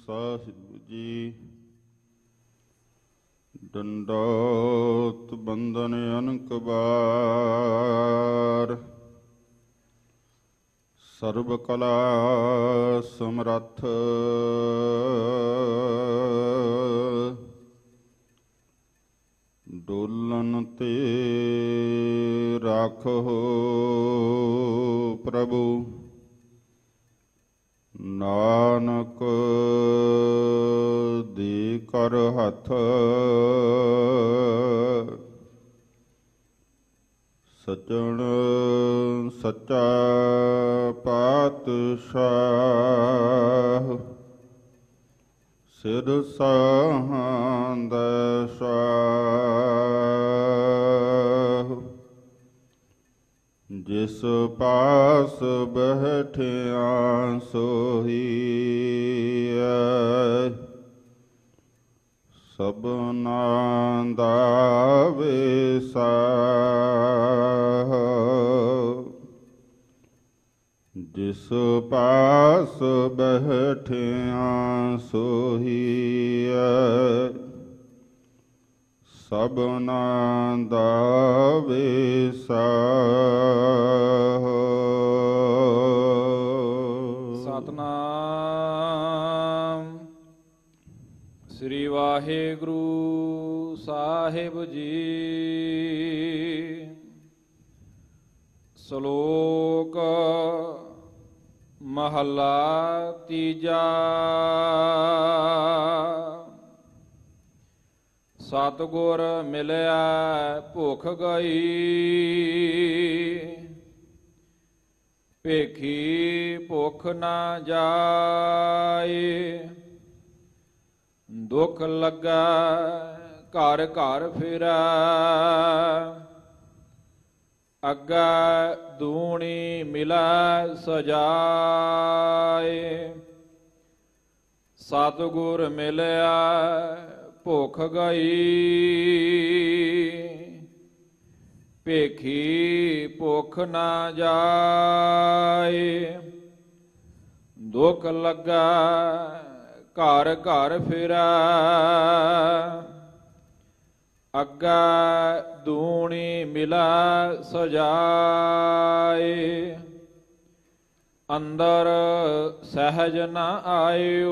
ਸਾਹਿਬ ਜੀ। ਡੰਡੋਤ ਬੰਦਨ ਅਨਕ ਬਾਰ, ਸਰਬ ਕਲਾ ਸਮਰੱਥ। ਡੋਲਨ ਤੇ ਰਾਖੋ ਪ੍ਰਭੂ, ਨਾਨਕ ਦੀ ਕਰ ਹੱਥ। ਸੱਜਣ ਸੱਚਾ ਪਾਤਸ਼ਾਹ, ਸਿਰ ਸਾਹੰਦ ਸਾਹ। ਜਿਸ ਪਾਸ ਬੈਠਿਆ ਸੋਹੀਐ, ਸਭਨਾਂ ਦਾ ਵਿਸਾਹ। ਜਿਸ ਪਾਸ ਬੈਠਿਆ ਸੋਹੀਐ, ਸਭਨਾਂ ਦਾ ਵਿਸਾਹ। ਸਤਿਨਾਮ ਸ੍ਰੀ ਵਾਹਿਗੁਰੂ ਸਾਹਿਬ ਜੀ। ਸ਼ਲੋਕ ਮਹੱਲਾ ਤੀਜਾ। ਸਤਿਗੁਰ ਮਿਲਿਆ ਭੁਖ ਗਈ, ਭੇਖੀ ਭੁਖ ਨਾ ਜਾਏ। ਦੁੱਖ ਲੱਗਾ ਘਰ ਘਰ ਫਿਰੈ, ਅੱਗਾ ਦੂਣੀ ਮਿਲੈ ਸਜਾਏ। ਸਤਿਗੁਰ ਮਿਲਿਆ ਭੁਖ ਗਈ, ਭੇਖੀ ਭੁਖ ਨਾ ਜਾਏ। ਦੁੱਖ ਲੱਗਾ ਘਰ ਘਰ ਫਿਰੈ, ਅੱਗਾ ਦੂਣੀ ਮਿਲੈ ਸਜਾਏ। ਅੰਦਰ ਸਹਿਜ ਨ ਆਇਓ,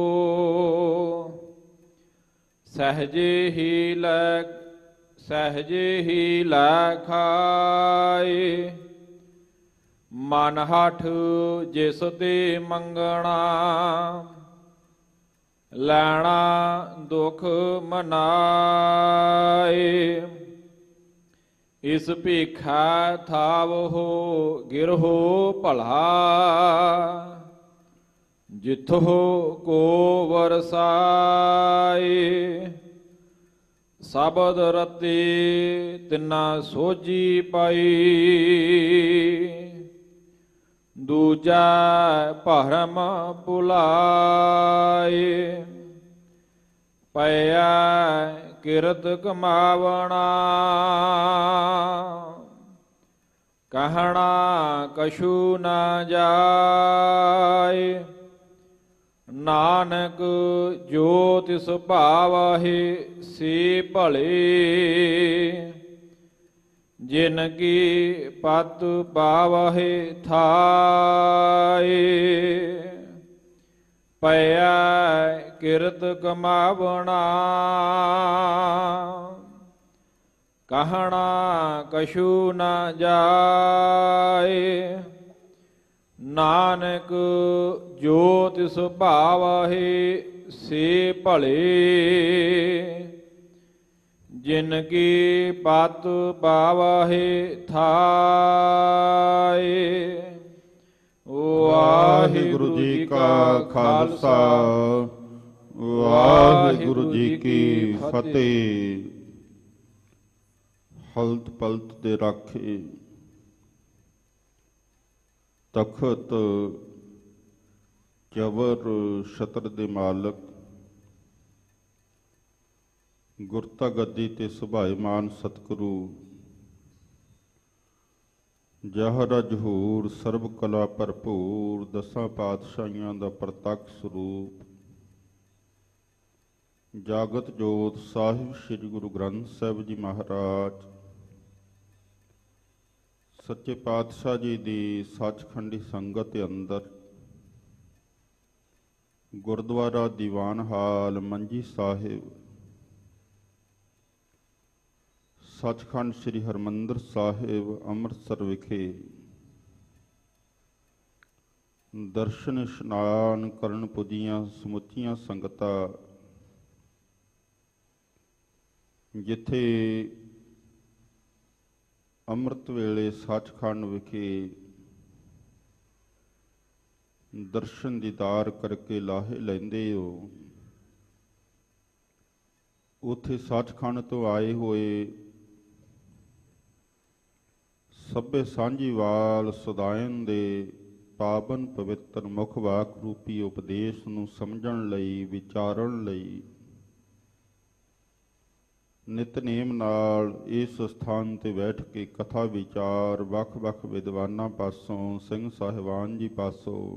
ਸਹਿਜੇ ਹੀ ਲੈ ਖਾਏ। ਮਨ ਹਠ ਜਿਸ ਤੇ ਮੰਗਣਾ, ਲੈਣਾ ਦੁਖ ਮਨਾਏ। ਇਸ ਭੀਖਾ ਥਾਵੋ ਗਿਰਹੋ ਭਲਾ, ਜਿੱਥੋ ਕੋ ਵਰਸਾਏ। ਸ਼ਬਦ ਰਤੇ ਤਿਨਾ ਸੋਝੀ ਪਾਈ, ਦੂਜਾ ਭਰਮ ਭੁਲਾਏ। ਪਿਆ ਕਿਰਤ ਕਮਾਵਣਾ, ਕਹਿਣਾ ਕਛੂ ਨਾ ਜਾਏ। ਨਾਨਕ ਜੋ ਤਿਸ ਭਾਵਹਿ ਸੇ ਭਲੇ, ਜਿਨ ਕੀ ਪਤ ਪਾਵਹਿ ਥਾਏ। ਪਿਆ ਕਿਰਤ ਕਮਾਵਣਾ, ਕਹਿਣਾ ਕਛੂ ਨਾ ਜਾਏ। ਨਾਨਕ ਜੋ ਤਿਸ ਭਾਵਹਿ ਸੇ ਭਲੇ, ਜਿਨ ਕੀ ਪਤ ਪਾਵਹਿ ਥਾਏ। ਵਾਹਿਗੁਰੂ ਜੀ ਕਾ ਖਾਲਸਾ, ਵਾਹਿਗੁਰੂ ਜੀ ਕੀ ਫਤਿਹ। ਹਲਤ ਪਲਤ ਦੇ ਰਾਖੇ, ਤਖਤ ਜਬਰ ਛਤਰ ਦੇ ਮਾਲਕ, ਗੁਰਤਾ ਗੱਦੀ ਤੇ ਸੁਭਾਏਮਾਨ ਸਤਿਗੁਰੂ, ਜਹਰ ਜਹੂਰ ਸਰਬ ਕਲਾ ਭਰਪੂਰ, ਦਸਾਂ ਪਾਤਸ਼ਾਹੀਆਂ ਦਾ ਪ੍ਰਤੱਖ ਸਰੂਪ, ਜਾਗਤ ਜੋਤ ਸਾਹਿਬ ਸ੍ਰੀ ਗੁਰੂ ਗ੍ਰੰਥ ਸਾਹਿਬ ਜੀ ਮਹਾਰਾਜ ਸੱਚੇ ਪਾਤਸ਼ਾਹ ਜੀ ਦੀ ਸੱਚਖੰਡੀ ਸੰਗਤ ਦੇ ਅੰਦਰ ਗੁਰਦੁਆਰਾ ਦੀਵਾਨ ਹਾਲ ਮੰਜੀ ਸਾਹਿਬ ਸੱਚਖੰਡ ਸ੍ਰੀ ਹਰਿਮੰਦਰ ਸਾਹਿਬ ਅੰਮ੍ਰਿਤਸਰ ਵਿਖੇ ਦਰਸ਼ਨ ਇਸ਼ਨਾਨ ਕਰਨ ਪੁੱਜੀਆਂ ਸਮੁੱਚੀਆਂ ਸੰਗਤਾਂ, ਜਿੱਥੇ ਅੰਮ੍ਰਿਤ ਵੇਲੇ ਸੱਚਖੰਡ ਵਿਖੇ ਦਰਸ਼ਨ ਦੀਦਾਰ ਕਰਕੇ ਲਾਹੇ ਲੈਂਦੇ ਹੋ, ਉੱਥੇ ਸੱਚਖੰਡ ਤੋਂ ਆਏ ਹੋਏ ਸਭੇ ਸਾਂਝੀਵਾਲ ਸੁਦਾਇਨ ਦੇ ਪਾਵਨ ਪਵਿੱਤਰ ਮੁਖ ਵਾਕ ਰੂਪੀ ਉਪਦੇਸ਼ ਨੂੰ ਸਮਝਣ ਲਈ, ਵਿਚਾਰਨ ਲਈ ਨਿਤਨੇਮ ਨਾਲ ਇਸ ਸਥਾਨ ਤੇ ਬੈਠ ਕੇ ਕਥਾ ਵਿਚਾਰ ਵੱਖ-ਵੱਖ ਵਿਦਵਾਨਾਂ ਪਾਸੋਂ, ਸਿੰਘ ਸਾਹਿਬਾਨ ਜੀ ਪਾਸੋਂ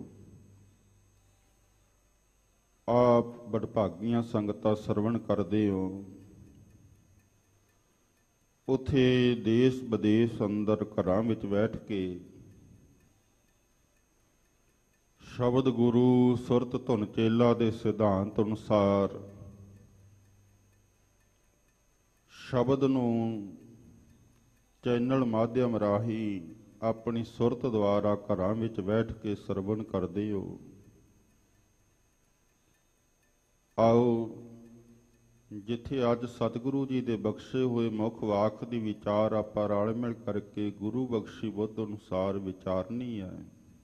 ਆਪ ਬੜਭਾਗੀਆਂ ਸੰਗਤਾਂ ਸਰਵਣ ਕਰਦੇ ਹੋ। ਉੱਥੇ ਦੇਸ਼ ਵਿਦੇਸ਼ ਅੰਦਰ ਘਰਾਂ ਵਿੱਚ ਬੈਠ ਕੇ ਸ਼ਬਦ ਗੁਰੂ ਸੁਰਤ ਧੁਨ ਚੇਲਾ ਦੇ ਸਿਧਾਂਤ ਅਨੁਸਾਰ ਸ਼ਬਦ ਨੂੰ ਚੈਨਲ ਮਾਧਿਅਮ ਰਾਹੀਂ ਆਪਣੀ ਸੁਰਤ ਦੁਆਰਾ ਘਰਾਂ ਵਿੱਚ ਬੈਠ ਕੇ ਸਰਵਣ ਕਰਦੇ ਹੋ। ਆਓ ਜਿੱਥੇ ਅੱਜ ਸਤਿਗੁਰੂ ਜੀ ਦੇ ਬਖਸ਼ੇ ਹੋਏ ਮੁਖ ਵਾਕ ਦੀ ਵਿਚਾਰ ਆਪਾਂ ਰਲ ਮਿਲ ਕਰਕੇ ਗੁਰੂ ਬਖਸ਼ੀ ਬੁੱਧ ਅਨੁਸਾਰ ਵਿਚਾਰਨੀ ਹੈ,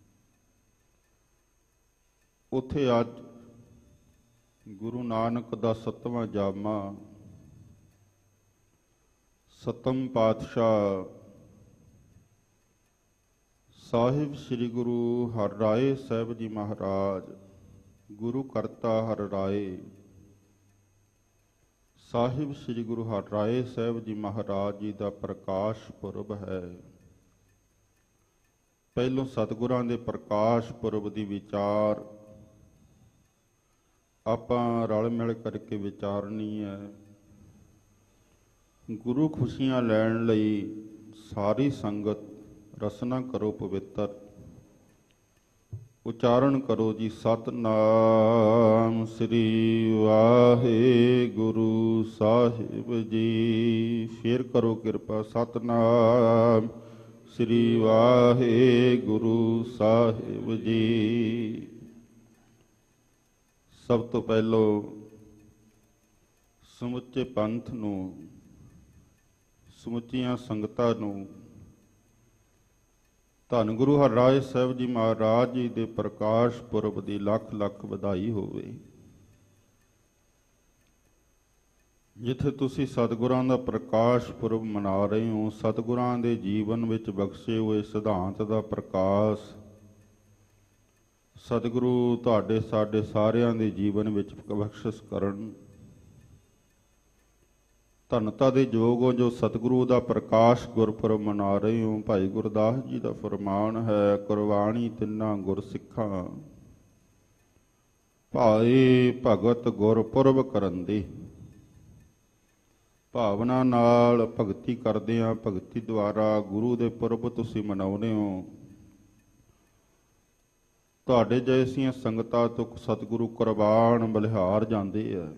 ਉੱਥੇ ਅੱਜ ਗੁਰੂ ਨਾਨਕ ਦਾ 7ਵਾਂ ਜਾਮਾ ਸਤਮ ਪਾਤਸ਼ਾਹ ਸਾਹਿਬ ਸ੍ਰੀ ਗੁਰੂ ਹਰਿਰਾਏ ਸਾਹਿਬ ਜੀ ਮਹਾਰਾਜ, ਗੁਰੂ ਕਰਤਾ ਹਰਿਰਾਏ ਸਾਹਿਬ ਸ੍ਰੀ ਗੁਰੂ ਹਰਿਰਾਏ ਸਾਹਿਬ ਜੀ ਮਹਾਰਾਜ ਜੀ ਦਾ ਪ੍ਰਕਾਸ਼ ਪੁਰਬ ਹੈ। ਪਹਿਲੋਂ ਸਤਿਗੁਰਾਂ ਦੇ ਪ੍ਰਕਾਸ਼ ਪੁਰਬ ਦੀ ਵਿਚਾਰ ਆਪਾਂ ਰਲ ਮਿਲ ਕਰਕੇ ਵਿਚਾਰਨੀ ਹੈ। ਗੁਰੂ ਖੁਸ਼ੀਆਂ ਲੈਣ ਲਈ ਸਾਰੀ ਸੰਗਤ ਰਸਨਾ ਕਰੋ ਪਵਿੱਤਰ, ਉਚਾਰਨ ਕਰੋ ਜੀ ਸਤਿਨਾਮ ਸ੍ਰੀ ਵਾਹਿਗੁਰੂ ਸਾਹਿਬ ਜੀ। ਫੇਰ ਕਰੋ ਕਿਰਪਾ ਸਤਿਨਾਮ ਸ੍ਰੀ ਵਾਹਿਗੁਰੂ ਸਾਹਿਬ ਜੀ। ਸਭ ਤੋਂ ਪਹਿਲੋਂ ਸਮੁੱਚੇ ਪੰਥ ਨੂੰ, ਸਮੁੱਚੀਆਂ ਸੰਗਤਾਂ ਨੂੰ ਧੰਨ ਗੁਰੂ ਹਰਿਰਾਏ ਸਾਹਿਬ ਜੀ ਮਹਾਰਾਜ ਜੀ ਦੇ ਪ੍ਰਕਾਸ਼ ਪੁਰਬ ਦੀ ਲੱਖ ਲੱਖ ਵਧਾਈ ਹੋਵੇ। ਜਿੱਥੇ ਤੁਸੀਂ ਸਤਿਗੁਰਾਂ ਦਾ ਪ੍ਰਕਾਸ਼ ਪੁਰਬ ਮਨਾ ਰਹੇ ਹੋ, ਸਤਿਗੁਰਾਂ ਦੇ ਜੀਵਨ ਵਿੱਚ ਬਖਸ਼ੇ ਹੋਏ ਸਿਧਾਂਤ ਦਾ ਪ੍ਰਕਾਸ਼ ਸਤਿਗੁਰੂ ਤੁਹਾਡੇ ਸਾਡੇ ਸਾਰਿਆਂ ਦੇ ਜੀਵਨ ਵਿੱਚ ਬਖਸ਼ਿਸ਼ ਕਰਨ। ਧੰਨਤਾ ਦੇ ਯੋਗ ਹੋ ਜੋ ਸਤਿਗੁਰੂ ਦਾ ਪ੍ਰਕਾਸ਼ ਗੁਰਪੁਰਬ ਮਨਾ ਰਹੇ ਹੋ। ਭਾਈ ਗੁਰਦਾਸ ਜੀ ਦਾ ਫਰਮਾਨ ਹੈ, ਕੁਰਬਾਨੀ ਤਿੰਨਾਂ ਗੁਰ ਸਿੱਖਾਂ ਭਾਏ ਭਗਤ ਗੁਰਪੁਰਬ ਕਰਨ ਦੀ। ਭਾਵਨਾ ਨਾਲ ਭਗਤੀ ਕਰਦੇ ਆ, ਭਗਤੀ ਦੁਆਰਾ ਗੁਰੂ ਦੇ ਪੁਰਬ ਤੁਸੀਂ ਮਨਾਉਂਦੇ ਹੋ। ਤੁਹਾਡੇ ਜੈਸੀਆਂ ਸੰਗਤਾਂ ਤੋਂ ਸਤਿਗੁਰੂ ਕੁਰਬਾਨ ਬਲਿਹਾਰ ਜਾਂਦੇ ਆ।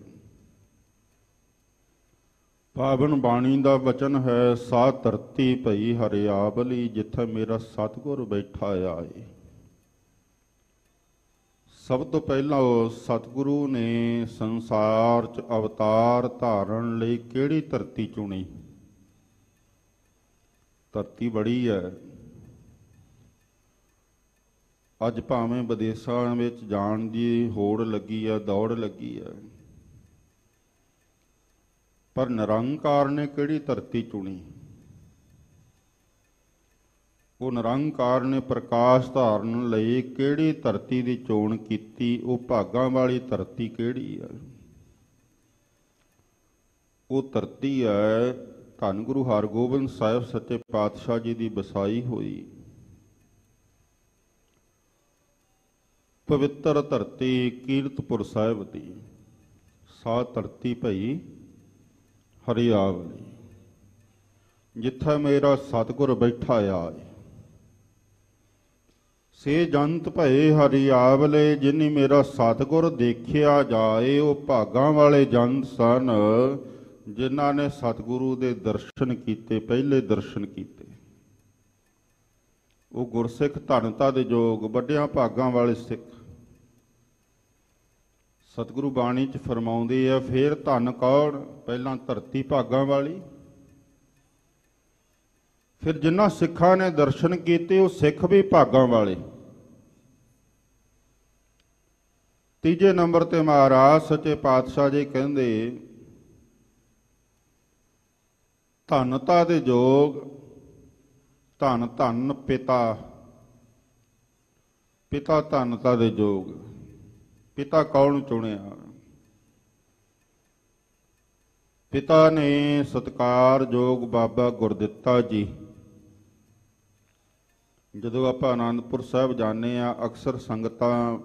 ਪਾਵਨ ਬਾਣੀ ਦਾ ਵਚਨ ਹੈ, ਸਾ ਧਰਤੀ ਭਈ ਹਰਿਆਵਲੀ, ਜਿੱਥੇ ਮੇਰਾ ਸਤਿਗੁਰ ਬੈਠਾ ਆਏ। ਸਭ ਤੋਂ ਪਹਿਲਾਂ ਉਹ ਸਤਿਗੁਰੂ ਨੇ ਸੰਸਾਰ 'ਚ ਅਵਤਾਰ ਧਾਰਨ ਲਈ ਕਿਹੜੀ ਧਰਤੀ ਚੁਣੀ? ਧਰਤੀ ਬੜੀ ਹੈ। ਅੱਜ ਭਾਵੇਂ ਵਿਦੇਸ਼ਾਂ ਵਿੱਚ ਜਾਣ ਦੀ ਹੋੜ ਲੱਗੀ ਹੈ, ਦੌੜ ਲੱਗੀ ਹੈ, ਪਰ ਨਿਰੰਕਾਰ ਨੇ ਕਿਹੜੀ ਧਰਤੀ ਚੁਣੀ? ਉਹ ਨਿਰੰਕਾਰ ਨੇ ਪ੍ਰਕਾਸ਼ ਧਾਰਨ ਲਈ ਕਿਹੜੀ ਧਰਤੀ ਦੀ ਚੋਣ ਕੀਤੀ? ਉਹ ਭਾਗਾਂ ਵਾਲੀ ਧਰਤੀ ਕਿਹੜੀ ਹੈ? ਉਹ ਧਰਤੀ ਹੈ ਧੰਨ ਗੁਰੂ ਹਰਗੋਬਿੰਦ ਸਾਹਿਬ ਸੱਚੇ ਪਾਤਸ਼ਾਹ ਜੀ ਦੀ ਵਸਾਈ ਹੋਈ ਪਵਿੱਤਰ ਧਰਤੀ ਕੀਰਤਪੁਰ ਸਾਹਿਬ ਦੀ। ਸਾ ਧਰਤੀ ਭਈ ਹਰਿਆਵਲੀ। ਜਿੱਥੇ ਮੇਰਾ ਸਤਿਗੁਰ ਬੈਠਾ ਆਏ, ਸੇ ਜੰਤ ਭਏ ਹਰਿਆਵਲੇ। ਜਿਨੀ ਮੇਰਾ ਸਤਿਗੁਰ ਦੇਖਿਆ ਜਾਏ, ਉਹ ਭਾਗਾਂ ਵਾਲੇ ਜੰਤ ਸਨ ਜਿਨ੍ਹਾਂ ਨੇ ਸਤਿਗੁਰੂ ਦੇ ਦਰਸ਼ਨ ਕੀਤੇ, ਪਹਿਲੇ ਦਰਸ਼ਨ ਕੀਤੇ। ਉਹ ਗੁਰਸਿੱਖ ਧਨਤਾ ਦੇ ਯੋਗ, ਵੱਡਿਆਂ ਭਾਗਾਂ ਵਾਲੇ ਸਿੱਖ। ਸਤਿਗੁਰੂ ਬਾਣੀ 'ਚ ਫਰਮਾਉਂਦੇ ਆ, ਫੇਰ ਧਨ ਕੌਣ? ਪਹਿਲਾਂ ਧਰਤੀ ਭਾਗਾਂ ਵਾਲੀ, ਫਿਰ ਜਿਨ੍ਹਾਂ ਸਿੱਖਾਂ ਨੇ ਦਰਸ਼ਨ ਕੀਤੇ ਉਹ ਸਿੱਖ ਵੀ ਭਾਗਾਂ ਵਾਲੇ। ਤੀਜੇ ਨੰਬਰ ਤੇ ਮਹਾਰਾਜ ਸੱਚੇ ਪਾਤਸ਼ਾਹ ਜੀ ਕਹਿੰਦੇ, ਧਨਤਾ ਦੇ ਯੋਗ, ਧਨ ਧਨ ਪਿਤਾ, ਪਿਤਾ ਧਨਤਾ ਦੇ ਯੋਗ। ਪਿਤਾ ਕੌਣ ਚੁਣਿਆ? ਪਿਤਾ ਨੇ ਸਤਿਕਾਰਯੋਗ ਬਾਬਾ ਗੁਰਦਿੱਤਾ ਜੀ। ਜਦੋਂ ਆਪਾਂ ਆਨੰਦਪੁਰ ਸਾਹਿਬ ਜਾਂਦੇ ਆ, ਅਕਸਰ ਸੰਗਤਾਂ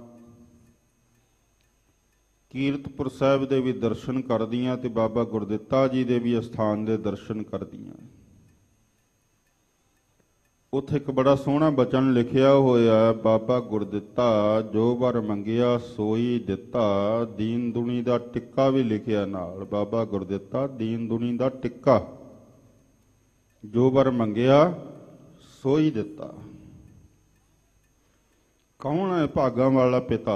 ਕੀਰਤਪੁਰ ਸਾਹਿਬ ਦੇ ਵੀ ਦਰਸ਼ਨ ਕਰਦੀਆਂ ਤੇ ਬਾਬਾ ਗੁਰਦਿੱਤਾ ਜੀ ਦੇ ਵੀ ਅਸਥਾਨ ਦੇ ਦਰਸ਼ਨ ਕਰਦੀਆਂ। ਉੱਥੇ ਇੱਕ ਬੜਾ ਸੋਹਣਾ ਬਚਨ ਲਿਖਿਆ ਹੋਇਆ, ਬਾਬਾ ਗੁਰਦਿੱਤਾ ਜੋ ਵਰ ਮੰਗਿਆ ਸੋਈ ਦਿੱਤਾ। ਦੀਨ ਦੁਨੀ ਦਾ ਟਿੱਕਾ ਵੀ ਲਿਖਿਆ ਨਾਲ, ਬਾਬਾ ਗੁਰਦਿੱਤਾ ਦੀਨ ਦੁਨੀ ਦਾ ਟਿੱਕਾ, ਜੋ ਵਰ ਮੰਗਿਆ ਸੋਈ ਦਿੱਤਾ। ਕੌਣ ਹੈ ਭਾਗਾਂ ਵਾਲਾ ਪਿਤਾ?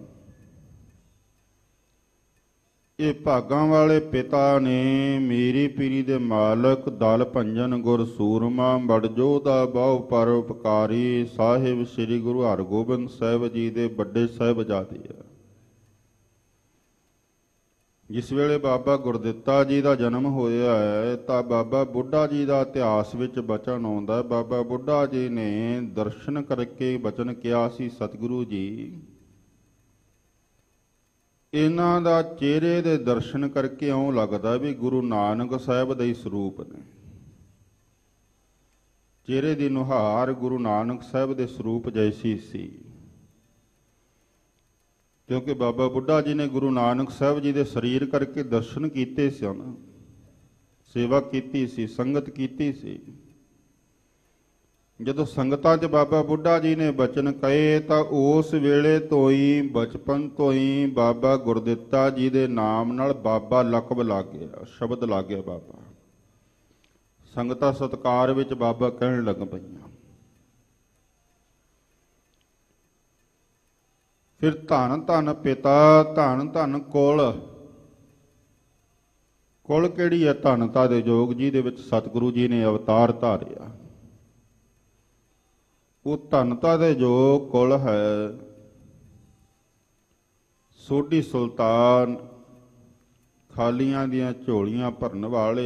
ਇਹ ਭਾਗਾਂ ਵਾਲੇ ਪਿਤਾ ਨੇ ਮੇਰੀ ਪੀਰੀ ਦੇ ਮਾਲਕ, ਦਲ ਭੰਜਨ ਗੁਰ ਸੂਰਮਾ, ਬੜਜੋਧਾ ਬਹੁ ਪਰਉਪਕਾਰੀ, ਸਾਹਿਬ ਸ੍ਰੀ ਗੁਰੂ ਹਰਗੋਬਿੰਦ ਸਾਹਿਬ ਜੀ ਦੇ ਵੱਡੇ ਸਾਹਿਬਜ਼ਾਦੇ ਆ। ਜਿਸ ਵੇਲੇ ਬਾਬਾ ਗੁਰਦਿੱਤਾ ਜੀ ਦਾ ਜਨਮ ਹੋਇਆ ਹੈ ਤਾਂ ਬਾਬਾ ਬੁੱਢਾ ਜੀ ਦਾ ਇਤਿਹਾਸ ਵਿੱਚ ਬਚਨ ਆਉਂਦਾ। ਬਾਬਾ ਬੁੱਢਾ ਜੀ ਨੇ ਦਰਸ਼ਨ ਕਰਕੇ ਬਚਨ ਕਿਹਾ ਸੀ, ਸਤਿਗੁਰੂ ਜੀ ਇਹਨਾਂ ਦਾ ਚਿਹਰੇ ਦੇ ਦਰਸ਼ਨ ਕਰਕੇ ਇਉਂ ਲੱਗਦਾ ਵੀ ਗੁਰੂ ਨਾਨਕ ਸਾਹਿਬ ਦੇ ਹੀ ਸਰੂਪ ਨੇ। ਚਿਹਰੇ ਦੀ ਨੁਹਾਰ ਗੁਰੂ ਨਾਨਕ ਸਾਹਿਬ ਦੇ ਸਰੂਪ ਜੈਸੀ ਸੀ, ਕਿਉਂਕਿ ਬਾਬਾ ਬੁੱਢਾ ਜੀ ਨੇ ਗੁਰੂ ਨਾਨਕ ਸਾਹਿਬ ਜੀ ਦੇ ਸਰੀਰ ਕਰਕੇ ਦਰਸ਼ਨ ਕੀਤੇ ਸਨ, ਸੇਵਾ ਕੀਤੀ ਸੀ, ਸੰਗਤ ਕੀਤੀ ਸੀ। ਜਦੋਂ ਸੰਗਤਾਂ 'ਚ ਬਾਬਾ ਬੁੱਢਾ ਜੀ ਨੇ ਬਚਨ ਕਹੇ ਤਾਂ ਉਸ ਵੇਲੇ ਤੋਂ ਹੀ, ਬਚਪਨ ਤੋਂ ਹੀ ਬਾਬਾ ਗੁਰਦਿੱਤਾ ਜੀ ਦੇ ਨਾਮ ਨਾਲ ਬਾਬਾ ਲਕਬ ਲੱਗ ਗਿਆ, ਸ਼ਬਦ ਲੱਗ ਗਿਆ ਬਾਬਾ। ਸੰਗਤਾਂ ਸਤਿਕਾਰ ਵਿੱਚ ਬਾਬਾ ਕਹਿਣ ਲੱਗ ਪਈਆਂ। ਫਿਰ ਧੰਨ ਧੰਨ ਪਿਤਾ, ਧੰਨ ਧੰਨ ਕੁਲ। ਕੁਲ ਕਿਹੜੀ ਹੈ? ਧੰਨਤਾ ਦੇ ਯੋਗ ਜਿਹਦੇ ਵਿੱਚ ਸਤਿਗੁਰੂ ਜੀ ਨੇ ਅਵਤਾਰ ਧਾਰਿਆ। ਉਹ ਧਨਤਾ ਦੇ ਜੋ ਕੁਲ ਹੈ, ਸੋਢੀ ਸੁਲਤਾਨ, ਖਾਲੀਆਂ ਦੀਆਂ ਝੋਲੀਆਂ ਭਰਨ ਵਾਲੇ,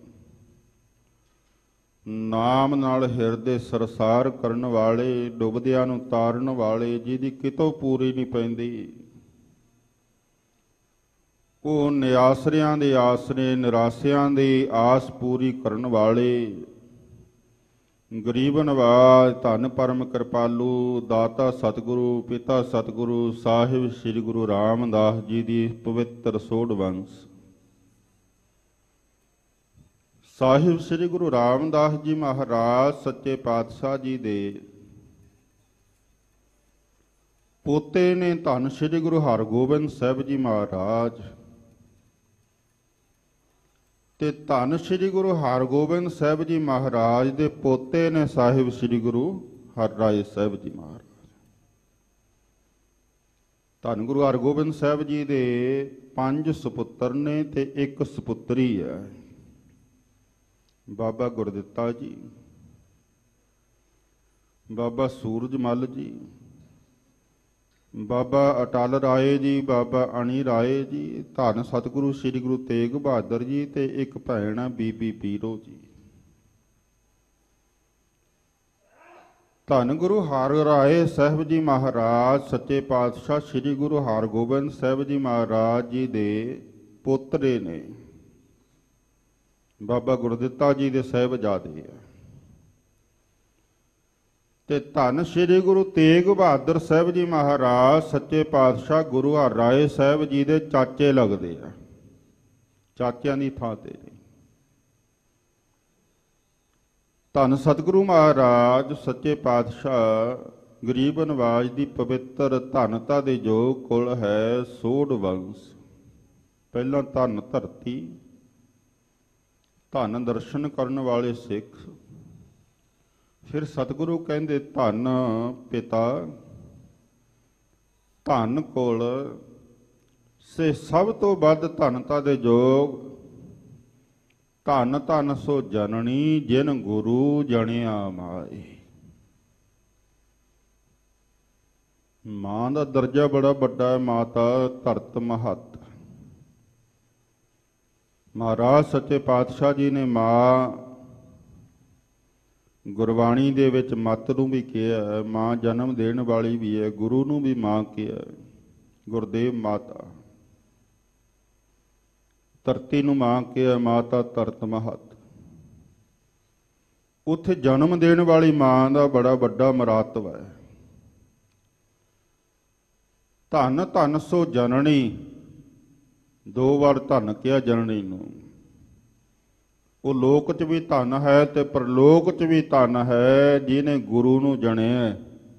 ਨਾਮ ਨਾਲ ਹਿਰਦੇ ਸਰਸਾਰ ਕਰਨ ਵਾਲੇ, ਡੁੱਬਦਿਆਂ ਨੂੰ ਤਾਰਨ ਵਾਲੇ, ਜਿਹਦੀ ਕਿਤੋਂ ਪੂਰੀ ਨਹੀਂ ਪੈਂਦੀ। ਉਹ ਨਿਆਸਰਿਆਂ ਦੇ ਆਸਰੇ, ਨਿਰਾਸਿਆਂ ਦੀ ਆਸ ਪੂਰੀ ਕਰਨ ਵਾਲੇ, ਗਰੀਬ ਨਵਾਜ, ਧੰਨ ਪਰਮ ਕਿਰਪਾਲੂ, ਦਾਤਾ ਸਤਿਗੁਰੂ, ਪਿਤਾ ਸਤਿਗੁਰੂ ਸਾਹਿਬ ਸ੍ਰੀ ਗੁਰੂ ਰਾਮਦਾਸ ਜੀ ਦੀ ਪਵਿੱਤਰ ਸੋਢ ਵੰਸ। ਸਾਹਿਬ ਸ੍ਰੀ ਗੁਰੂ ਰਾਮਦਾਸ ਜੀ ਮਹਾਰਾਜ ਸੱਚੇ ਪਾਤਸ਼ਾਹ ਜੀ ਦੇ ਪੋਤੇ ਨੇ ਧੰਨ ਸ੍ਰੀ ਗੁਰੂ ਹਰਗੋਬਿੰਦ ਸਾਹਿਬ ਜੀ ਮਹਾਰਾਜ, ਤੇ ਧੰਨ ਸ੍ਰੀ ਗੁਰੂ ਹਰਗੋਬਿੰਦ ਸਾਹਿਬ ਜੀ ਮਹਾਰਾਜ ਦੇ ਪੋਤੇ ਨੇ ਸਾਹਿਬ ਸ੍ਰੀ ਗੁਰੂ ਹਰਿਰਾਏ ਸਾਹਿਬ ਜੀ ਮਹਾਰਾਜ। ਧੰਨ ਗੁਰੂ ਹਰਗੋਬਿੰਦ ਸਾਹਿਬ ਜੀ ਦੇ 5 ਸੁਪੁੱਤਰ ਨੇ ਤੇ 1 ਸੁਪੁੱਤਰੀ ਹੈ। ਬਾਬਾ ਗੁਰਦਿੱਤਾ ਜੀ, ਬਾਬਾ ਸੂਰਜਮਲ ਜੀ, ਬਾਬਾ ਅਟਲ ਰਾਏ ਜੀ, ਬਾਬਾ ਅਣੀ ਰਾਏ ਜੀ, ਧੰਨ ਸਤਿਗੁਰੂ ਸ੍ਰੀ ਗੁਰੂ ਤੇਗ ਬਹਾਦਰ ਜੀ ਤੇ 1 ਭੈਣ ਆ ਬੀਬੀ ਪੀਰੋ ਜੀ। ਧੰਨ ਗੁਰੂ ਹਰਿਰਾਏ ਸਾਹਿਬ ਜੀ ਮਹਾਰਾਜ ਸੱਚੇ ਪਾਤਸ਼ਾਹ ਸ੍ਰੀ ਗੁਰੂ ਹਰਗੋਬਿੰਦ ਸਾਹਿਬ ਜੀ ਮਹਾਰਾਜ ਜੀ ਦੇ ਪੋਤਰੇ ਨੇ। ਬਾਬਾ ਗੁਰਦਿੱਤਾ ਜੀ ਦੇ ਸਾਹਿਬਜ਼ਾਦੇ ਆ। ਤੇ ਧੰਨ ਸ੍ਰੀ ਗੁਰੂ ਤੇਗ ਬਹਾਦਰ ਸਾਹਿਬ ਜੀ ਮਹਾਰਾਜ ਸੱਚੇ ਪਾਤਸ਼ਾਹ ਗੁਰੂ ਹਰਿਰਾਏ ਸਾਹਿਬ ਜੀ ਦੇ ਚਾਚੇ ਲੱਗਦੇ ਆ। ਚਾਚਿਆਂ ਦੀ ਥਾਂ ਤੇ ਨੇ। ਧੰਨ ਸਤਿਗੁਰੂ ਮਹਾਰਾਜ ਸੱਚੇ ਪਾਤਸ਼ਾਹ ਗਰੀਬ ਨਵਾਜ ਦੀ ਪਵਿੱਤਰ ਧੰਨਤਾ ਦੇ ਜੋ ਕੁਲ ਹੈ ਸੋਢ ਵੰਸ਼। ਪਹਿਲਾਂ ਧੰਨ ਧਰਤੀ, ਧੰਨ ਦਰਸ਼ਨ ਕਰਨ ਵਾਲੇ ਸਿੱਖ, ਫਿਰ ਸਤਿਗੁਰੂ ਕਹਿੰਦੇ ਧੰਨ ਪਿਤਾ, ਧੰਨ ਕੁਲ, ਸੇ ਸਭ ਤੋਂ ਵੱਧ ਧੰਨਤਾ ਦੇ ਯੋਗ ਧੰਨ ਧੰਨ ਸੋ ਜਨਨੀ ਜਿਨ ਗੁਰੂ ਜਣਿਆ ਮਾਏ। ਮਾਂ ਦਾ ਦਰਜਾ ਬੜਾ ਵੱਡਾ ਹੈ, ਮਾਤਾ ਧਰਤ ਮਹੱਤ। ਮਹਾਰਾਜ ਸੱਚੇ ਪਾਤਸ਼ਾਹ ਜੀ ਨੇ ਮਾਂ ਗੁਰਬਾਣੀ ਦੇ ਵਿੱਚ ਮੱਤ ਨੂੰ ਵੀ ਕਿਹਾ ਹੈ, ਮਾਂ ਜਨਮ ਦੇਣ ਵਾਲੀ ਵੀ ਹੈ, ਗੁਰੂ ਨੂੰ ਵੀ ਮਾਂ ਕਿਹਾ ਹੈ, ਗੁਰਦੇਵ ਮਾਤਾ। ਧਰਤੀ ਨੂੰ ਮਾਂ ਕਿਹਾ, ਮਾਤਾ ਧਰਤ ਮਹੱਤ। ਉੱਥੇ ਜਨਮ ਦੇਣ ਵਾਲੀ ਮਾਂ ਦਾ ਬੜਾ ਵੱਡਾ ਮਰਾਤਬ ਹੈ। ਧੰਨ ਧੰਨ ਸੋ ਜਨਨੀ, ਦੋ ਵਾਰ ਧੰਨ ਕਿਹਾ ਜਨਨੀ ਨੂੰ। ਉਹ ਲੋਕ 'ਚ ਵੀ ਧੰਨ ਹੈ ਤੇ ਪਰਲੋਕ 'ਚ ਵੀ ਧੰਨ ਹੈ ਜਿਹਨੇ ਗੁਰੂ ਨੂੰ ਜਣਿਆ।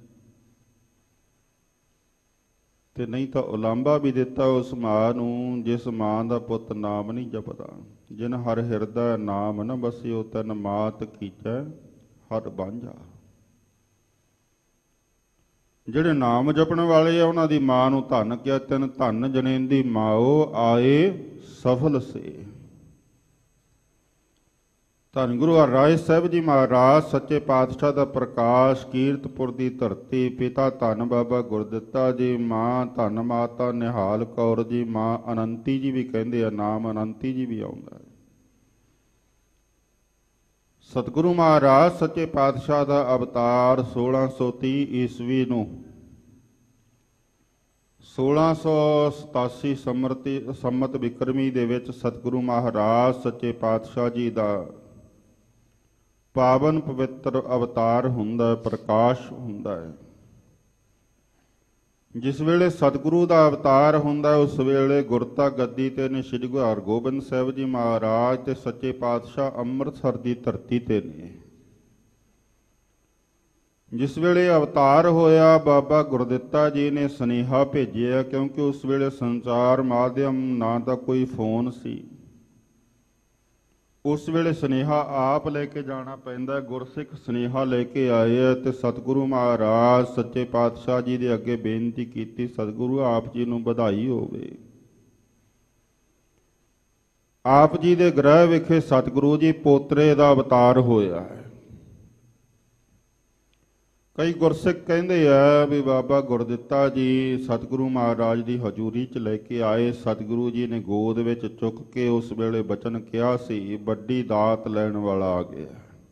ਤੇ ਨਹੀਂ ਤਾਂ ਉਲਾਂਭਾ ਵੀ ਦਿੱਤਾ ਉਸ ਮਾਂ ਨੂੰ ਜਿਸ ਮਾਂ ਦਾ ਪੁੱਤ ਨਾਮ ਨਹੀਂ ਜਪਦਾ। ਜਿਨ ਹਰ ਹਿਰਦਾ ਨਾਮ ਨ ਬਸਿਓ ਤਨ ਮਾਤ ਕੀਚੈ ਹਰ ਬਾਂਝਾ। ਜਿਹੜੇ ਨਾਮ ਜਪਣ ਵਾਲੇ ਆ ਉਹਨਾਂ ਦੀ ਮਾਂ ਨੂੰ ਧੰਨ ਕਿਹਾ। ਤੈਨ ਧੰਨ ਜਣੇਂਦੀ ਮਾਓ ਆਏ ਸਫਲ ਸੇ। ਧੰਨ ਗੁਰੂ ਹਰਿਰਾਏ ਸਾਹਿਬ ਜੀ ਮਹਾਰਾਜ ਸੱਚੇ ਪਾਤਸ਼ਾਹ ਦਾ ਪ੍ਰਕਾਸ਼, ਕੀਰਤਪੁਰ ਦੀ ਧਰਤੀ, ਪਿਤਾ ਧੰਨ ਬਾਬਾ ਗੁਰਦਿੱਤਾ ਜੀ, ਮਾਂ ਧੰਨ ਮਾਤਾ ਨਿਹਾਲ ਕੌਰ ਜੀ, ਮਾਂ ਅਨੰਤੀ ਜੀ ਵੀ ਕਹਿੰਦੇ ਆ, ਨਾਮ ਅਨੰਤੀ ਜੀ ਵੀ ਆਉਂਦਾ ਹੈ। ਸਤਿਗੁਰੂ ਮਹਾਰਾਜ ਸੱਚੇ ਪਾਤਸ਼ਾਹ ਦਾ ਅਵਤਾਰ 1630 ਈਸਵੀ ਨੂੰ 1687 ਸੰਮਤ ਬਿਕਰਮੀ ਦੇ ਵਿੱਚ ਸਤਿਗੁਰੂ ਮਹਾਰਾਜ ਸੱਚੇ ਪਾਤਸ਼ਾਹ ਜੀ ਦਾ ਪਾਵਨ ਪਵਿੱਤਰ ਅਵਤਾਰ ਹੁੰਦਾ ਹੈ, ਪ੍ਰਕਾਸ਼ ਹੁੰਦਾ ਹੈ। ਜਿਸ ਵੇਲੇ ਸਤਿਗੁਰੂ ਦਾ ਅਵਤਾਰ ਹੁੰਦਾ ਉਸ ਵੇਲੇ ਗੁਰਤਾ ਗੱਦੀ ਤੇ ਨੇ ਸ੍ਰੀ ਗੁਰੂ ਹਰਗੋਬਿੰਦ ਸਾਹਿਬ ਜੀ ਮਹਾਰਾਜ ਤੇ ਸੱਚੇ ਪਾਤਸ਼ਾਹ ਅੰਮ੍ਰਿਤਸਰ ਦੀ ਧਰਤੀ ਤੇ ਨੇ। ਜਿਸ ਵੇਲੇ ਅਵਤਾਰ ਹੋਇਆ ਬਾਬਾ ਗੁਰਦਿੱਤਾ ਜੀ ਨੇ ਸੁਨੇਹਾ ਭੇਜਿਆ, ਕਿਉਂਕਿ ਉਸ ਵੇਲੇ ਸੰਚਾਰ ਮਾਧਿਅਮ ਨਾ ਤਾਂ ਕੋਈ ਫੋਨ ਸੀ। ਉਸ ਵੇਲੇ ਸੁਨੇਹਾ ਆਪ ਲੈ ਕੇ ਜਾਣਾ ਪੈਂਦਾ। ਗੁਰਸਿੱਖ ਸੁਨੇਹਾ ਲੈ ਕੇ ਆਏ ਆ ਤੇ ਸਤਿਗੁਰੂ ਮਹਾਰਾਜ ਸੱਚੇ ਪਾਤਸ਼ਾਹ ਜੀ ਦੇ ਅੱਗੇ ਬੇਨਤੀ ਕੀਤੀ, ਸਤਿਗੁਰੂ ਆਪ ਜੀ ਨੂੰ ਵਧਾਈ ਹੋਵੇ। ਆਪ ਜੀ ਦੇ ਗ੍ਰਹਿ ਵਿਖੇ ਸਤਿਗੁਰੂ ਜੀ ਪੋਤਰੇ ਦਾ ਅਵਤਾਰ ਹੋਇਆ ਹੈ। ਕਈ ਗੁਰਸਿੱਖ ਕਹਿੰਦੇ ਆ ਵੀ ਬਾਬਾ ਗੁਰਦਿੱਤਾ ਜੀ ਸਤਿਗੁਰੂ ਮਹਾਰਾਜ ਦੀ ਹਜ਼ੂਰੀ 'ਚ ਲੈ ਕੇ ਆਏ। ਸਤਿਗੁਰੂ ਜੀ ਨੇ ਗੋਦ ਵਿੱਚ ਚੁੱਕ ਕੇ ਉਸ ਵੇਲੇ ਬਚਨ ਕਿਹਾ ਸੀ, ਵੱਡੀ ਦਾਤ ਲੈਣ ਵਾਲਾ ਆ ਗਿਆ।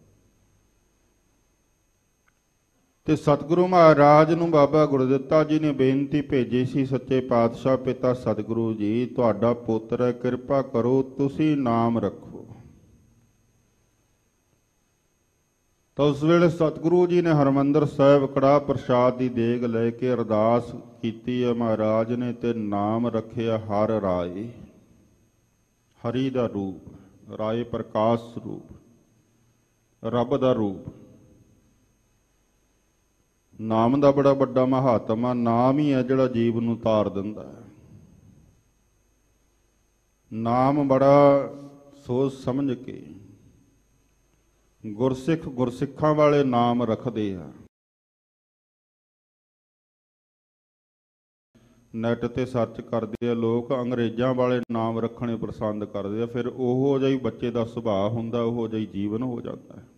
ਤੇ ਸਤਿਗੁਰੂ ਮਹਾਰਾਜ ਨੂੰ ਬਾਬਾ ਗੁਰਦਿੱਤਾ ਜੀ ਨੇ ਬੇਨਤੀ ਭੇਜੀ ਸੀ, ਸੱਚੇ ਪਾਤਸ਼ਾਹ ਪਿਤਾ ਸਤਿਗੁਰੂ ਜੀ, ਤੁਹਾਡਾ ਪੁੱਤਰ ਹੈ, ਕਿਰਪਾ ਕਰੋ ਤੁਸੀਂ ਨਾਮ ਰੱਖੋ। ਤਾਂ ਉਸ ਵੇਲੇ ਸਤਿਗੁਰੂ ਜੀ ਨੇ ਹਰਿਮੰਦਰ ਸਾਹਿਬ ਕੜਾਹ ਪ੍ਰਸ਼ਾਦ ਦੀ ਦੇਗ ਲੈ ਕੇ ਅਰਦਾਸ ਕੀਤੀ ਹੈ ਮਹਾਰਾਜ ਨੇ, ਤੇ ਨਾਮ ਰੱਖਿਆ ਹਰ ਰਾਏ। ਹਰੀ ਦਾ ਰੂਪ, ਰਾਏ ਪ੍ਰਕਾਸ਼ ਸਰੂਪ, ਰੱਬ ਦਾ ਰੂਪ। ਨਾਮ ਦਾ ਬੜਾ ਵੱਡਾ ਮਹਾਤਮ ਆ। ਨਾਮ ਹੀ ਹੈ ਜਿਹੜਾ ਜੀਵ ਨੂੰ ਤਾਰ ਦਿੰਦਾ ਹੈ। ਨਾਮ ਬੜਾ ਸੋਚ ਸਮਝ ਕੇ ਗੁਰਸਿੱਖ ਗੁਰਸਿੱਖਾਂ ਵਾਲੇ ਨਾਮ ਰੱਖਦੇ ਆ। ਨੈਟ ਤੇ ਸਰਚ ਕਰਦੇ ਆ ਲੋਕ, ਅੰਗਰੇਜ਼ਾਂ ਵਾਲੇ ਨਾਮ ਰੱਖਣੇ ਪਸੰਦ ਕਰਦੇ ਆ। ਫਿਰ ਉਹੋ ਜਿਹਾ ਹੀ ਬੱਚੇ ਦਾ ਸੁਭਾਅ ਹੁੰਦਾ, ਉਹੋ ਜਿਹਾ ਹੀ ਜੀਵਨ ਹੋ ਜਾਂਦਾ ਹੈ।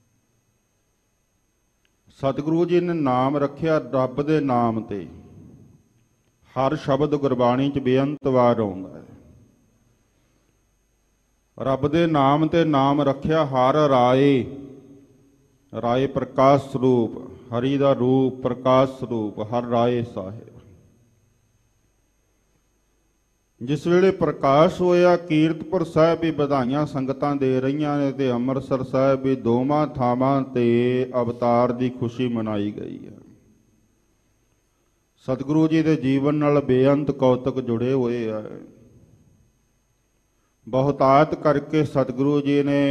ਸਤਿਗੁਰੂ ਜੀ ਨੇ ਨਾਮ ਰੱਖਿਆ ਰੱਬ ਦੇ ਨਾਮ ਤੇ। ਹਰ ਸ਼ਬਦ ਗੁਰਬਾਣੀ 'ਚ ਬੇਅੰਤ ਵਾਰ ਆਉਂਦਾ ਹੈ। ਰੱਬ ਦੇ ਨਾਮ ਤੇ ਨਾਮ ਰੱਖਿਆ ਹਰ ਰਾਏ। ਰਾਏ ਪ੍ਰਕਾਸ਼ ਸਰੂਪ, ਹਰੀ ਦਾ ਰੂਪ ਪ੍ਰਕਾਸ਼ ਸਰੂਪ, ਹਰ ਰਾਏ ਸਾਹਿਬ। ਜਿਸ ਵੇਲੇ ਪ੍ਰਕਾਸ਼ ਹੋਇਆ, ਕੀਰਤਪੁਰ ਸਾਹਿਬ ਵੀ ਵਧਾਈਆਂ ਸੰਗਤਾਂ ਦੇ ਰਹੀਆਂ ਨੇ ਤੇ ਅੰਮ੍ਰਿਤਸਰ ਸਾਹਿਬ ਵੀ, ਦੋਵਾਂ ਥਾਵਾਂ ਤੇ ਅਵਤਾਰ ਦੀ ਖੁਸ਼ੀ ਮਨਾਈ ਗਈ ਹੈ। ਸਤਿਗੁਰੂ ਜੀ ਦੇ ਜੀਵਨ ਨਾਲ ਬੇਅੰਤ ਕੌਤਕ ਜੁੜੇ ਹੋਏ ਆ। ਬਹੁਤਾਤ ਕਰਕੇ ਸਤਿਗੁਰੂ ਜੀ ਨੇ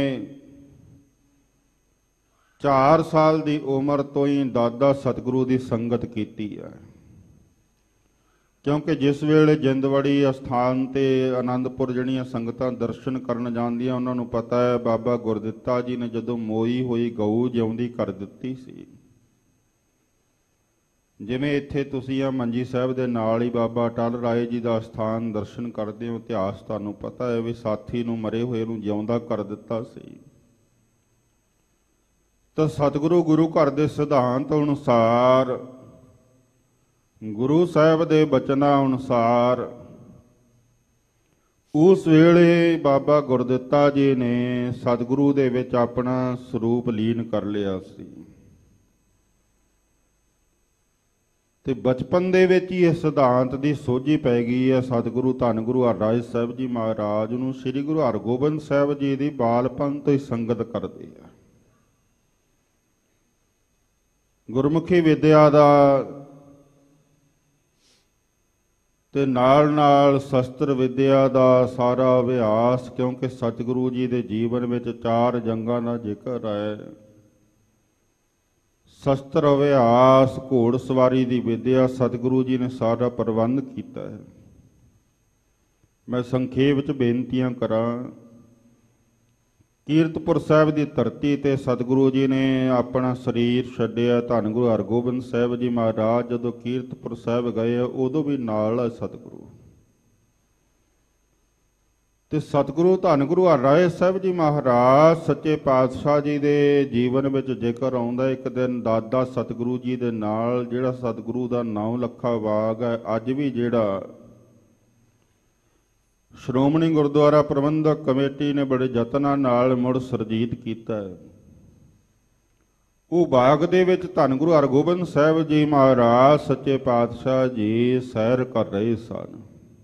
4 ਸਾਲ ਦੀ ਉਮਰ ਤੋਂ ਹੀ ਦਾਦਾ ਸਤਿਗੁਰੂ ਦੀ ਸੰਗਤ ਕੀਤੀ ਹੈ। ਕਿਉਂਕਿ ਜਿਸ ਵੇਲੇ ਜਿੰਦਵੜੀ ਅਸਥਾਨ ਤੇ ਆਨੰਦਪੁਰ ਜਿਹੜੀਆਂ ਸੰਗਤਾਂ ਦਰਸ਼ਨ ਕਰਨ ਜਾਂਦੀਆਂ ਉਹਨਾਂ ਨੂੰ ਪਤਾ ਹੈ ਬਾਬਾ ਗੁਰਦਿੱਤਾ ਜੀ ਨੇ ਜਦੋਂ ਮੋਈ ਹੋਈ ਗਊ ਜਿਉਂਦੀ ਕਰ ਦਿੱਤੀ ਸੀ। ਜਿਵੇਂ ਇੱਥੇ ਤੁਸੀਂ ਆ ਮੰਜੀ ਸਾਹਿਬ ਦੇ ਨਾਲ ਹੀ ਬਾਬਾ ਅਟਲ ਰਾਏ ਜੀ ਦਾ ਅਸਥਾਨ ਦਰਸ਼ਨ ਕਰਦੇ ਹੋ, ਇਤਿਹਾਸ ਤੁਹਾਨੂੰ ਪਤਾ ਹੈ ਵੀ ਸਾਥੀ ਨੂੰ ਮਰੇ ਹੋਏ ਨੂੰ ਜਿਉਂਦਾ ਕਰ ਦਿੱਤਾ ਸੀ। ਤਾਂ ਸਤਿਗੁਰੂ ਗੁਰੂ ਘਰ ਦੇ ਸਿਧਾਂਤ ਅਨੁਸਾਰ, ਗੁਰੂ ਸਾਹਿਬ ਦੇ ਬਚਨਾਂ ਅਨੁਸਾਰ ਉਸ ਵੇਲੇ ਬਾਬਾ ਗੁਰਦਿੱਤਾ ਜੀ ਨੇ ਸਤਿਗੁਰੂ ਦੇ ਵਿੱਚ ਆਪਣਾ ਸਰੂਪ ਲੀਨ ਕਰ ਲਿਆ ਸੀ। ਤੇ ਬਚਪਨ ਦੇ ਵਿੱਚ ਹੀ ਇਸ ਸਿਧਾਂਤ ਦੀ ਸੋਝੀ ਪੈ ਗਈ ਹੈ। ਸਤਿਗੁਰੂ ਧੰਨ ਗੁਰੂ ਹਰਿਰਾਏ ਸਾਹਿਬ ਜੀ ਮਹਾਰਾਜ ਨੂੰ ਸ੍ਰੀ ਗੁਰੂ ਹਰਗੋਬਿੰਦ ਸਾਹਿਬ ਜੀ ਦੀ ਬਾਲਪਨ ਤੋਂ ਹੀ ਸੰਗਤ ਕਰਦੇ ਆ। ਗੁਰਮੁਖੀ ਵਿਦਿਆ ਦਾ ਤੇ ਨਾਲ ਸ਼ਸਤਰ ਵਿਦਿਆ ਦਾ ਸਾਰਾ ਅਭਿਆਸ, ਕਿਉਂਕਿ ਸਤਿਗੁਰੂ ਜੀ ਦੇ ਜੀਵਨ ਵਿੱਚ 4 ਜੰਗਾਂ ਦਾ ਜ਼ਿਕਰ ਹੈ। ਸ਼ਸਤਰ ਅਭਿਆਸ, ਘੋੜ ਸਵਾਰੀ ਦੀ ਵਿਦਿਆ ਸਤਿਗੁਰੂ ਜੀ ਨੇ ਸਾਰਾ ਪ੍ਰਬੰਧ ਕੀਤਾ ਹੈ। ਮੈਂ ਸੰਖੇਪ ਵਿੱਚ ਬੇਨਤੀਆਂ ਕਰਾਂ। ਕੀਰਤਪੁਰ ਸਾਹਿਬ ਦੀ ਧਰਤੀ ਤੇ ਸਤਿਗੁਰੂ ਜੀ ਨੇ ਆਪਣਾ ਸਰੀਰ ਛੱਡਿਆ। ਧੰਨ ਗੁਰੂ ਹਰਗੋਬਿੰਦ ਸਾਹਿਬ ਜੀ ਮਹਾਰਾਜ ਜਦੋਂ ਕੀਰਤਪੁਰ ਸਾਹਿਬ ਗਏ ਉਦੋਂ ਵੀ ਨਾਲ ਹੈ ਸਤਿਗੁਰੂ। ਤੇ ਸਤਿਗੁਰੂ ਧੰਨ ਗੁਰੂ ਹਰਿਰਾਏ ਸਾਹਿਬ ਜੀ ਮਹਾਰਾਜ ਸੱਚੇ ਪਾਤਸ਼ਾਹ ਜੀ ਦੇ ਜੀਵਨ ਵਿੱਚ ਜ਼ਿਕਰ ਆਉਂਦਾ। ਇੱਕ ਦਿਨ ਦਾਦਾ ਸਤਿਗੁਰੂ ਜੀ ਦੇ ਨਾਲ ਜਿਹੜਾ ਸਤਿਗੁਰੂ ਦਾ 9 ਲੱਖਾ ਬਾਗ ਹੈ, ਅੱਜ ਵੀ ਜਿਹੜਾ ਸ਼੍ਰੋਮਣੀ ਗੁਰਦੁਆਰਾ ਪ੍ਰਬੰਧਕ ਕਮੇਟੀ ਨੇ ਬੜੇ ਯਤਨਾਂ ਨਾਲ ਮੁੜ ਸੁਰਜੀਤ ਕੀਤਾ ਹੈ, ਉਹ ਬਾਗ ਦੇ ਵਿੱਚ ਧੰਨ ਗੁਰੂ ਹਰਗੋਬਿੰਦ ਸਾਹਿਬ ਜੀ ਮਹਾਰਾਜ ਸੱਚੇ ਪਾਤਸ਼ਾਹ ਜੀ ਸੈਰ ਕਰ ਰਹੇ ਸਨ।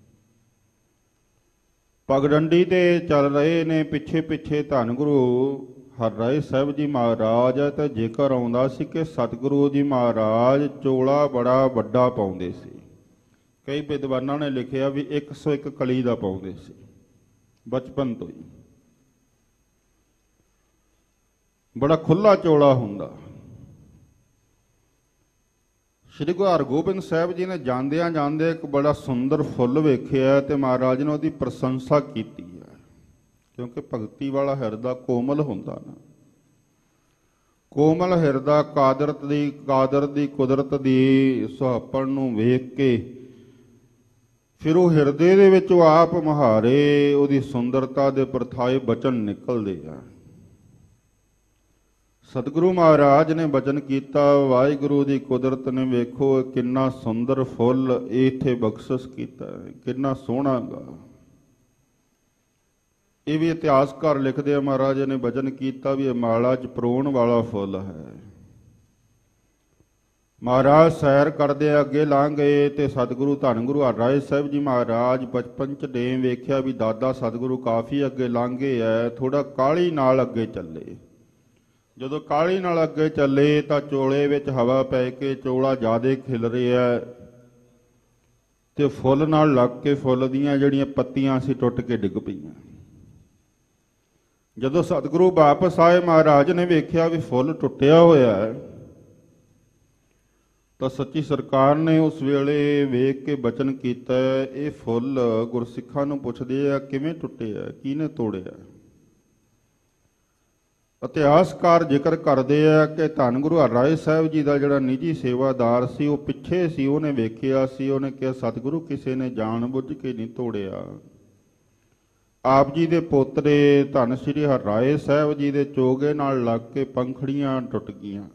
ਪਗਡੰਡੀ ਤੇ ਚੱਲ ਰਹੇ ਨੇ, ਪਿੱਛੇ ਪਿੱਛੇ ਧੰਨ ਗੁਰੂ ਹਰਿਰਾਏ ਸਾਹਿਬ ਜੀ ਮਹਾਰਾਜ ਹੈ। ਤਾਂ ਜ਼ਿਕਰ ਆਉਂਦਾ ਸੀ ਕਿ ਸਤਿਗੁਰੂ ਜੀ ਮਹਾਰਾਜ ਚੋਲਾ ਬੜਾ ਵੱਡਾ ਪਾਉਂਦੇ ਸੀ। ਕਈ ਵਿਦਵਾਨਾਂ ਨੇ ਲਿਖਿਆ ਵੀ 101 ਕਲੀ ਦਾ ਪਾਉਂਦੇ ਸੀ ਬਚਪਨ ਤੋਂ ਹੀ। ਬੜਾ ਖੁੱਲਾ ਚੋਲਾ ਹੁੰਦਾ। ਸ਼੍ਰੀ ਗੁਰੂ ਹਰਗੋਬਿੰਦ ਸਾਹਿਬ ਜੀ ਨੇ ਜਾਂਦਿਆਂ ਜਾਂਦੇ ਇੱਕ ਬੜਾ ਸੁੰਦਰ ਫੁੱਲ ਵੇਖਿਆ ਤੇ ਮਹਾਰਾਜ ਨੇ ਉਹਦੀ ਪ੍ਰਸ਼ੰਸਾ ਕੀਤੀ ਹੈ। ਕਿਉਂਕਿ ਭਗਤੀ ਵਾਲਾ ਹਿਰਦਾ ਕੋਮਲ ਹੁੰਦਾ ਨਾ, ਕੋਮਲ ਹਿਰਦਾ ਕਾਦਰ ਦੀ ਕੁਦਰਤ ਦੀ ਸੁਹਾਪਣ ਨੂੰ ਵੇਖ ਕੇ ਫਿਰ ਉਹ ਹਿਰਦੇ ਦੇ ਵਿੱਚੋਂ ਆਪ ਮੁਹਾਰੇ ਉਹਦੀ ਸੁੰਦਰਤਾ ਦੇ ਪਰਥਾਏ ਬਚਨ ਨਿਕਲਦੇ ਆ। ਸਤਿਗੁਰੂ ਮਹਾਰਾਜ ਨੇ ਬਚਨ ਕੀਤਾ, ਵਾਹਿਗੁਰੂ ਦੀ ਕੁਦਰਤ ਨੇ ਵੇਖੋ ਕਿੰਨਾ ਸੁੰਦਰ ਫੁੱਲ ਇੱਥੇ ਬਖਸ਼ਿਸ਼ ਕੀਤਾ, ਕਿੰਨਾ ਸੋਹਣਾ ਗਾ। ਇਹ ਵੀ ਇਤਿਹਾਸਕਾਰ ਲਿਖਦੇ ਆ, ਮਹਾਰਾਜ ਨੇ ਬਚਨ ਕੀਤਾ ਵੀ ਇਹ ਮਾਲਾ ਚ ਪਰੋਣ ਵਾਲਾ ਫੁੱਲ ਹੈ। ਮਹਾਰਾਜ ਸੈਰ ਕਰਦੇ ਅੱਗੇ ਲੰਘ ਗਏ ਤੇ ਸਤਿਗੁਰੂ ਧੰਨ ਗੁਰੂ ਹਰਿਰਾਏ ਸਾਹਿਬ ਜੀ ਮਹਾਰਾਜ ਬਚਪਨ ਚ ਡੇਮ ਵੇਖਿਆ ਵੀ ਦਾਦਾ ਸਤਿਗੁਰੂ ਕਾਫੀ ਅੱਗੇ ਲੰਘ ਗਏ ਐ, ਥੋੜਾ ਕਾਹਲੀ ਨਾਲ ਅੱਗੇ ਚੱਲੇ। ਜਦੋਂ ਕਾਹਲੀ ਨਾਲ ਅੱਗੇ ਚੱਲੇ ਤਾਂ ਚੋਲੇ ਵਿੱਚ ਹਵਾ ਪੈ ਕੇ ਚੋਲਾ ਜ਼ਿਆਦੇ ਖਿਲ ਰਿਹਾ ਤੇ ਫੁੱਲ ਨਾਲ ਲੱਗ ਕੇ ਫੁੱਲ ਦੀਆਂ ਜਿਹੜੀਆਂ ਪੱਤੀਆਂ ਸੀ ਟੁੱਟ ਕੇ ਡਿੱਗ ਪਈਆਂ। ਜਦੋਂ ਸਤਿਗੁਰੂ ਵਾਪਸ ਆਏ ਮਹਾਰਾਜ ਨੇ ਵੇਖਿਆ ਵੀ ਫੁੱਲ ਟੁੱਟਿਆ ਹੋਇਆ ਹੈ ਤਾਂ ਸੱਚੀ ਸਰਕਾਰ ਨੇ ਉਸ ਵੇਲੇ ਵੇਖ ਕੇ ਬਚਨ ਕੀਤਾ, ਇਹ ਫੁੱਲ ਗੁਰਸਿੱਖਾਂ ਨੂੰ ਪੁੱਛਦੇ ਆ ਕਿਵੇਂ ਟੁੱਟਿਆ, ਕਿਹਨੇ ਤੋੜਿਆ। ਇਤਿਹਾਸਕਾਰ ਜ਼ਿਕਰ ਕਰਦੇ ਆ ਕਿ ਧੰਨ ਗੁਰੂ ਹਰਿਰਾਏ ਸਾਹਿਬ ਜੀ ਦਾ ਜਿਹੜਾ ਨਿੱਜੀ ਸੇਵਾਦਾਰ ਸੀ ਉਹ ਪਿੱਛੇ ਸੀ, ਉਹਨੇ ਵੇਖਿਆ ਸੀ, ਉਹਨੇ ਕਿਹਾ ਸਤਿਗੁਰੂ ਕਿਸੇ ਨੇ ਜਾਣ ਬੁੱਝ ਕੇ ਨਹੀਂ ਤੋੜਿਆ। ਆਪ ਜੀ ਦੇ ਪੋਤਰੇ ਧੰਨ ਸ੍ਰੀ ਹਰਿਰਾਏ ਸਾਹਿਬ ਜੀ ਦੇ ਚੋਗੇ ਨਾਲ ਲੱਗ ਕੇ ਪੰਖੜੀਆਂ ਟੁੱਟ ਗਈਆਂ।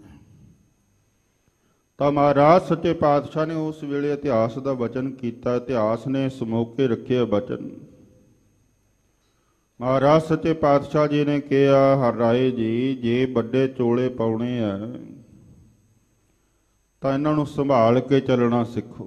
ਤਾਂ ਮਹਾਰਾਜ ਸੱਚੇ ਪਾਤਸ਼ਾਹ ਨੇ ਉਸ ਵੇਲੇ ਇਤਿਹਾਸ ਦਾ ਵਚਨ ਕੀਤਾ, ਇਤਿਹਾਸ ਨੇ ਸਮੋਕੇ ਰੱਖਿਆ ਵਚਨ। ਮਹਾਰਾਜ ਸੱਚੇ ਪਾਤਸ਼ਾਹ ਜੀ ਨੇ ਕਿਹਾ, ਹਰਿਰਾਏ ਜੀ ਜੇ ਵੱਡੇ ਚੋਲੇ ਪਾਉਣੇ ਆ ਤਾਂ ਇਹਨਾਂ ਨੂੰ ਸੰਭਾਲ ਕੇ ਚੱਲਣਾ ਸਿੱਖੋ।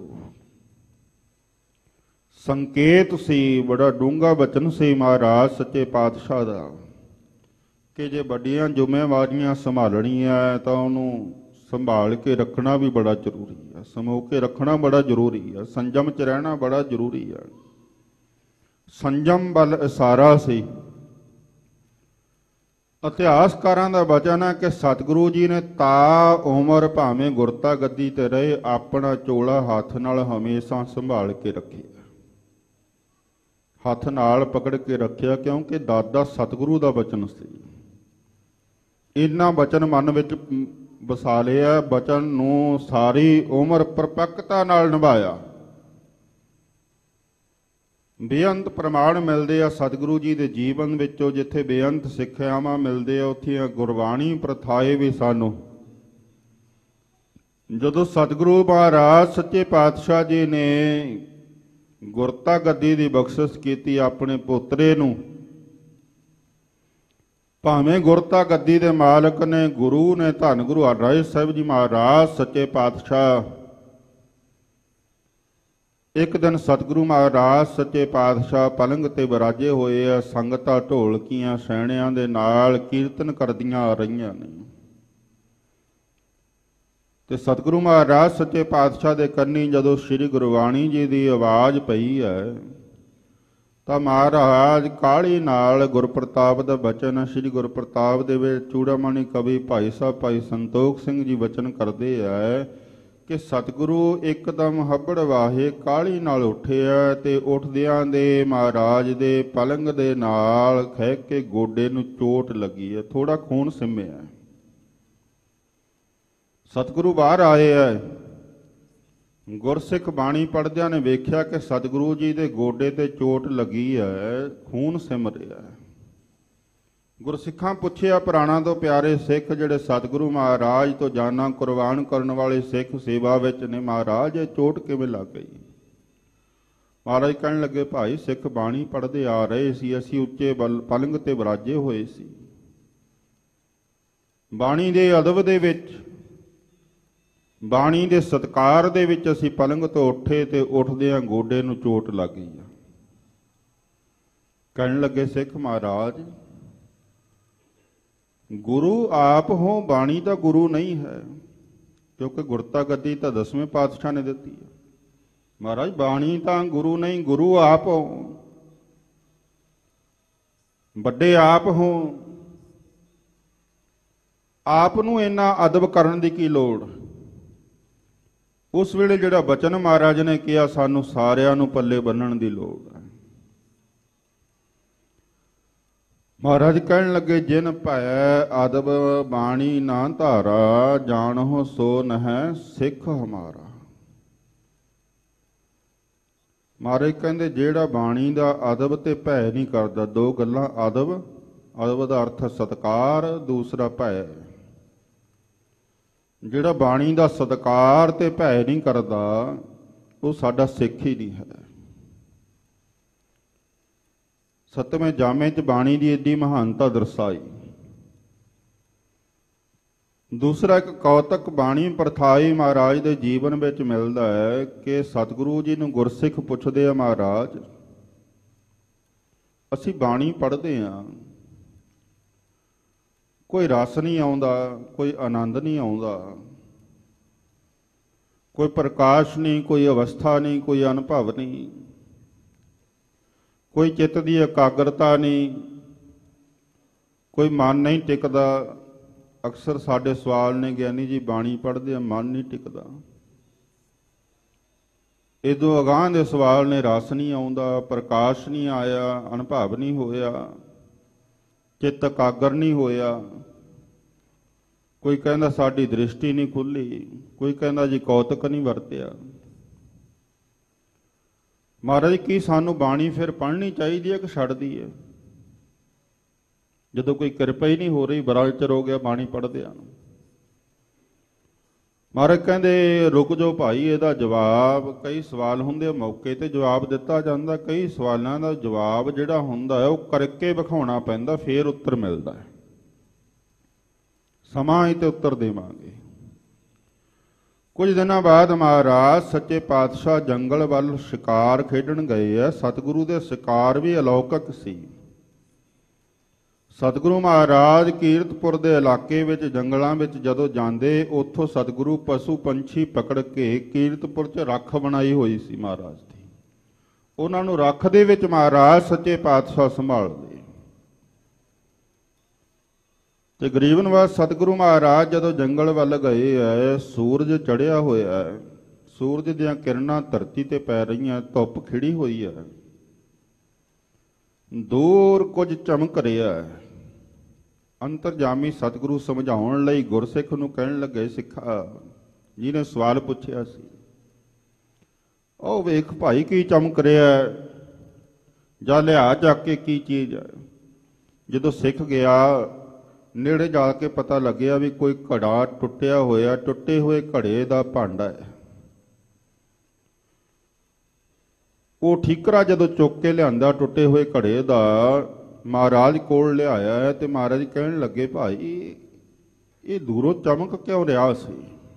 ਸੰਕੇਤ ਸੀ, ਬੜਾ ਡੂੰਘਾ ਵਚਨ ਸੀ ਮਹਾਰਾਜ ਸੱਚੇ ਪਾਤਸ਼ਾਹ ਦਾ ਕਿ ਜੇ ਵੱਡੀਆਂ ਜ਼ਿੰਮੇਵਾਰੀਆਂ ਸੰਭਾਲਣੀਆਂ ਤਾਂ ਉਹਨੂੰ ਸੰਭਾਲ ਕੇ ਰੱਖਣਾ ਵੀ ਬੜਾ ਜ਼ਰੂਰੀ ਹੈ, ਸਮੋ ਕੇ ਰੱਖਣਾ ਬੜਾ ਜ਼ਰੂਰੀ ਹੈ, ਸੰਜਮ 'ਚ ਰਹਿਣਾ ਬੜਾ ਜ਼ਰੂਰੀ ਹੈ। ਸੰਜਮ ਵੱਲ ਇਸ਼ਾਰਾ ਸੀ। ਇਤਿਹਾਸਕਾਰਾਂ ਦਾ ਵਚਨ ਹੈ ਕਿ ਸਤਿਗੁਰੂ ਜੀ ਨੇ ਤਾ ਉਮਰ ਭਾਵੇਂ ਗੁਰਤਾ ਗੱਦੀ ਤੇ ਰਹੇ ਆਪਣਾ ਚੋਲਾ ਹੱਥ ਨਾਲ ਹਮੇਸ਼ਾ ਸੰਭਾਲ ਕੇ ਰੱਖਿਆ, ਹੱਥ ਨਾਲ ਪਕੜ ਕੇ ਰੱਖਿਆ, ਕਿਉਂਕਿ ਦਾਦਾ ਸਤਿਗੁਰੂ ਦਾ ਵਚਨ ਸੀ। ਇਹਨਾਂ ਵਚਨ ਮਨ ਵਿੱਚ ਵਸਾ ਲਿਆ, ਵਚਨ ਨੂੰ ਸਾਰੀ ਉਮਰ ਪਰਪੱਕਤਾ ਨਾਲ ਨਿਭਾਇਆ। ਬੇਅੰਤ ਪ੍ਰਮਾਣ ਮਿਲਦੇ ਆ ਸਤਿਗੁਰੂ ਜੀ ਦੇ ਜੀਵਨ ਵਿੱਚੋਂ। ਜਿੱਥੇ ਬੇਅੰਤ ਸਿੱਖਿਆਵਾਂ ਮਿਲਦੇ ਆ ਉੱਥੇ ਗੁਰਬਾਣੀ ਪ੍ਰਥਾਏ ਵੀ ਸਾਨੂੰ। ਜਦੋਂ ਸਤਿਗੁਰੂ ਮਹਾਰਾਜ ਸੱਚੇ ਪਾਤਸ਼ਾਹ ਜੀ ਨੇ ਗੁਰਤਾ ਗੱਦੀ ਦੀ ਬਖਸ਼ਿਸ਼ ਕੀਤੀ ਆਪਣੇ ਪੋਤਰੇ ਨੂੰ, ਭਾਵੇਂ ਗੁਰਤਾ ਗੱਦੀ ਦੇ ਮਾਲਕ ਨੇ, ਗੁਰੂ ਨੇ, ਧੰਨ ਗੁਰੂ ਹਰਿਰਾਏ ਸਾਹਿਬ ਜੀ ਮਹਾਰਾਜ ਸੱਚੇ ਪਾਤਸ਼ਾਹ, ਇੱਕ ਦਿਨ ਸਤਿਗੁਰੂ ਮਹਾਰਾਜ ਸੱਚੇ ਪਾਤਸ਼ਾਹ ਪਲੰਗ ਤੇ ਬਿਰਾਜੇ ਹੋਏ ਆ। ਸੰਗਤਾਂ ਢੋਲਕੀਆਂ ਸੈਣਿਆਂ ਦੇ ਨਾਲ ਕੀਰਤਨ ਕਰਦੀਆਂ ਆ ਰਹੀਆਂ ਨੇ ਤੇ ਸਤਿਗੁਰੂ ਮਹਾਰਾਜ ਸੱਚੇ ਪਾਤਸ਼ਾਹ ਦੇ ਕੰਨੀ ਜਦੋਂ ਸ੍ਰੀ ਗੁਰਬਾਣੀ ਜੀ ਦੀ ਆਵਾਜ਼ ਪਈ ਹੈ ਤਾਂ ਮਹਾਰਾਜ ਕਾਹਲੀ ਨਾਲ ਗੁਰਪ੍ਰਤਾਪ ਦਾ ਬਚਨ, ਸ੍ਰੀ ਗੁਰਪ੍ਰਤਾਪ ਦੇ ਵਿੱਚ ਚੂੜਾਮਣੀ ਕਵੀ ਭਾਈ ਸਾਹਿਬ ਭਾਈ ਸੰਤੋਖ ਸਿੰਘ ਜੀ ਬਚਨ ਕਰਦੇ ਆ ਕਿ ਸਤਿਗੁਰੂ ਇੱਕਦਮ ਹੱਬੜ ਵਾਹੇ ਕਾਹਲੀ ਨਾਲ ਉੱਠਿਆ ਤੇ ਉੱਠਦਿਆਂ ਦੇ ਮਹਾਰਾਜ ਦੇ ਪਲੰਗ ਦੇ ਨਾਲ ਖਹਿ ਕੇ ਗੋਡੇ ਨੂੰ ਚੋਟ ਲੱਗੀ ਹੈ, ਥੋੜਾ ਖੂਨ ਸਿੰਮਿਆ। ਸਤਿਗੁਰੂ ਬਾਹਰ ਆਏ ਹੈ। ਗੁਰਸਿੱਖ ਬਾਣੀ ਪੜ੍ਹਦਿਆਂ ਨੇ ਵੇਖਿਆ ਕਿ ਸਤਿਗੁਰੂ ਜੀ ਦੇ ਗੋਡੇ ਤੇ ਚੋਟ ਲੱਗੀ ਹੈ, ਖੂਨ ਸਿਮ ਰਿਹਾ ਹੈ। ਗੁਰਸਿੱਖਾਂ ਪੁੱਛਿਆ, ਪੁਰਾਣਾ ਤੋਂ ਪਿਆਰੇ ਸਿੱਖ ਜਿਹੜੇ ਸਤਿਗੁਰੂ ਮਹਾਰਾਜ ਤੋਂ ਜਾਨਾਂ ਕੁਰਬਾਨ ਕਰਨ ਵਾਲੇ ਸਿੱਖ ਸੇਵਾ ਵਿੱਚ ਨੇ, ਮਹਾਰਾਜ ਇਹ ਚੋਟ ਕਿਵੇਂ ਲੱਗ ਗਈ? ਮਹਾਰਾਜ ਕਹਿਣ ਲੱਗੇ, ਭਾਈ ਸਿੱਖ ਬਾਣੀ ਪੜ੍ਹਦੇ ਆ ਰਹੇ ਸੀ, ਅਸੀਂ ਉੱਚੇ ਪਲੰਗ ਤੇ ਬਿਰਾਜੇ ਹੋਏ ਸੀ, ਬਾਣੀ ਦੇ ਅਦਬ ਦੇ ਵਿੱਚ, ਬਾਣੀ ਦੇ ਸਤਿਕਾਰ ਦੇ ਵਿੱਚ ਅਸੀਂ ਪਲੰਗ ਤੋਂ ਉੱਠੇ ਤੇ ਉੱਠਦਿਆਂ ਗੋਡੇ ਨੂੰ ਚੋਟ ਲੱਗ ਗਈ ਆ। ਕਹਿਣ ਲੱਗੇ ਸਿੱਖ ਮਹਾਰਾਜ, ਗੁਰੂ ਆਪ ਹੋ, ਬਾਣੀ ਦਾ ਗੁਰੂ ਨਹੀਂ ਹੈ, ਕਿਉਂਕਿ ਗੁਰਤਾ ਗੱਦੀ ਤਾਂ 10ਵੇਂ ਪਾਤਸ਼ਾਹ ਨੇ ਦਿੱਤੀ ਹੈ। ਮਹਾਰਾਜ ਬਾਣੀ ਤਾਂ ਗੁਰੂ ਨਹੀਂ, ਗੁਰੂ ਆਪ ਹੋ, ਵੱਡੇ ਆਪ ਹੋ, ਆਪ ਨੂੰ ਇੰਨਾ ਅਦਬ ਕਰਨ ਦੀ ਕੀ ਲੋੜ? ਉਸ ਵੇਲੇ ਜਿਹੜਾ ਬਚਨ ਮਹਾਰਾਜ ਨੇ ਕਿਹਾ, ਸਾਨੂੰ ਸਾਰਿਆਂ ਨੂੰ ਪੱਲੇ ਬੰਨਣ ਦੀ ਲੋੜ ਹੈ। ਮਹਾਰਾਜ ਕਹਿਣ ਲੱਗੇ, ਜਿਨ ਭੈ ਅਦਬ ਬਾਣੀ ਨਾ ਧਾਰਾ, ਜਾਣੋ ਸੋ ਨਹਿ ਸਿੱਖ ਹਮਾਰਾ। ਮਹਾਰਾਜ ਕਹਿੰਦੇ ਜਿਹੜਾ ਬਾਣੀ ਦਾ ਅਦਬ ਤੇ ਭੈ ਨਹੀਂ ਕਰਦਾ, ਦੋ ਗੱਲਾਂ, ਅਦਬ ਦਾ ਅਰਥ ਸਤਿਕਾਰ, ਦੂਸਰਾ ਭੈ। ਜਿਹੜਾ ਬਾਣੀ ਦਾ ਸਤਿਕਾਰ ਤੇ ਭੈ ਨਹੀਂ ਕਰਦਾ ਉਹ ਸਾਡਾ ਸਿੱਖ ਹੀ ਨਹੀਂ ਹੈ। ਸਤਵੇਂ ਜਾਮੇ 'ਚ ਬਾਣੀ ਦੀ ਏਡੀ ਮਹਾਨਤਾ ਦਰਸਾਈ। ਦੂਸਰਾ ਇੱਕ ਕੌਤਕ ਬਾਣੀ ਪ੍ਰਥਾਈ ਮਹਾਰਾਜ ਦੇ ਜੀਵਨ ਵਿੱਚ ਮਿਲਦਾ ਹੈ ਕਿ ਸਤਿਗੁਰੂ ਜੀ ਨੂੰ ਗੁਰਸਿੱਖ ਪੁੱਛਦੇ ਆ, ਮਹਾਰਾਜ ਅਸੀਂ ਬਾਣੀ ਪੜ੍ਹਦੇ ਹਾਂ, ਕੋਈ ਰਸ ਨਹੀਂ ਆਉਂਦਾ, ਕੋਈ ਆਨੰਦ ਨਹੀਂ ਆਉਂਦਾ, ਕੋਈ ਪ੍ਰਕਾਸ਼ ਨਹੀਂ, ਕੋਈ ਅਵਸਥਾ ਨਹੀਂ, ਕੋਈ ਅਨੁਭਵ ਨਹੀਂ, ਕੋਈ ਚਿੱਤ ਦੀ ਇਕਾਗਰਤਾ ਨਹੀਂ, ਕੋਈ ਮਨ ਨਹੀਂ ਟਿਕਦਾ। ਅਕਸਰ ਸਾਡੇ ਸਵਾਲ ਨੇ, ਗਿਆਨੀ ਜੀ ਬਾਣੀ ਪੜ੍ਹਦੇ ਆ ਮਨ ਨਹੀਂ ਟਿਕਦਾ। ਇਦੋਂ ਅਗਾਂਹ ਦੇ ਸਵਾਲ ਨੇ, ਰਸ ਨਹੀਂ ਆਉਂਦਾ, ਪ੍ਰਕਾਸ਼ ਨਹੀਂ ਆਇਆ, ਅਨੁਭਵ ਨਹੀਂ ਹੋਇਆ, ਚਿੱਤ ਇਕਾਗਰ ਨਹੀਂ ਹੋਇਆ। ਕੋਈ ਕਹਿੰਦਾ ਸਾਡੀ ਦ੍ਰਿਸ਼ਟੀ ਨਹੀਂ ਖੁੱਲੀ, ਕੋਈ ਕਹਿੰਦਾ ਜੀ ਕੌਤਕ ਨਹੀਂ ਵਰਤਿਆ। ਮਹਾਰਾਜ ਕੀ ਸਾਨੂੰ ਬਾਣੀ ਫਿਰ ਪੜ੍ਹਨੀ ਚਾਹੀਦੀ ਹੈ ਕਿ ਛੱਡਦੀ ਹੈ? ਜਦੋਂ ਕੋਈ ਕਿਰਪਾ ਹੀ ਨਹੀਂ ਹੋ ਰਹੀ, ਬੜਾ ਚਿਰ ਹੋ ਗਿਆ ਬਾਣੀ ਪੜ੍ਹਦਿਆਂ ਨੂੰ। ਮਹਾਰਾਜ ਕਹਿੰਦੇ ਰੁਕ ਜਾਓ ਭਾਈ, ਇਹਦਾ ਜਵਾਬ, ਕਈ ਸਵਾਲ ਹੁੰਦੇ ਮੌਕੇ ਤੇ ਜਵਾਬ ਦਿੱਤਾ ਜਾਂਦਾ, ਕਈ ਸਵਾਲਾਂ ਦਾ ਜਵਾਬ ਜਿਹੜਾ ਹੁੰਦਾ ਹੈ ਉਹ ਕਰਕੇ ਵਿਖਾਉਣਾ ਪੈਂਦਾ, ਫੇਰ ਉੱਤਰ ਮਿਲਦਾ ਹੈ। ਸਮਾਂ ਹੀ ਤੇ ਉੱਤਰ ਦੇਵਾਂਗੇ। ਕੁਝ ਦਿਨਾਂ ਬਾਅਦ ਮਹਾਰਾਜ ਸੱਚੇ ਪਾਤਸ਼ਾਹ ਜੰਗਲ ਵੱਲ ਸ਼ਿਕਾਰ ਖੇਡਣ ਗਏ ਆ। ਸਤਿਗੁਰੂ ਦੇ ਸ਼ਿਕਾਰ ਵੀ ਅਲੌਕਿਕ ਸੀ। ਸਤਿਗੁਰੂ ਮਹਾਰਾਜ ਕੀਰਤਪੁਰ ਦੇ ਇਲਾਕੇ ਵਿੱਚ ਜੰਗਲਾਂ ਵਿੱਚ ਜਦੋਂ ਜਾਂਦੇ, ਉੱਥੋਂ ਸਤਿਗੁਰੂ ਪਸ਼ੂ ਪੰਛੀ ਪਕੜ ਕੇ ਕੀਰਤਪੁਰ 'ਚ ਰੱਖ ਬਣਾਈ ਹੋਈ ਸੀ ਮਹਾਰਾਜ ਦੀ। ਉਹਨਾਂ ਨੂੰ ਰੱਖ ਦੇ ਵਿੱਚ ਮਹਾਰਾਜ ਸੱਚੇ ਪਾਤਸ਼ਾਹ ਸੰਭਾਲਦੇ। ਤੇ ਗਰੀਬ ਨਿਵਾਜ ਸਤਿਗੁਰੂ ਮਹਾਰਾਜ ਜਦੋਂ ਜੰਗਲ ਵੱਲ ਗਏ ਐ, ਸੂਰਜ ਚੜ੍ਹਿਆ ਹੋਇਆ ਹੈ, ਸੂਰਜ ਦੀਆਂ ਕਿਰਨਾਂ ਧਰਤੀ ਤੇ ਪੈ ਰਹੀਆਂ, ਧੁੱਪ ਖਿੜੀ ਹੋਈ ਹੈ, ਦੂਰ ਕੁਝ ਚਮਕ ਰਿਹਾ ਹੈ। ਅੰਤਰਜਾਮੀ ਸਤਿਗੁਰੂ ਸਮਝਾਉਣ ਲਈ ਗੁਰਸਿੱਖ ਨੂੰ ਕਹਿਣ ਲੱਗੇ, ਸਿੱਖਾ ਜਿਹਨੇ ਸਵਾਲ ਪੁੱਛਿਆ ਸੀ, ਉਹ ਵੇਖ ਭਾਈ ਕੀ ਚਮਕ ਰਿਹਾ ਹੈ, ਜਾਂ ਲਿਆ ਜਾ ਕੇ ਕੀ ਚੀਜ਼ ਹੈ। ਜਦੋਂ ਸਿੱਖ ਗਿਆ, ਨੇੜੇ ਜਾ ਕੇ ਪਤਾ ਲੱਗਿਆ ਵੀ ਕੋਈ ਘੜਾ ਟੁੱਟਿਆ ਹੋਇਆ, ਟੁੱਟੇ ਹੋਏ ਘੜੇ ਦਾ ਭਾਂਡਾ ਹੈ। ਉਹ ਠੀਕਰਾ ਜਦੋਂ ਚੁੱਕ ਕੇ ਲਿਆਂਦਾ ਟੁੱਟੇ ਹੋਏ ਘੜੇ ਦਾ, ਮਹਾਰਾਜ ਕੋਲ ਲਿਆਇਆ ਤੇ ਮਹਾਰਾਜ ਕਹਿਣ ਲੱਗੇ, ਭਾਈ ਇਹ ਦੂਰੋਂ ਚਮਕ ਕਿਉਂ ਰਿਹਾ ਸੀ?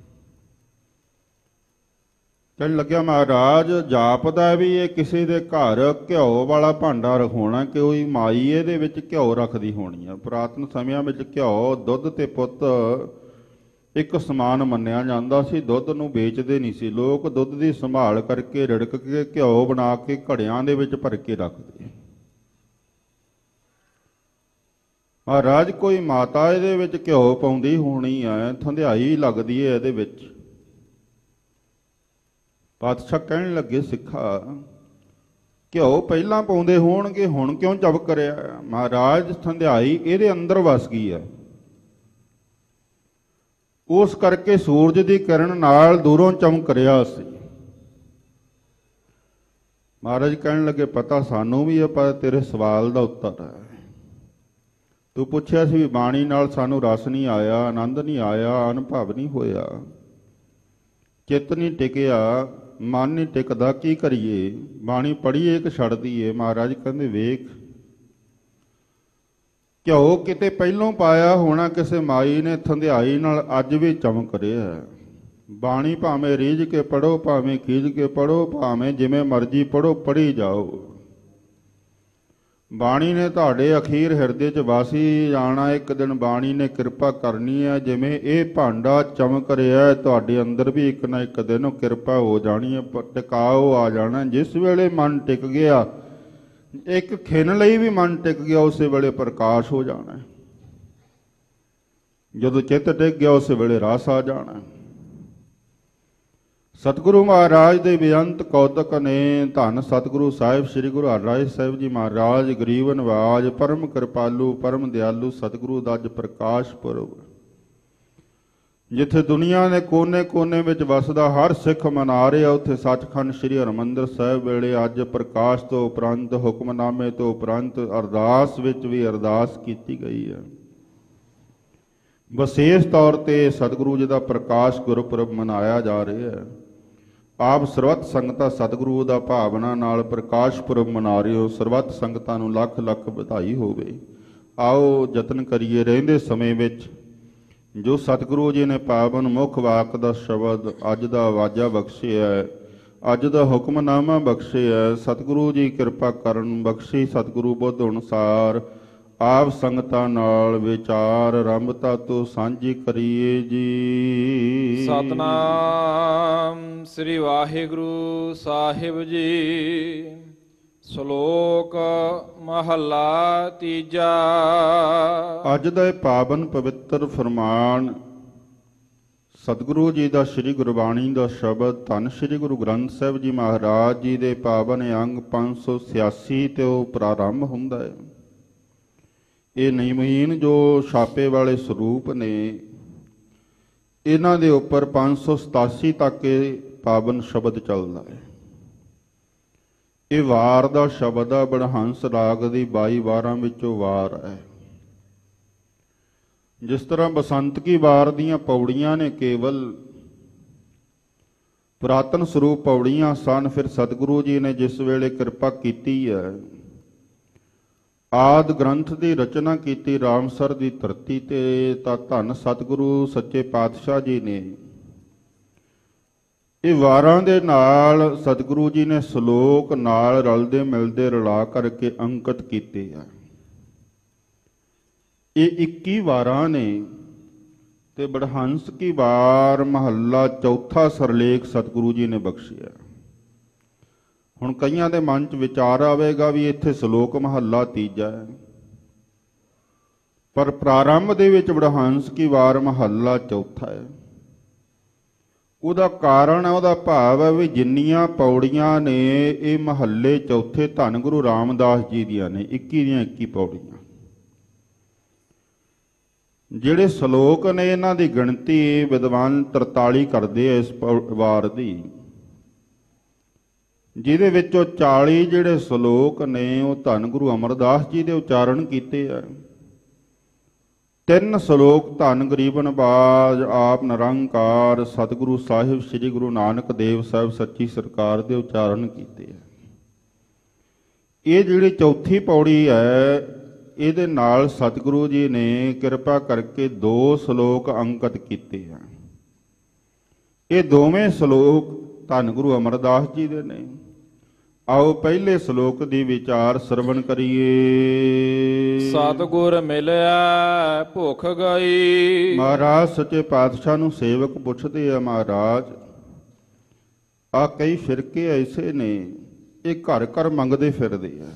ਕਹਿਣ ਲੱਗਿਆ, ਮਹਾਰਾਜ ਜਾਪਦਾ ਵੀ ਇਹ ਕਿਸੇ ਦੇ ਘਰ ਘਿਓ ਵਾਲਾ ਭਾਂਡਾ ਹੋਣਾ, ਕਿ ਕੋਈ ਮਾਈ ਇਹਦੇ ਵਿੱਚ ਘਿਓ ਰੱਖਦੀ ਹੋਣੀ ਆ। ਪੁਰਾਤਨ ਸਮਿਆਂ ਵਿੱਚ ਘਿਓ, ਦੁੱਧ ਤੇ ਪੁੱਤ ਇੱਕ ਸਮਾਨ ਮੰਨਿਆ ਜਾਂਦਾ ਸੀ। ਦੁੱਧ ਨੂੰ ਵੇਚਦੇ ਨਹੀਂ ਸੀ ਲੋਕ, ਦੁੱਧ ਦੀ ਸੰਭਾਲ ਕਰਕੇ ਰਿੜਕ ਕੇ ਘਿਓ ਬਣਾ ਕੇ ਘੜਿਆਂ ਦੇ ਵਿੱਚ ਭਰ ਕੇ ਰੱਖਦੇ। ਮਹਾਰਾਜ ਕੋਈ ਮਾਤਾ ਇਹਦੇ ਵਿੱਚ ਘਿਓ ਪਾਉਂਦੀ ਹੋਣੀ ਹੈ, ਥੰਧਿਆਈ ਲੱਗਦੀ ਹੈ ਇਹਦੇ ਵਿੱਚ। ਪਾਤਸ਼ਾਹ ਕਹਿਣ ਲੱਗੇ, ਸਿੱਖਾ ਘਿਓ ਪਹਿਲਾਂ ਪਾਉਂਦੇ ਹੋਣਗੇ, ਹੁਣ ਕਿਉਂ ਚਮਕ ਰਿਹਾ? ਮਹਾਰਾਜ ਥੰਧਿਆਈ ਇਹਦੇ ਅੰਦਰ ਵਸ ਗਈ ਹੈ, ਉਸ ਕਰਕੇ ਸੂਰਜ ਦੀ ਕਿਰਨ ਨਾਲ ਦੂਰੋਂ ਚਮਕ ਰਿਹਾ ਸੀ। ਮਹਾਰਾਜ ਕਹਿਣ ਲੱਗੇ, ਪਤਾ ਸਾਨੂੰ ਵੀ ਹੈ, ਪਰ ਤੇਰੇ ਸਵਾਲ ਦਾ ਉੱਤਰ ਹੈ। ਤੂੰ ਪੁੱਛਿਆ ਸੀ ਵੀ ਬਾਣੀ ਨਾਲ ਸਾਨੂੰ ਰਸ ਨਹੀਂ ਆਇਆ, ਆਨੰਦ ਨਹੀਂ ਆਇਆ, ਅਨੁਭਵ ਨਹੀਂ ਹੋਇਆ, ਚਿੱਤ ਨਹੀਂ ਟਿਕਿਆ, ਮਨ ਨਹੀਂ ਟਿਕਦਾ, ਕੀ ਕਰੀਏ? ਬਾਣੀ ਪੜ੍ਹੀਏ ਕਿ ਛੱਡ ਦਈਏ? ਮਹਾਰਾਜ ਕਹਿੰਦੇ, ਵੇਖ ਘਿਓ ਕਿਤੇ ਪਹਿਲੋਂ ਪਾਇਆ ਹੋਣਾ ਕਿਸੇ ਮਾਈ ਨੇ, ਥੰਧਿਆਈ ਨਾਲ ਅੱਜ ਵੀ ਚਮਕ ਰਿਹਾ। ਬਾਣੀ ਭਾਵੇਂ ਰੀਝ ਕੇ ਪੜ੍ਹੋ, ਭਾਵੇਂ ਖੀਝ ਕੇ ਪੜ੍ਹੋ, ਭਾਵੇਂ ਜਿਵੇਂ ਮਰਜ਼ੀ ਪੜ੍ਹੋ, ਪੜ੍ਹੀ ਜਾਓ। ਬਾਣੀ ਨੇ ਤੁਹਾਡੇ ਅਖੀਰ ਹਿਰਦੇ 'ਚ ਵਾਸੀ ਜਾਣਾ। ਇੱਕ ਦਿਨ ਬਾਣੀ ਨੇ ਕਿਰਪਾ ਕਰਨੀ ਹੈ। ਜਿਵੇਂ ਇਹ ਭਾਂਡਾ ਚਮਕ ਰਿਹਾ, ਤੁਹਾਡੇ ਅੰਦਰ ਵੀ ਇੱਕ ਨਾ ਇੱਕ ਦਿਨ ਕਿਰਪਾ ਹੋ ਜਾਣੀ ਹੈ, ਟਿਕਾਓ ਆ ਜਾਣਾ। ਜਿਸ ਵੇਲੇ ਮਨ ਟਿਕ ਗਿਆ, ਇੱਕ ਖਿਣ ਲਈ ਵੀ ਮਨ ਟਿਕ ਗਿਆ, ਉਸੇ ਵੇਲੇ ਪ੍ਰਕਾਸ਼ ਹੋ ਜਾਣਾ। ਜਦੋਂ ਚਿੱਤ ਟਿਕ ਗਿਆ, ਉਸੇ ਵੇਲੇ ਰਸ ਆ ਜਾਣਾ। ਸਤਿਗੁਰੂ ਮਹਾਰਾਜ ਦੇ ਬੇਅੰਤ ਕੌਤਕ ਨੇ। ਧੰਨ ਸਤਿਗੁਰੂ ਸਾਹਿਬ ਸ੍ਰੀ ਗੁਰੂ ਹਰਿਰਾਏ ਸਾਹਿਬ ਜੀ ਮਹਾਰਾਜ, ਗਰੀਬ ਨਿਵਾਜ, ਪਰਮ ਕਿਰਪਾਲੂ, ਪਰਮ ਦਿਆਲੂ ਸਤਿਗੁਰੂ ਦਾ ਅੱਜ ਪ੍ਰਕਾਸ਼ ਪੁਰਬ। ਜਿੱਥੇ ਦੁਨੀਆ ਦੇ ਕੋਨੇ-ਕੋਨੇ ਵਿੱਚ ਵਸਦਾ ਹਰ ਸਿੱਖ ਮਨਾ ਰਿਹਾ, ਉੱਥੇ ਸੱਚਖੰਡ ਸ੍ਰੀ ਹਰਿਮੰਦਰ ਸਾਹਿਬ ਵੇਲੇ ਅੱਜ ਪ੍ਰਕਾਸ਼ ਤੋਂ ਉਪਰੰਤ, ਹੁਕਮਨਾਮੇ ਤੋਂ ਉਪਰੰਤ ਅਰਦਾਸ ਵਿੱਚ ਵੀ ਅਰਦਾਸ ਕੀਤੀ ਗਈ ਹੈ। ਵਿਸ਼ੇਸ਼ ਤੌਰ ਤੇ ਸਤਿਗੁਰੂ ਜੀ ਦਾ ਪ੍ਰਕਾਸ਼ ਗੁਰਪੁਰਬ ਮਨਾਇਆ ਜਾ ਰਿਹਾ ਹੈ। ਆਪ ਸਰਬੱਤ ਸੰਗਤਾਂ ਸਤਿਗੁਰੂ ਦਾ ਭਾਵਨਾ ਨਾਲ ਪ੍ਰਕਾਸ਼ ਪੁਰਬ ਮਨਾ ਰਹੇ ਹੋ। ਸਰਬੱਤ ਸੰਗਤਾਂ ਨੂੰ ਲੱਖ ਲੱਖ ਵਧਾਈ ਹੋਵੇ। ਆਓ ਯਤਨ ਕਰੀਏ ਰਹਿੰਦੇ ਸਮੇਂ ਵਿੱਚ ਜੋ ਸਤਿਗੁਰੂ ਜੀ ਨੇ ਪਾਵਨ ਮੁੱਖ ਵਾਕ ਦਾ ਸ਼ਬਦ ਅੱਜ ਦਾ ਵਾਜਾ ਬਖਸ਼ਿਆ ਹੈ, ਅੱਜ ਦਾ ਹੁਕਮਨਾਮਾ ਬਖਸ਼ਿਆ, ਸਤਿਗੁਰੂ ਜੀ ਕਿਰਪਾ ਕਰਨ ਬਖਸ਼ੀ ਸਤਿਗੁਰੂ ਬੁੱਧ ਅਨੁਸਾਰ ਆਪ ਸੰਗਤਾਂ ਨਾਲ ਵਿਚਾਰ ਆਰੰਭਤਾ ਤੋਂ ਸਾਂਝੀ ਕਰੀਏ ਜੀ। ਸਤਨਾਮ ਸ੍ਰੀ ਵਾਹਿਗੁਰੂ ਸਾਹਿਬ ਜੀ। ਸ਼ਲੋਕ ਮਹੱਲਾ ਤੀਜਾ। ਅੱਜ ਦਾ ਇਹ ਪਾਵਨ ਪਵਿੱਤਰ ਫਰਮਾਨ ਸਤਿਗੁਰੂ ਜੀ ਦਾ ਸ੍ਰੀ ਗੁਰਬਾਣੀ ਦਾ ਸ਼ਬਦ ਧੰਨ ਸ੍ਰੀ ਗੁਰੂ ਗ੍ਰੰਥ ਸਾਹਿਬ ਜੀ ਮਹਾਰਾਜ ਜੀ ਦੇ ਪਾਵਨ ਅੰਗ 586 ਤੋਂ ਪ੍ਰਾਰੰਭ ਹੁੰਦਾ ਹੈ। ਇਹ ਨਿਯਮਹੀਨ ਜੋ ਛਾਪੇ ਵਾਲੇ ਸਰੂਪ ਨੇ, ਇਹਨਾਂ ਦੇ ਉੱਪਰ 587 ਤੱਕ ਇਹ ਪਾਵਨ ਸ਼ਬਦ ਚੱਲਦਾ ਹੈ। ਇਹ ਵਾਰ ਦਾ ਸ਼ਬਦ ਆ, ਬੜਹੰਸ ਰਾਗ ਦੀ 22 ਵਾਰਾਂ ਵਿੱਚੋਂ ਵਾਰ ਹੈ। ਜਿਸ ਤਰ੍ਹਾਂ ਬਸੰਤ ਕੀ ਵਾਰ ਦੀਆਂ ਪੌੜੀਆਂ ਨੇ ਕੇਵਲ ਪੁਰਾਤਨ ਸਰੂਪ ਪੌੜੀਆਂ ਸਨ, ਫਿਰ ਸਤਿਗੁਰੂ ਜੀ ਨੇ ਜਿਸ ਵੇਲੇ ਕਿਰਪਾ ਕੀਤੀ ਹੈ, ਆਦਿ ਗ੍ਰੰਥ ਦੀ ਰਚਨਾ ਕੀਤੀ ਰਾਮਸਰ ਦੀ ਧਰਤੀ ਤੇ, ਤਾਂ ਧੰਨ ਸਤਿਗੁਰੂ ਸੱਚੇ ਪਾਤਸ਼ਾਹ ਜੀ ਨੇ ਇਹ ਵਾਰਾਂ ਦੇ ਨਾਲ ਸਤਿਗੁਰੂ ਜੀ ਨੇ ਸ਼ਲੋਕ ਨਾਲ ਰਲਦੇ ਮਿਲਦੇ ਰਲਾ ਕਰਕੇ ਅੰਕਿਤ ਕੀਤੇ ਆ। ਇਹ 21 ਵਾਰਾਂ ਨੇ ਤੇ ਬੜਹੰਸ ਕੀ ਵਾਰ ਮਹੱਲਾ ਚੌਥਾ ਸਰਲੇਖ ਸਤਿਗੁਰੂ ਜੀ ਨੇ ਬਖਸ਼ਿਆ। ਹੁਣ ਕਈਆਂ ਦੇ ਮਨ 'ਚ ਵਿਚਾਰ ਆਵੇਗਾ ਵੀ ਇੱਥੇ ਸ਼ਲੋਕ ਮਹੱਲਾ ਤੀਜਾ ਹੈ, ਪਰ ਪ੍ਰਾਰੰਭ ਦੇ ਵਿੱਚ ਵਡਹੰਸ ਕੀ ਵਾਰ ਮਹੱਲਾ ਚੌਥਾ ਹੈ। ਉਹਦਾ ਕਾਰਨ ਹੈ, ਉਹਦਾ ਭਾਵ ਹੈ ਵੀ ਜਿੰਨੀਆਂ ਪੌੜੀਆਂ ਨੇ ਇਹ ਮਹੱਲੇ ਚੌਥੇ ਧੰਨ ਗੁਰੂ ਰਾਮਦਾਸ ਜੀ ਦੀਆਂ ਨੇ, 21 ਦੀਆਂ 21 ਪੌੜੀਆਂ। ਜਿਹੜੇ ਸ਼ਲੋਕ ਨੇ ਇਹਨਾਂ ਦੀ ਗਿਣਤੀ ਵਿਦਵਾਨ 43 ਕਰਦੇ ਆ ਇਸ ਵਾਰ ਦੀ, ਜਿਹਦੇ ਵਿੱਚੋਂ 40 ਜਿਹੜੇ ਸ਼ਲੋਕ ਨੇ ਉਹ ਧੰਨ ਗੁਰੂ ਅਮਰਦਾਸ ਜੀ ਦੇ ਉਚਾਰਨ ਕੀਤੇ ਆ। 3 ਸ਼ਲੋਕ ਧੰਨ ਗਰੀਬਨ ਬਾਜ ਆਪ ਨਿਰੰਕਾਰ ਸਤਿਗੁਰੂ ਸਾਹਿਬ ਸ੍ਰੀ ਗੁਰੂ ਨਾਨਕ ਦੇਵ ਸਾਹਿਬ ਸੱਚੀ ਸਰਕਾਰ ਦੇ ਉਚਾਰਨ ਕੀਤੇ ਆ। ਇਹ ਜਿਹੜੀ ਚੌਥੀ ਪੌੜੀ ਹੈ, ਇਹਦੇ ਨਾਲ ਸਤਿਗੁਰੂ ਜੀ ਨੇ ਕਿਰਪਾ ਕਰਕੇ 2 ਸ਼ਲੋਕ ਅੰਕਿਤ ਕੀਤੇ ਆ। ਇਹ ਦੋਵੇਂ ਸ਼ਲੋਕ ਧੰਨ ਗੁਰੂ ਅਮਰਦਾਸ ਜੀ ਦੇ ਨੇ। ਆਓ ਪਹਿਲੇ ਸ਼ਲੋਕ ਦੀ ਵਿਚਾਰ ਸਰਵਣ ਕਰੀਏ। ਸਤਿਗੁਰ ਮਿਲਿਆ ਭੁੱਖ ਗਈ। ਮਹਾਰਾਜ ਸੱਚੇ ਪਾਤਸ਼ਾਹ ਨੂੰ ਸੇਵਕ ਪੁੱਛਦੇ ਆ, ਮਹਾਰਾਜ ਆ ਕਈ ਫਿਰਕੇ ਐਸੇ ਨੇ ਇਹ ਘਰ ਘਰ ਮੰਗਦੇ ਫਿਰਦੇ ਆ,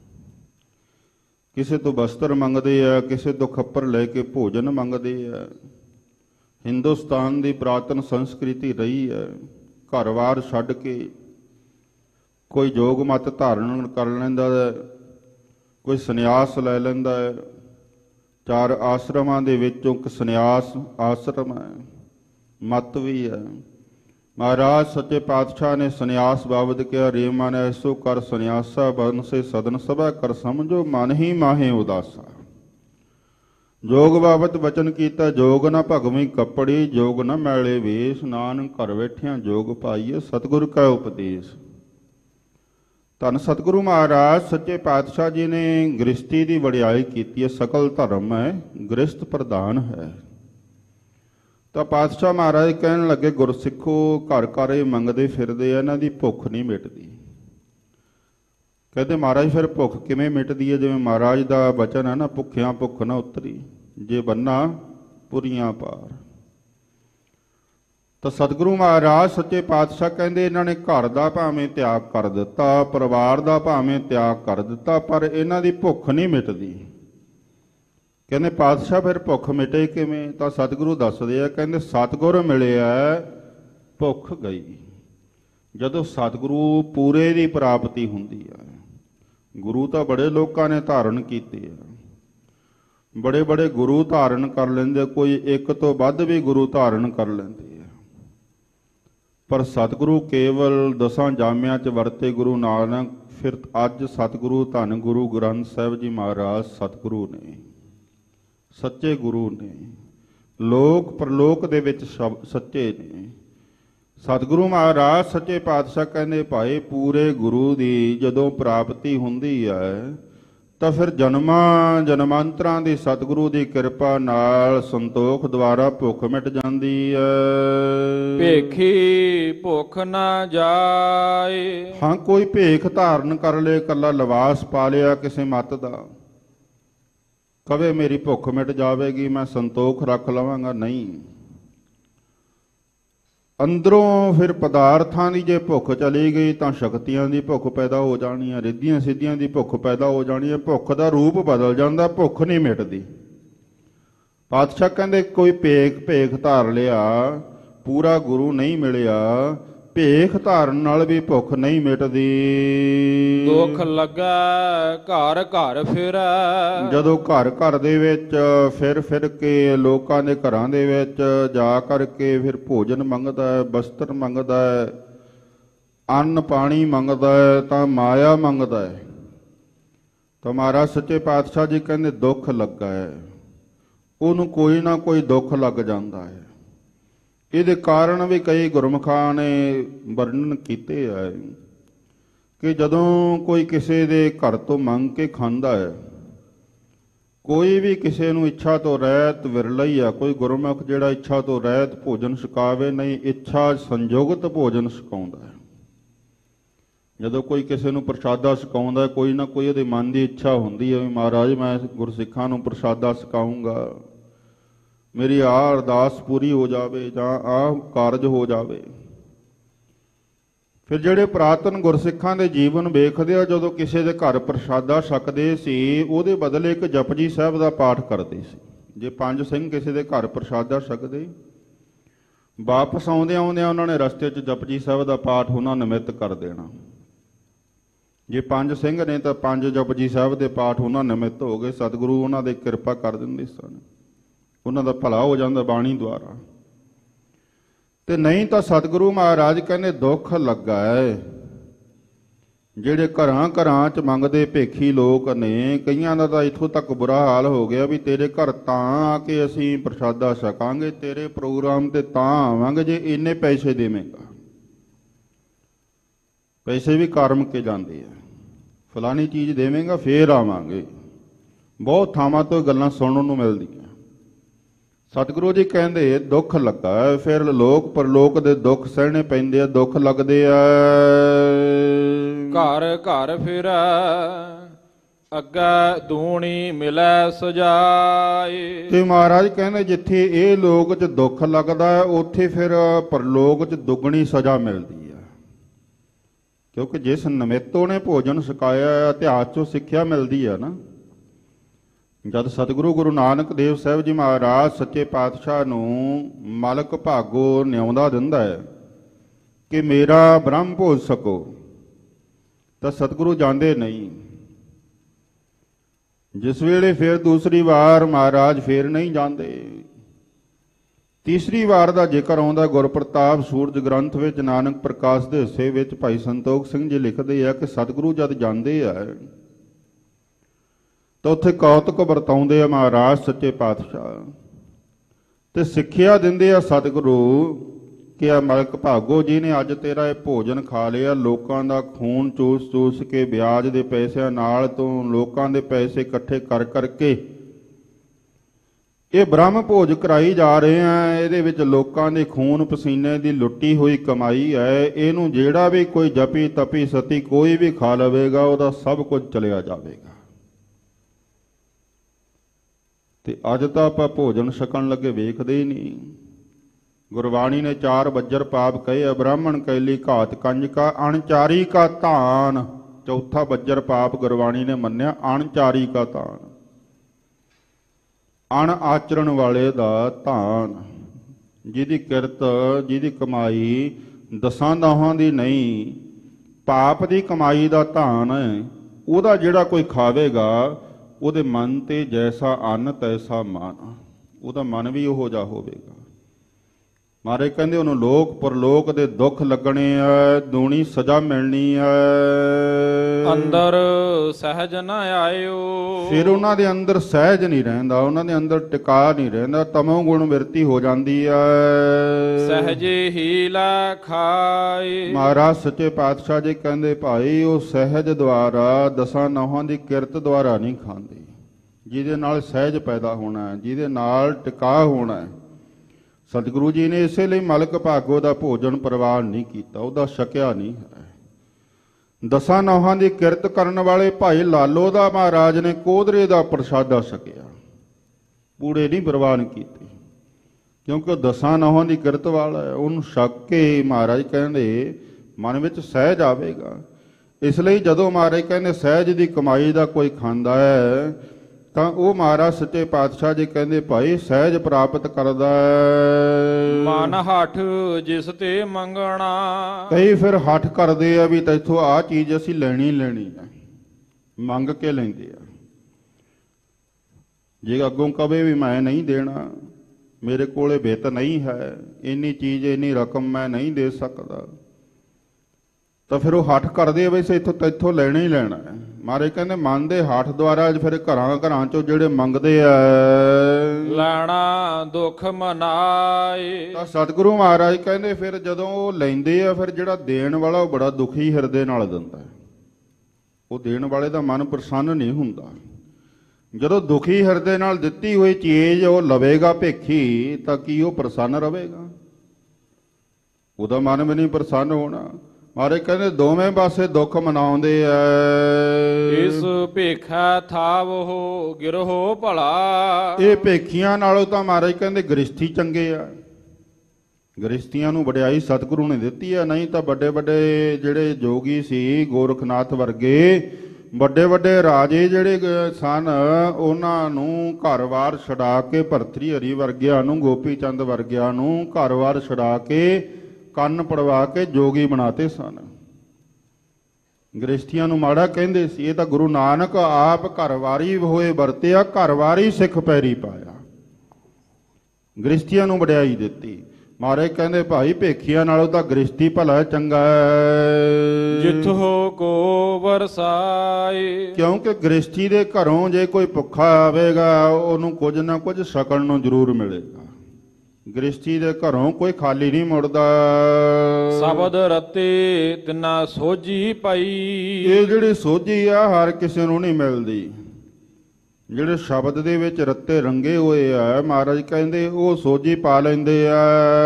ਕਿਸੇ ਤੋਂ ਬਸਤਰ ਮੰਗਦੇ ਆ, ਕਿਸੇ ਤੋਂ ਖੱਪਰ ਲੈ ਕੇ ਭੋਜਨ ਮੰਗਦੇ ਆ। ਹਿੰਦੁਸਤਾਨ ਦੀ ਪ੍ਰਾਤਨ ਸੰਸਕ੍ਰਿਤੀ ਰਹੀ ਹੈ, ਘਰ-ਬਾਰ ਛੱਡ ਕੇ ਕੋਈ ਜੋਗ ਮਤ ਧਾਰਨ ਕਰ ਲੈਂਦਾ ਹੈ, ਕੋਈ ਸੰਨਿਆਸ ਲੈ ਲੈਂਦਾ ਹੈ। 4 ਆਸ਼ਰਮਾਂ ਦੇ ਵਿੱਚੋਂ ਇੱਕ ਸੰਨਿਆਸ ਆਸ਼ਰਮ ਹੈ, ਮਤ ਵੀ ਹੈ। ਮਹਾਰਾਜ ਸੱਚੇ ਪਾਤਸ਼ਾਹ ਨੇ ਸੰਨਿਆਸ ਬਾਬਤ ਕਿਹਾ, ਰੇ ਮਨ ਐਸੋ ਕਰ ਸੰਨਿਆਸਾ ਬੰਸੇ ਸਦਨ ਸਭਾ ਕਰ ਸਮਝੋ ਮਨ ਹੀ ਮਾਹੇ ਉਦਾਸਾ। ਜੋਗ ਬਾਬਤ ਬਚਨ ਕੀਤਾ, ਜੋਗ ਨਾ ਭਗਵੀਂ ਕੱਪੜੀ ਜੋਗ ਨਾ ਮੈਲੇ ਵੇਸ, ਨਾਨਕ ਘਰ ਬੈਠਿਆਂ ਜੋਗ ਪਾਈਏ ਸਤਿਗੁਰ ਕਾ ਉਪਦੇਸ਼। ਧੰਨ ਸਤਿਗੁਰੂ ਮਹਾਰਾਜ ਸੱਚੇ ਪਾਤਸ਼ਾਹ ਜੀ ਨੇ ਗ੍ਰਸਤੀ ਦੀ ਵਡਿਆਈ ਕੀਤੀ ਹੈ। ਸਕਲ ਧਰਮ ਹੈ ਗ੍ਰਸਤ ਪ੍ਰਧਾਨ ਹੈ। ਤਾਂ ਪਾਤਸ਼ਾਹ ਮਹਾਰਾਜ ਕਹਿਣ ਲੱਗੇ, ਗੁਰਸਿੱਖੋ ਘਰ ਘਰ ਇਹ ਮੰਗਦੇ ਫਿਰਦੇ ਆ, ਇਹਨਾਂ ਦੀ ਭੁੱਖ ਨਹੀਂ ਮਿਟਦੀ। ਕਹਿੰਦੇ ਮਹਾਰਾਜ ਫਿਰ ਭੁੱਖ ਕਿਵੇਂ ਮਿਟਦੀ ਹੈ? ਜਿਵੇਂ ਮਹਾਰਾਜ ਦਾ ਵਚਨ ਹੈ ਨਾ, ਭੁੱਖਿਆਂ ਭੁੱਖ ਨਾ ਉਤਰੀ ਜੇ ਬੰਨਾ ਪੁਰੀਆਂ ਪਾਰ। ਤਾਂ ਸਤਿਗੁਰੂ ਮਹਾਰਾਜ ਸੱਚੇ ਪਾਤਸ਼ਾਹ ਕਹਿੰਦੇ ਇਹਨਾਂ ਨੇ ਘਰ ਦਾ ਭਾਵੇਂ ਤਿਆਗ ਕਰ ਦਿੱਤਾ, ਪਰਿਵਾਰ ਦਾ ਭਾਵੇਂ ਤਿਆਗ ਕਰ ਦਿੱਤਾ, ਪਰ ਇਹਨਾਂ ਦੀ ਭੁੱਖ ਨਹੀਂ ਮਿਟਦੀ। ਕਹਿੰਦੇ ਪਾਤਸ਼ਾਹ ਫਿਰ ਭੁੱਖ ਮਿਟੇ ਕਿਵੇਂ? ਤਾਂ ਸਤਿਗੁਰੂ ਦੱਸਦੇ ਆ, ਕਹਿੰਦੇ ਸਤਿਗੁਰ ਮਿਲਿਆ ਭੁੱਖ ਗਈ। ਜਦੋਂ ਸਤਿਗੁਰੂ ਪੂਰੇ ਦੀ ਪ੍ਰਾਪਤੀ ਹੁੰਦੀ ਆ, ਗੁਰੂ ਤਾਂ ਬੜੇ ਲੋਕਾਂ ਨੇ ਧਾਰਨ ਕੀਤੇ ਆ, ਬੜੇ ਬੜੇ ਗੁਰੂ ਧਾਰਨ ਕਰ ਲੈਂਦੇ, ਕੋਈ ਇੱਕ ਤੋਂ ਵੱਧ ਵੀ ਗੁਰੂ ਧਾਰਨ ਕਰ ਲੈਂਦੇ ਆ, ਪਰ ਸਤਿਗੁਰੂ ਕੇਵਲ 10 ਜਾਮਿਆਂ 'ਚ ਵਰਤੇ ਗੁਰੂ ਨਾਨਕ। ਫਿਰ ਅੱਜ ਸਤਿਗੁਰੂ ਧੰਨ ਗੁਰੂ ਗ੍ਰੰਥ ਸਾਹਿਬ ਜੀ ਮਹਾਰਾਜ ਸਤਿਗੁਰੂ ਨੇ, ਸੱਚੇ ਗੁਰੂ ਨੇ, ਲੋਕ ਪਰਲੋਕ ਦੇ ਵਿੱਚ ਸੱਚੇ ਨੇ। ਸਤਿਗੁਰੂ ਮਹਾਰਾਜ ਸੱਚੇ ਪਾਤਸ਼ਾਹ ਕਹਿੰਦੇ ਭਾਈ ਪੂਰੇ ਗੁਰੂ ਦੀ ਜਦੋਂ ਪ੍ਰਾਪਤੀ ਹੁੰਦੀ ਹੈ ਤਾਂ ਫਿਰ ਜਨਮਾਂ ਜਨਮਾਂਤਰਾਂ ਦੀ ਸਤਿਗੁਰੂ ਦੀ ਕਿਰਪਾ ਨਾਲ ਸੰਤੋਖ ਦੁਆਰਾ ਭੁੱਖ ਮਿਟ ਜਾਂਦੀ ਹੈ। ਭੇਖੀ ਭੁੱਖ ਨਾ ਜਾਏ। ਹਾਂ, ਕੋਈ ਭੇਖ ਧਾਰਨ ਕਰ ਲੇ, ਇਕੱਲਾ ਲਿਬਾਸ ਪਾ ਲਿਆ ਕਿਸੇ ਮੱਤ ਦਾ, ਕਵੇ ਮੇਰੀ ਭੁੱਖ ਮਿਟ ਜਾਵੇਗੀ, ਮੈਂ ਸੰਤੋਖ ਰੱਖ ਲਵਾਂਗਾ, ਨਹੀਂ। ਅੰਦਰੋਂ ਫਿਰ ਪਦਾਰਥਾਂ ਦੀ ਜੇ ਭੁੱਖ ਚਲੀ ਗਈ ਤਾਂ ਸ਼ਕਤੀਆਂ ਦੀ ਭੁੱਖ ਪੈਦਾ ਹੋ ਜਾਣੀ ਹੈ, ਰਿੱਧੀਆਂ ਸਿੱਧੀਆਂ ਦੀ ਭੁੱਖ ਪੈਦਾ ਹੋ ਜਾਣੀ ਹੈ। ਭੁੱਖ ਦਾ ਰੂਪ ਬਦਲ ਜਾਂਦਾ, ਭੁੱਖ ਨਹੀਂ ਮਿਟਦੀ। ਪਾਤਸ਼ਾਹ ਕਹਿੰਦੇ ਕੋਈ ਭੇਖ ਧਾਰ ਲਿਆ, ਪੂਰਾ ਗੁਰੂ ਨਹੀਂ ਮਿਲਿਆ, ਭੇਖ ਧਾਰਨ ਨਾਲ ਵੀ ਭੁੱਖ ਨਹੀਂ ਮਿਟਦੀ। ਦੁੱਖ ਲੱਗਾ ਘਰ ਘਰ ਫਿਰੈ। ਜਦੋਂ ਘਰ ਘਰ ਦੇ ਵਿੱਚ ਫਿਰ ਕੇ ਲੋਕਾਂ ਦੇ ਘਰਾਂ ਦੇ ਵਿੱਚ ਜਾ ਕਰਕੇ ਫਿਰ ਭੋਜਨ ਮੰਗਦਾ ਹੈ, ਬਸਤਰ ਮੰਗਦਾ ਹੈ, ਅੰਨ ਪਾਣੀ ਮੰਗਦਾ ਹੈ, ਤਾਂ ਮਾਇਆ ਮੰਗਦਾ ਹੈ। ਤਾਂ ਮਹਾਰਾਜ ਸੱਚੇ ਪਾਤਸ਼ਾਹ ਜੀ ਕਹਿੰਦੇ ਦੁੱਖ ਲੱਗਾ ਹੈ, ਉਹਨੂੰ ਕੋਈ ਨਾ ਕੋਈ ਦੁੱਖ ਲੱਗ ਜਾਂਦਾ ਹੈ। ਇਹਦੇ ਕਾਰਨ ਵੀ ਕਈ ਗੁਰਮੁਖਾਂ ਨੇ ਵਰਣਨ ਕੀਤੇ ਆ ਕਿ ਜਦੋਂ ਕੋਈ ਕਿਸੇ ਦੇ ਘਰ ਤੋਂ ਮੰਗ ਕੇ ਖਾਂਦਾ ਹੈ, ਕੋਈ ਵੀ ਕਿਸੇ ਨੂੰ ਇੱਛਾ ਤੋਂ ਰਹਿਤ ਵਿਰਲਾ ਹੀ ਆ, ਕੋਈ ਗੁਰਮੁਖ ਜਿਹੜਾ ਇੱਛਾ ਤੋਂ ਰਹਿਤ ਭੋਜਨ ਛਕਾਵੇ, ਨਹੀਂ ਇੱਛਾ ਸੰਯੁਗਤ ਭੋਜਨ ਛਕਾਉਂਦਾ ਹੈ। ਜਦੋਂ ਕੋਈ ਕਿਸੇ ਨੂੰ ਪ੍ਰਸ਼ਾਦਾ ਛਕਾਉਂਦਾ, ਕੋਈ ਨਾ ਕੋਈ ਉਹਦੇ ਮਨ ਦੀ ਇੱਛਾ ਹੁੰਦੀ ਹੈ ਵੀ ਮਹਾਰਾਜ ਮੈਂ ਗੁਰਸਿੱਖਾਂ ਨੂੰ ਪ੍ਰਸ਼ਾਦਾ ਛਕਾਊਂਗਾ, ਮੇਰੀ ਆਹ ਅਰਦਾਸ ਪੂਰੀ ਹੋ ਜਾਵੇ ਜਾਂ ਆਹ ਕਾਰਜ ਹੋ ਜਾਵੇ। ਫਿਰ ਜਿਹੜੇ ਪੁਰਾਤਨ ਗੁਰਸਿੱਖਾਂ ਦੇ ਜੀਵਨ ਵੇਖਦੇ ਆ, ਜਦੋਂ ਕਿਸੇ ਦੇ ਘਰ ਪ੍ਰਸ਼ਾਦਾ ਛਕਦੇ ਸੀ ਉਹਦੇ ਬਦਲੇ ਇੱਕ ਜਪਜੀ ਸਾਹਿਬ ਦਾ ਪਾਠ ਕਰਦੇ ਸੀ। ਜੇ ਪੰਜ ਸਿੰਘ ਕਿਸੇ ਦੇ ਘਰ ਪ੍ਰਸ਼ਾਦਾ ਛਕਦੇ, ਵਾਪਸ ਆਉਂਦਿਆਂ ਉਹਨਾਂ ਨੇ ਰਸਤੇ 'ਚ ਜਪਜੀ ਸਾਹਿਬ ਦਾ ਪਾਠ ਉਹਨਾਂ ਨਿਮਿਤ ਕਰ ਦੇਣਾ। ਜੇ ਪੰਜ ਸਿੰਘ ਨੇ ਤਾਂ ਪੰਜ ਜਪਜੀ ਸਾਹਿਬ ਦੇ ਪਾਠ ਉਹਨਾਂ ਨਿਮਿਤ ਹੋ ਗਏ। ਸਤਿਗੁਰੂ ਉਹਨਾਂ ਦੇ ਕਿਰਪਾ ਕਰ ਦਿੰਦੇ ਸਨ, ਉਹਨਾਂ ਦਾ ਭਲਾ ਹੋ ਜਾਂਦਾ ਬਾਣੀ ਦੁਆਰਾ। ਤੇ ਨਹੀਂ ਤਾਂ ਸਤਿਗੁਰੂ ਮਹਾਰਾਜ ਕਹਿੰਦੇ ਦੁੱਖ ਲੱਗਾ ਹੈ। ਜਿਹੜੇ ਘਰਾਂ ਘਰਾਂ 'ਚ ਮੰਗਦੇ ਭੇਖੀ ਲੋਕ ਨੇ, ਕਈਆਂ ਦਾ ਤਾਂ ਇੱਥੋਂ ਤੱਕ ਬੁਰਾ ਹਾਲ ਹੋ ਗਿਆ ਵੀ ਤੇਰੇ ਘਰ ਤਾਂ ਆ ਕੇ ਅਸੀਂ ਪ੍ਰਸ਼ਾਦਾ ਛਕਾਂਗੇ, ਤੇਰੇ ਪ੍ਰੋਗਰਾਮ ਤੇ ਤਾਂ ਆਵਾਂਗੇ ਜੇ ਇੰਨੇ ਪੈਸੇ ਦੇਵੇਂਗਾ। ਪੈਸੇ ਵੀ ਕਰਮ ਕੇ ਜਾਂਦੇ ਆ, ਫਲਾਨੀ ਚੀਜ਼ ਦੇਵੇਂਗਾ ਫੇਰ ਆਵਾਂਗੇ। ਬਹੁਤ ਥਾਵਾਂ ਤੋਂ ਗੱਲਾਂ ਸੁਣਨ ਨੂੰ ਮਿਲਦੀਆਂ। ਸਤਿਗੁਰੂ ਜੀ ਕਹਿੰਦੇ ਦੁੱਖ ਲੱਗਾ ਹੈ, ਫਿਰ ਲੋਕ ਪਰਲੋਕ ਦੇ ਦੁੱਖ ਸਹਿਣੇ ਪੈਂਦੇ ਆ, ਦੁੱਖ ਲੱਗਦੇ ਆ। ਘਰ ਘਰ ਫਿਰੈ ਅੱਗੇ ਦੂਣੀ ਮਿਲੈ ਸਜਾਏ। ਤੇ ਮਹਾਰਾਜ ਕਹਿੰਦੇ ਜਿੱਥੇ ਇਹ ਲੋਕ 'ਚ ਦੁੱਖ ਲੱਗਦਾ ਹੈ, ਉੱਥੇ ਫਿਰ ਪਰਲੋਕ 'ਚ ਦੁੱਗਣੀ ਸਜ਼ਾ ਮਿਲਦੀ ਹੈ। ਕਿਉਂਕਿ ਜਿਸ ਨਿਮਿਤੋਂ ਨੇ ਭੋਜਨ ਛਕਾਇਆ, ਇਤਿਹਾਸ 'ਚੋਂ ਸਿੱਖਿਆ ਮਿਲਦੀ ਹੈ ਨਾ। ਜਦ ਸਤਿਗੁਰੂ ਗੁਰੂ ਨਾਨਕ ਦੇਵ ਸਾਹਿਬ ਜੀ ਮਹਾਰਾਜ ਸੱਚੇ ਪਾਤਸ਼ਾਹ ਨੂੰ ਮਲਕ ਭਾਗੋ ਨਿਆਉਂਦਾ ਦਿੰਦਾ ਹੈ ਕਿ ਮੇਰਾ ਬ੍ਰਹਮ ਭੋਜ ਸਕੋ, ਤਾਂ ਸਤਿਗੁਰੂ ਜਾਂਦੇ ਨਹੀਂ। ਜਿਸ ਵੇਲੇ ਫਿਰ ਦੂਸਰੀ ਵਾਰ ਮਹਾਰਾਜ ਫੇਰ ਨਹੀਂ ਜਾਂਦੇ। ਤੀਸਰੀ ਵਾਰ ਦਾ ਜ਼ਿਕਰ ਆਉਂਦਾ ਗੁਰਪ੍ਰਤਾਪ ਸੂਰਜ ਗ੍ਰੰਥ ਵਿੱਚ, ਨਾਨਕ ਪ੍ਰਕਾਸ਼ ਦੇ ਹਿੱਸੇ ਵਿੱਚ ਭਾਈ ਸੰਤੋਖ ਸਿੰਘ ਜੀ ਲਿਖਦੇ ਆ ਕਿ ਸਤਿਗੁਰੂ ਜਦ ਜਾਂਦੇ ਆ ਤਾਂ ਉੱਥੇ ਕੌਤਕ ਵਰਤਾਉਂਦੇ ਆ ਮਹਾਰਾਜ ਸੱਚੇ ਪਾਤਸ਼ਾਹ, ਤੇ ਸਿੱਖਿਆ ਦਿੰਦੇ ਆ ਸਤਿਗੁਰੂ ਕਿ ਆ ਮਲਕ ਭਾਗੋ ਜੀ ਨੇ ਅੱਜ ਤੇਰਾ ਇਹ ਭੋਜਨ ਖਾ ਲਿਆ, ਲੋਕਾਂ ਦਾ ਖੂਨ ਚੂਸ ਚੂਸ ਕੇ ਵਿਆਜ ਦੇ ਪੈਸਿਆਂ ਨਾਲ ਤੋਂ ਲੋਕਾਂ ਦੇ ਪੈਸੇ ਇਕੱਠੇ ਕਰ ਕਰਕੇ ਇਹ ਬ੍ਰਹਮ ਭੋਜ ਕਰਾਈ ਜਾ ਰਹੇ ਆ। ਇਹਦੇ ਵਿੱਚ ਲੋਕਾਂ ਦੇ ਖੂਨ ਪਸੀਨੇ ਦੀ ਲੁੱਟੀ ਹੋਈ ਕਮਾਈ ਹੈ। ਇਹਨੂੰ ਜਿਹੜਾ ਵੀ ਕੋਈ ਜਪੀ ਤਪੀ ਸਤੀ ਕੋਈ ਵੀ ਖਾ ਲਵੇਗਾ, ਉਹਦਾ ਸਭ ਕੁਝ ਚਲਿਆ ਜਾਵੇਗਾ। ਤੇ ਅੱਜ ਤਾਂ ਆਪਾਂ ਭੋਜਨ ਛਕਣ ਲੱਗੇ ਵੇਖਦੇ ਹੀ ਨਹੀਂ। ਗੁਰਬਾਣੀ ਨੇ 4 ਬੱਜਰ ਪਾਪ ਕਹੇ ਆ, ਬ੍ਰਾਹਮਣ ਕੈਲੀ ਘਾਤ ਕੰਜਕਾ ਅਣਚਾਰੀ ਕਾ ਧਾਨ। ਚੌਥਾ ਬੱਜਰ ਪਾਪ ਗੁਰਬਾਣੀ ਨੇ ਮੰਨਿਆ, ਅਣਚਾਰੀ ਕਾ ਧਾਨ, ਅਣ ਆਚਰਣ ਵਾਲੇ ਦਾ ਧਾਨ। ਜਿਹਦੀ ਕਿਰਤ ਜਿਹਦੀ ਕਮਾਈ ਦਸਾਂ ਦਾਹਾਂ ਦੀ ਨਹੀਂ, ਪਾਪ ਦੀ ਕਮਾਈ ਦਾ ਧਾਨ ਹੈ, ਉਹਦਾ ਜਿਹੜਾ ਕੋਈ ਖਾਵੇਗਾ ਉਹਦੇ ਮਨ ਤੇ ਜੈਸਾ ਅੰਨ ਤੈਸਾ ਮਨ, ਉਹਦਾ ਮਨ ਵੀ ਉਹੋ ਜਿਹਾ ਹੋਵੇਗਾ। ਮਹਾਰਾਜ ਕਹਿੰਦੇ ਉਹਨੂੰ ਲੋਕ ਪਰਲੋਕ ਦੇ ਦੁੱਖ ਲੱਗਣੇ ਆ, ਦੂਣੀ ਸਜ਼ਾ ਮਿਲਣੀ ਆ। ਅੰਦਰ ਸਹਿਜ ਨ ਆਇਓ। ਫਿਰ ਉਹਨਾਂ ਦੇ ਅੰਦਰ ਸਹਿਜ ਨਹੀਂ ਰਹਿੰਦਾ, ਉਹਨਾਂ ਦੇ ਅੰਦਰ ਟਿਕਾ ਨਹੀਂ ਰਹਿੰਦਾ, ਤਮੋ ਗੁਣ ਬਿਰਤੀ ਹੋ ਜਾਂਦੀ ਆ। ਸਹਿਜੇ ਹੀ ਲੈ ਖਾਏ। ਮਹਾਰਾਜ ਸੱਚੇ ਪਾਤਸ਼ਾਹ ਜੀ ਕਹਿੰਦੇ ਭਾਈ ਉਹ ਸਹਿਜ ਦੁਆਰਾ ਦਸਾਂ ਨੌਹਾਂ ਦੀ ਕਿਰਤ ਦੁਆਰਾ ਨਹੀਂ ਖਾਂਦੇ, ਜਿਹਦੇ ਨਾਲ ਸਹਿਜ ਪੈਦਾ ਹੋਣਾ ਹੈ, ਜਿਹਦੇ ਨਾਲ ਟਿਕਾ ਹੋਣਾ ਹੈ। ਸਤਿਗੁਰੂ ਜੀ ਨੇ ਇਸੇ ਲਈ ਮਲਕ ਭਾਗੋ ਦਾ ਭੋਜਨ ਪ੍ਰਵਾਨ ਨਹੀਂ ਕੀਤਾ, ਉਹਦਾ ਛਕਿਆ ਨਹੀਂ ਹੈ। ਦਸਾਂ ਨੌਹਾਂ ਦੀ ਕਿਰਤ ਕਰਨ ਵਾਲੇ ਭਾਈ ਲਾਲੋ ਦਾ ਮਹਾਰਾਜ ਨੇ ਕੋਧਰੇ ਦਾ ਪ੍ਰਸ਼ਾਦਾ ਛਕਿਆ, ਪੂੜੇ ਨਹੀਂ ਪ੍ਰਵਾਨ ਕੀਤੇ, ਕਿਉਂਕਿ ਉਹ ਦਸਾਂ ਨੌਹਾਂ ਦੀ ਕਿਰਤ ਵਾਲਾ ਹੈ। ਉਹਨੂੰ ਛਕ ਕੇ ਮਹਾਰਾਜ ਕਹਿੰਦੇ ਮਨ ਵਿੱਚ ਸਹਿਜ ਆਵੇਗਾ। ਇਸ ਲਈ ਜਦੋਂ ਮਹਾਰਾਜ ਕਹਿੰਦੇ ਸਹਿਜ ਦੀ ਕਮਾਈ ਦਾ ਕੋਈ ਖਾਂਦਾ ਹੈ ਤਾਂ ਉਹ ਮਹਾਰਾਜ ਸੱਚੇ ਪਾਤਸ਼ਾਹ ਜੀ ਕਹਿੰਦੇ ਭਾਈ ਸਹਿਜ ਪ੍ਰਾਪਤ ਕਰਦਾ ਹੈ। ਮਨ ਹੱਠ ਜਿਸ ਤੇ ਮੰਗਣਾ। ਕਈ ਫਿਰ ਹੱਠ ਕਰਦੇ ਆ ਵੀ ਤੈਥੋਂ ਆਹ ਚੀਜ਼ ਅਸੀਂ ਲੈਣੀ ਲੈਣੀ ਹੈ, ਮੰਗ ਕੇ ਲੈਂਦੇ ਆ। ਜੇ ਅੱਗੋਂ ਕਵੇ ਵੀ ਮੈਂ ਨਹੀਂ ਦੇਣਾ, ਮੇਰੇ ਕੋਲੇ ਵਿੱਤ ਨਹੀਂ ਹੈ, ਇੰਨੀ ਚੀਜ਼ ਇੰਨੀ ਰਕਮ ਮੈਂ ਨਹੀਂ ਦੇ ਸਕਦਾ, ਤਾਂ ਫਿਰ ਉਹ ਹੱਠ ਕਰਦੇ ਆ ਵੈਸੇ ਇੱਥੋਂ ਤੈਥੋਂ ਲੈਣਾ ਹੀ ਲੈਣਾ ਹੈ। ਮਹਾਰਾਜ ਕਹਿੰਦੇ ਮਨ ਦੇ ਹੱਠ ਦੁਆਰਾ ਫਿਰ ਘਰਾਂ ਘਰਾਂ ਚੋਂ ਜਿਹੜੇ ਮੰਗਦੇ ਆ ਲੈਣਾ ਦੁੱਖ ਮਨਾਏ। ਤਾਂ ਸਤਿਗੁਰੂ ਮਹਾਰਾਜ ਕਹਿੰਦੇ ਫਿਰ ਜਦੋਂ ਉਹ ਲੈਂਦੇ ਆ, ਫਿਰ ਜਿਹੜਾ ਦੇਣ ਵਾਲਾ ਉਹ ਬੜਾ ਦੁਖੀ ਹਿਰਦੇ ਨਾਲ ਦਿੰਦਾ ਹੈ। ਉਹ ਦੇਣ ਵਾਲੇ ਦਾ ਮਨ ਪ੍ਰਸੰਨ ਨਹੀਂ ਹੁੰਦਾ। ਜਦੋਂ ਦੁਖੀ ਹਿਰਦੇ ਨਾਲ ਦਿੱਤੀ ਹੋਈ ਚੀਜ਼ ਉਹ ਲਵੇਗਾ ਭੇਖੀ, ਤਾਂ ਕੀ ਉਹ ਪ੍ਰਸੰਨ ਰਹੇਗਾ? ਉਹਦਾ ਮਨ ਵੀ ਨਹੀਂ ਪ੍ਰਸੰਨ ਹੋਣਾ। ਮਹਾਰਾਜ ਕਹਿੰਦੇ ਦੋਵੇਂ ਪਾਸੇ ਦੁੱਖ ਮਨਾਉਂਦੇ ਐ। ਇਸ ਭੇਖਾ ਥਾਵੋ ਗਿਰਹੋ ਭਲਾ। ਇਹ ਭੇਖੀਆਂ ਨਾਲੋਂ ਤਾਂ ਮਹਾਰਾਜ ਕਹਿੰਦੇ ਗ੍ਰਸਥੀ ਚੰਗੇ ਆ। ਗ੍ਰਸਤੀਆਂ ਨੂੰ ਵਡਿਆਈ ਸਤਿਗੁਰੂ ਨੇ ਦਿੱਤੀ ਹੈ, ਨਹੀਂ ਤਾਂ ਵੱਡੇ ਵੱਡੇ ਜਿਹੜੇ ਜੋਗੀ ਸੀ ਗੋਰਖਨਾਥ ਵਰਗੇ ਵੱਡੇ ਵੱਡੇ ਰਾਜੇ ਜਿਹੜੇ ਸਨ ਉਹਨਾਂ ਨੂੰ ਘਰ-ਬਾਰ ਛਡਾ ਕੇ ਭਰਤਰੀ ਹਰੀ ਵਰਗਿਆਂ ਨੂੰ ਗੋਪੀ ਚੰਦ ਵਰਗਿਆਂ ਨੂੰ ਘਰ-ਬਾਰ ਛਡਾ ਕੇ ਕੰਨ ਪੜਵਾ ਕੇ ਜੋਗੀ ਬਣਾਤੇ ਸਨ। ਗ੍ਰਸਤੀਆਂ ਨੂੰ ਮਾੜਾ ਕਹਿੰਦੇ ਸੀ। ਇਹ ਤਾਂ ਗੁਰੂ ਨਾਨਕ ਆਪ ਘਰਵਾਰੀ ਹੋਏ ਵਰਤਿਆ, ਘਰਵਾਰੀ ਸਿੱਖ ਪੈਰੀ ਪਾਇਆ, ਗ੍ਰਸਤੀਆਂ ਨੂੰ ਵਡਿਆਈ ਦਿੱਤੀ। ਮਹਾਰਾਜ ਕਹਿੰਦੇ ਭਾਈ ਭੇਖੀਆਂ ਨਾਲੋਂ ਤਾਂ ਗ੍ਰਸਤੀ ਭਲਾ ਚੰਗਾ ਹੈ। ਜਿੱਥੋਂ ਕੋ ਵਰਸਾਏ, ਕਿਉਂਕਿ ਗ੍ਰਸਤੀ ਦੇ ਘਰੋਂ ਜੇ ਕੋਈ ਭੁੱਖਾ ਆਵੇਗਾ ਉਹਨੂੰ ਕੁਝ ਨਾ ਕੁਝ ਛਕਣ ਨੂੰ ਜ਼ਰੂਰ ਮਿਲੇਗਾ। ਗ੍ਰਸਤੀ ਦੇ ਘਰੋਂ ਕੋਈ ਖਾਲੀ ਨਹੀਂ ਮੁੜਦਾ। ਸ਼ਬਦ ਰਤੇ ਤਿਨਾ ਸੋਝੀ ਪਈ, ਇਹ ਜਿਹੜੀ ਸੋਝੀ ਆ ਹਰ ਕਿਸੇ ਨੂੰ ਨਹੀਂ ਮਿਲਦੀ। ਜਿਹੜੇ ਸ਼ਬਦ ਦੇ ਵਿੱਚ ਰੱਤੇ ਰੰਗੇ ਹੋਏ ਆ ਮਹਾਰਾਜ ਕਹਿੰਦੇ ਉਹ ਸੋਝੀ ਪਾ ਲੈਂਦੇ ਆ।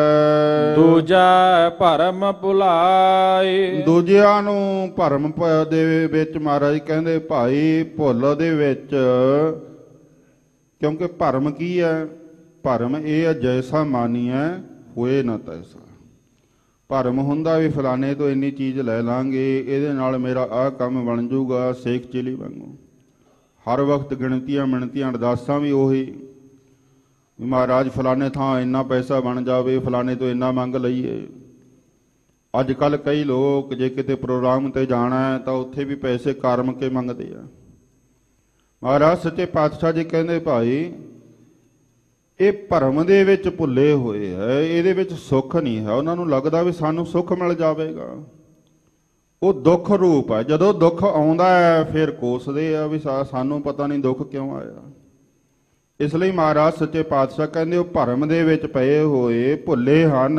ਦੂਜਾ ਭਰਮ ਭੁਲਾਏ, ਦੂਜਿਆਂ ਨੂੰ ਭਰਮ ਦੇ ਵਿੱਚ ਮਹਾਰਾਜ ਕਹਿੰਦੇ ਭਾਈ ਭੁੱਲ ਦੇ ਵਿੱਚ, ਕਿਉਂਕਿ ਭਰਮ ਕੀ ਹੈ? ਭਰਮ ਇਹ ਹੈ ਜੈਸਾ ਮਾਨੀਐ ਹੋਏ ਨਾ ਤੈਸਾ। ਭਰਮ ਹੁੰਦਾ ਵੀ ਫਲਾਣੇ ਤੋਂ ਇੰਨੀ ਚੀਜ਼ ਲੈ ਲਾਂਗੇ, ਇਹਦੇ ਨਾਲ ਮੇਰਾ ਆਹ ਕੰਮ ਬਣ ਜਾਊਗਾ, ਸੇਖ ਚਿਲੀ ਵਾਂਗੂ। ਹਰ ਵਕਤ ਗਿਣਤੀਆਂ ਮਿਣਤੀਆਂ ਅਰਦਾਸਾਂ ਵੀ ਉਹੀ, ਮਹਾਰਾਜ ਫਲਾਣੇ ਥਾਂ ਇੰਨਾ ਪੈਸਾ ਬਣ ਜਾਵੇ, ਫਲਾਣੇ ਤੋਂ ਇੰਨਾ ਮੰਗ ਲਈਏ। ਅੱਜ ਕੱਲ੍ਹ ਕਈ ਲੋਕ ਜੇ ਕਿਤੇ ਪ੍ਰੋਗਰਾਮ ਤੇ ਜਾਣਾ ਹੈ ਤਾਂ ਉੱਥੇ ਵੀ ਪੈਸੇ ਕਰਮ ਕੇ ਮੰਗਦੇ ਆ। ਮਹਾਰਾਜ ਸੱਚੇ ਪਾਤਸ਼ਾਹ ਜੀ ਕਹਿੰਦੇ ਭਾਈ ਇਹ ਭਰਮ ਦੇ ਵਿੱਚ ਭੁੱਲੇ ਹੋਏ ਹੈ, ਇਹਦੇ ਵਿੱਚ ਸੁੱਖ ਨਹੀਂ ਹੈ। ਉਹਨਾਂ ਨੂੰ ਲੱਗਦਾ ਵੀ ਸਾਨੂੰ ਸੁੱਖ ਮਿਲ ਜਾਵੇਗਾ, ਉਹ ਦੁੱਖ ਰੂਪ ਹੈ। ਜਦੋਂ ਦੁੱਖ ਆਉਂਦਾ ਹੈ ਫਿਰ ਕੋਸਦੇ ਆ ਵੀ ਸਾਨੂੰ ਪਤਾ ਨਹੀਂ ਦੁੱਖ ਕਿਉਂ ਆਇਆ। ਇਸ ਲਈ ਮਹਾਰਾਜ ਸੱਚੇ ਪਾਤਸ਼ਾਹ ਕਹਿੰਦੇ ਉਹ ਭਰਮ ਦੇ ਵਿੱਚ ਪਏ ਹੋਏ ਭੁੱਲੇ ਹਨ।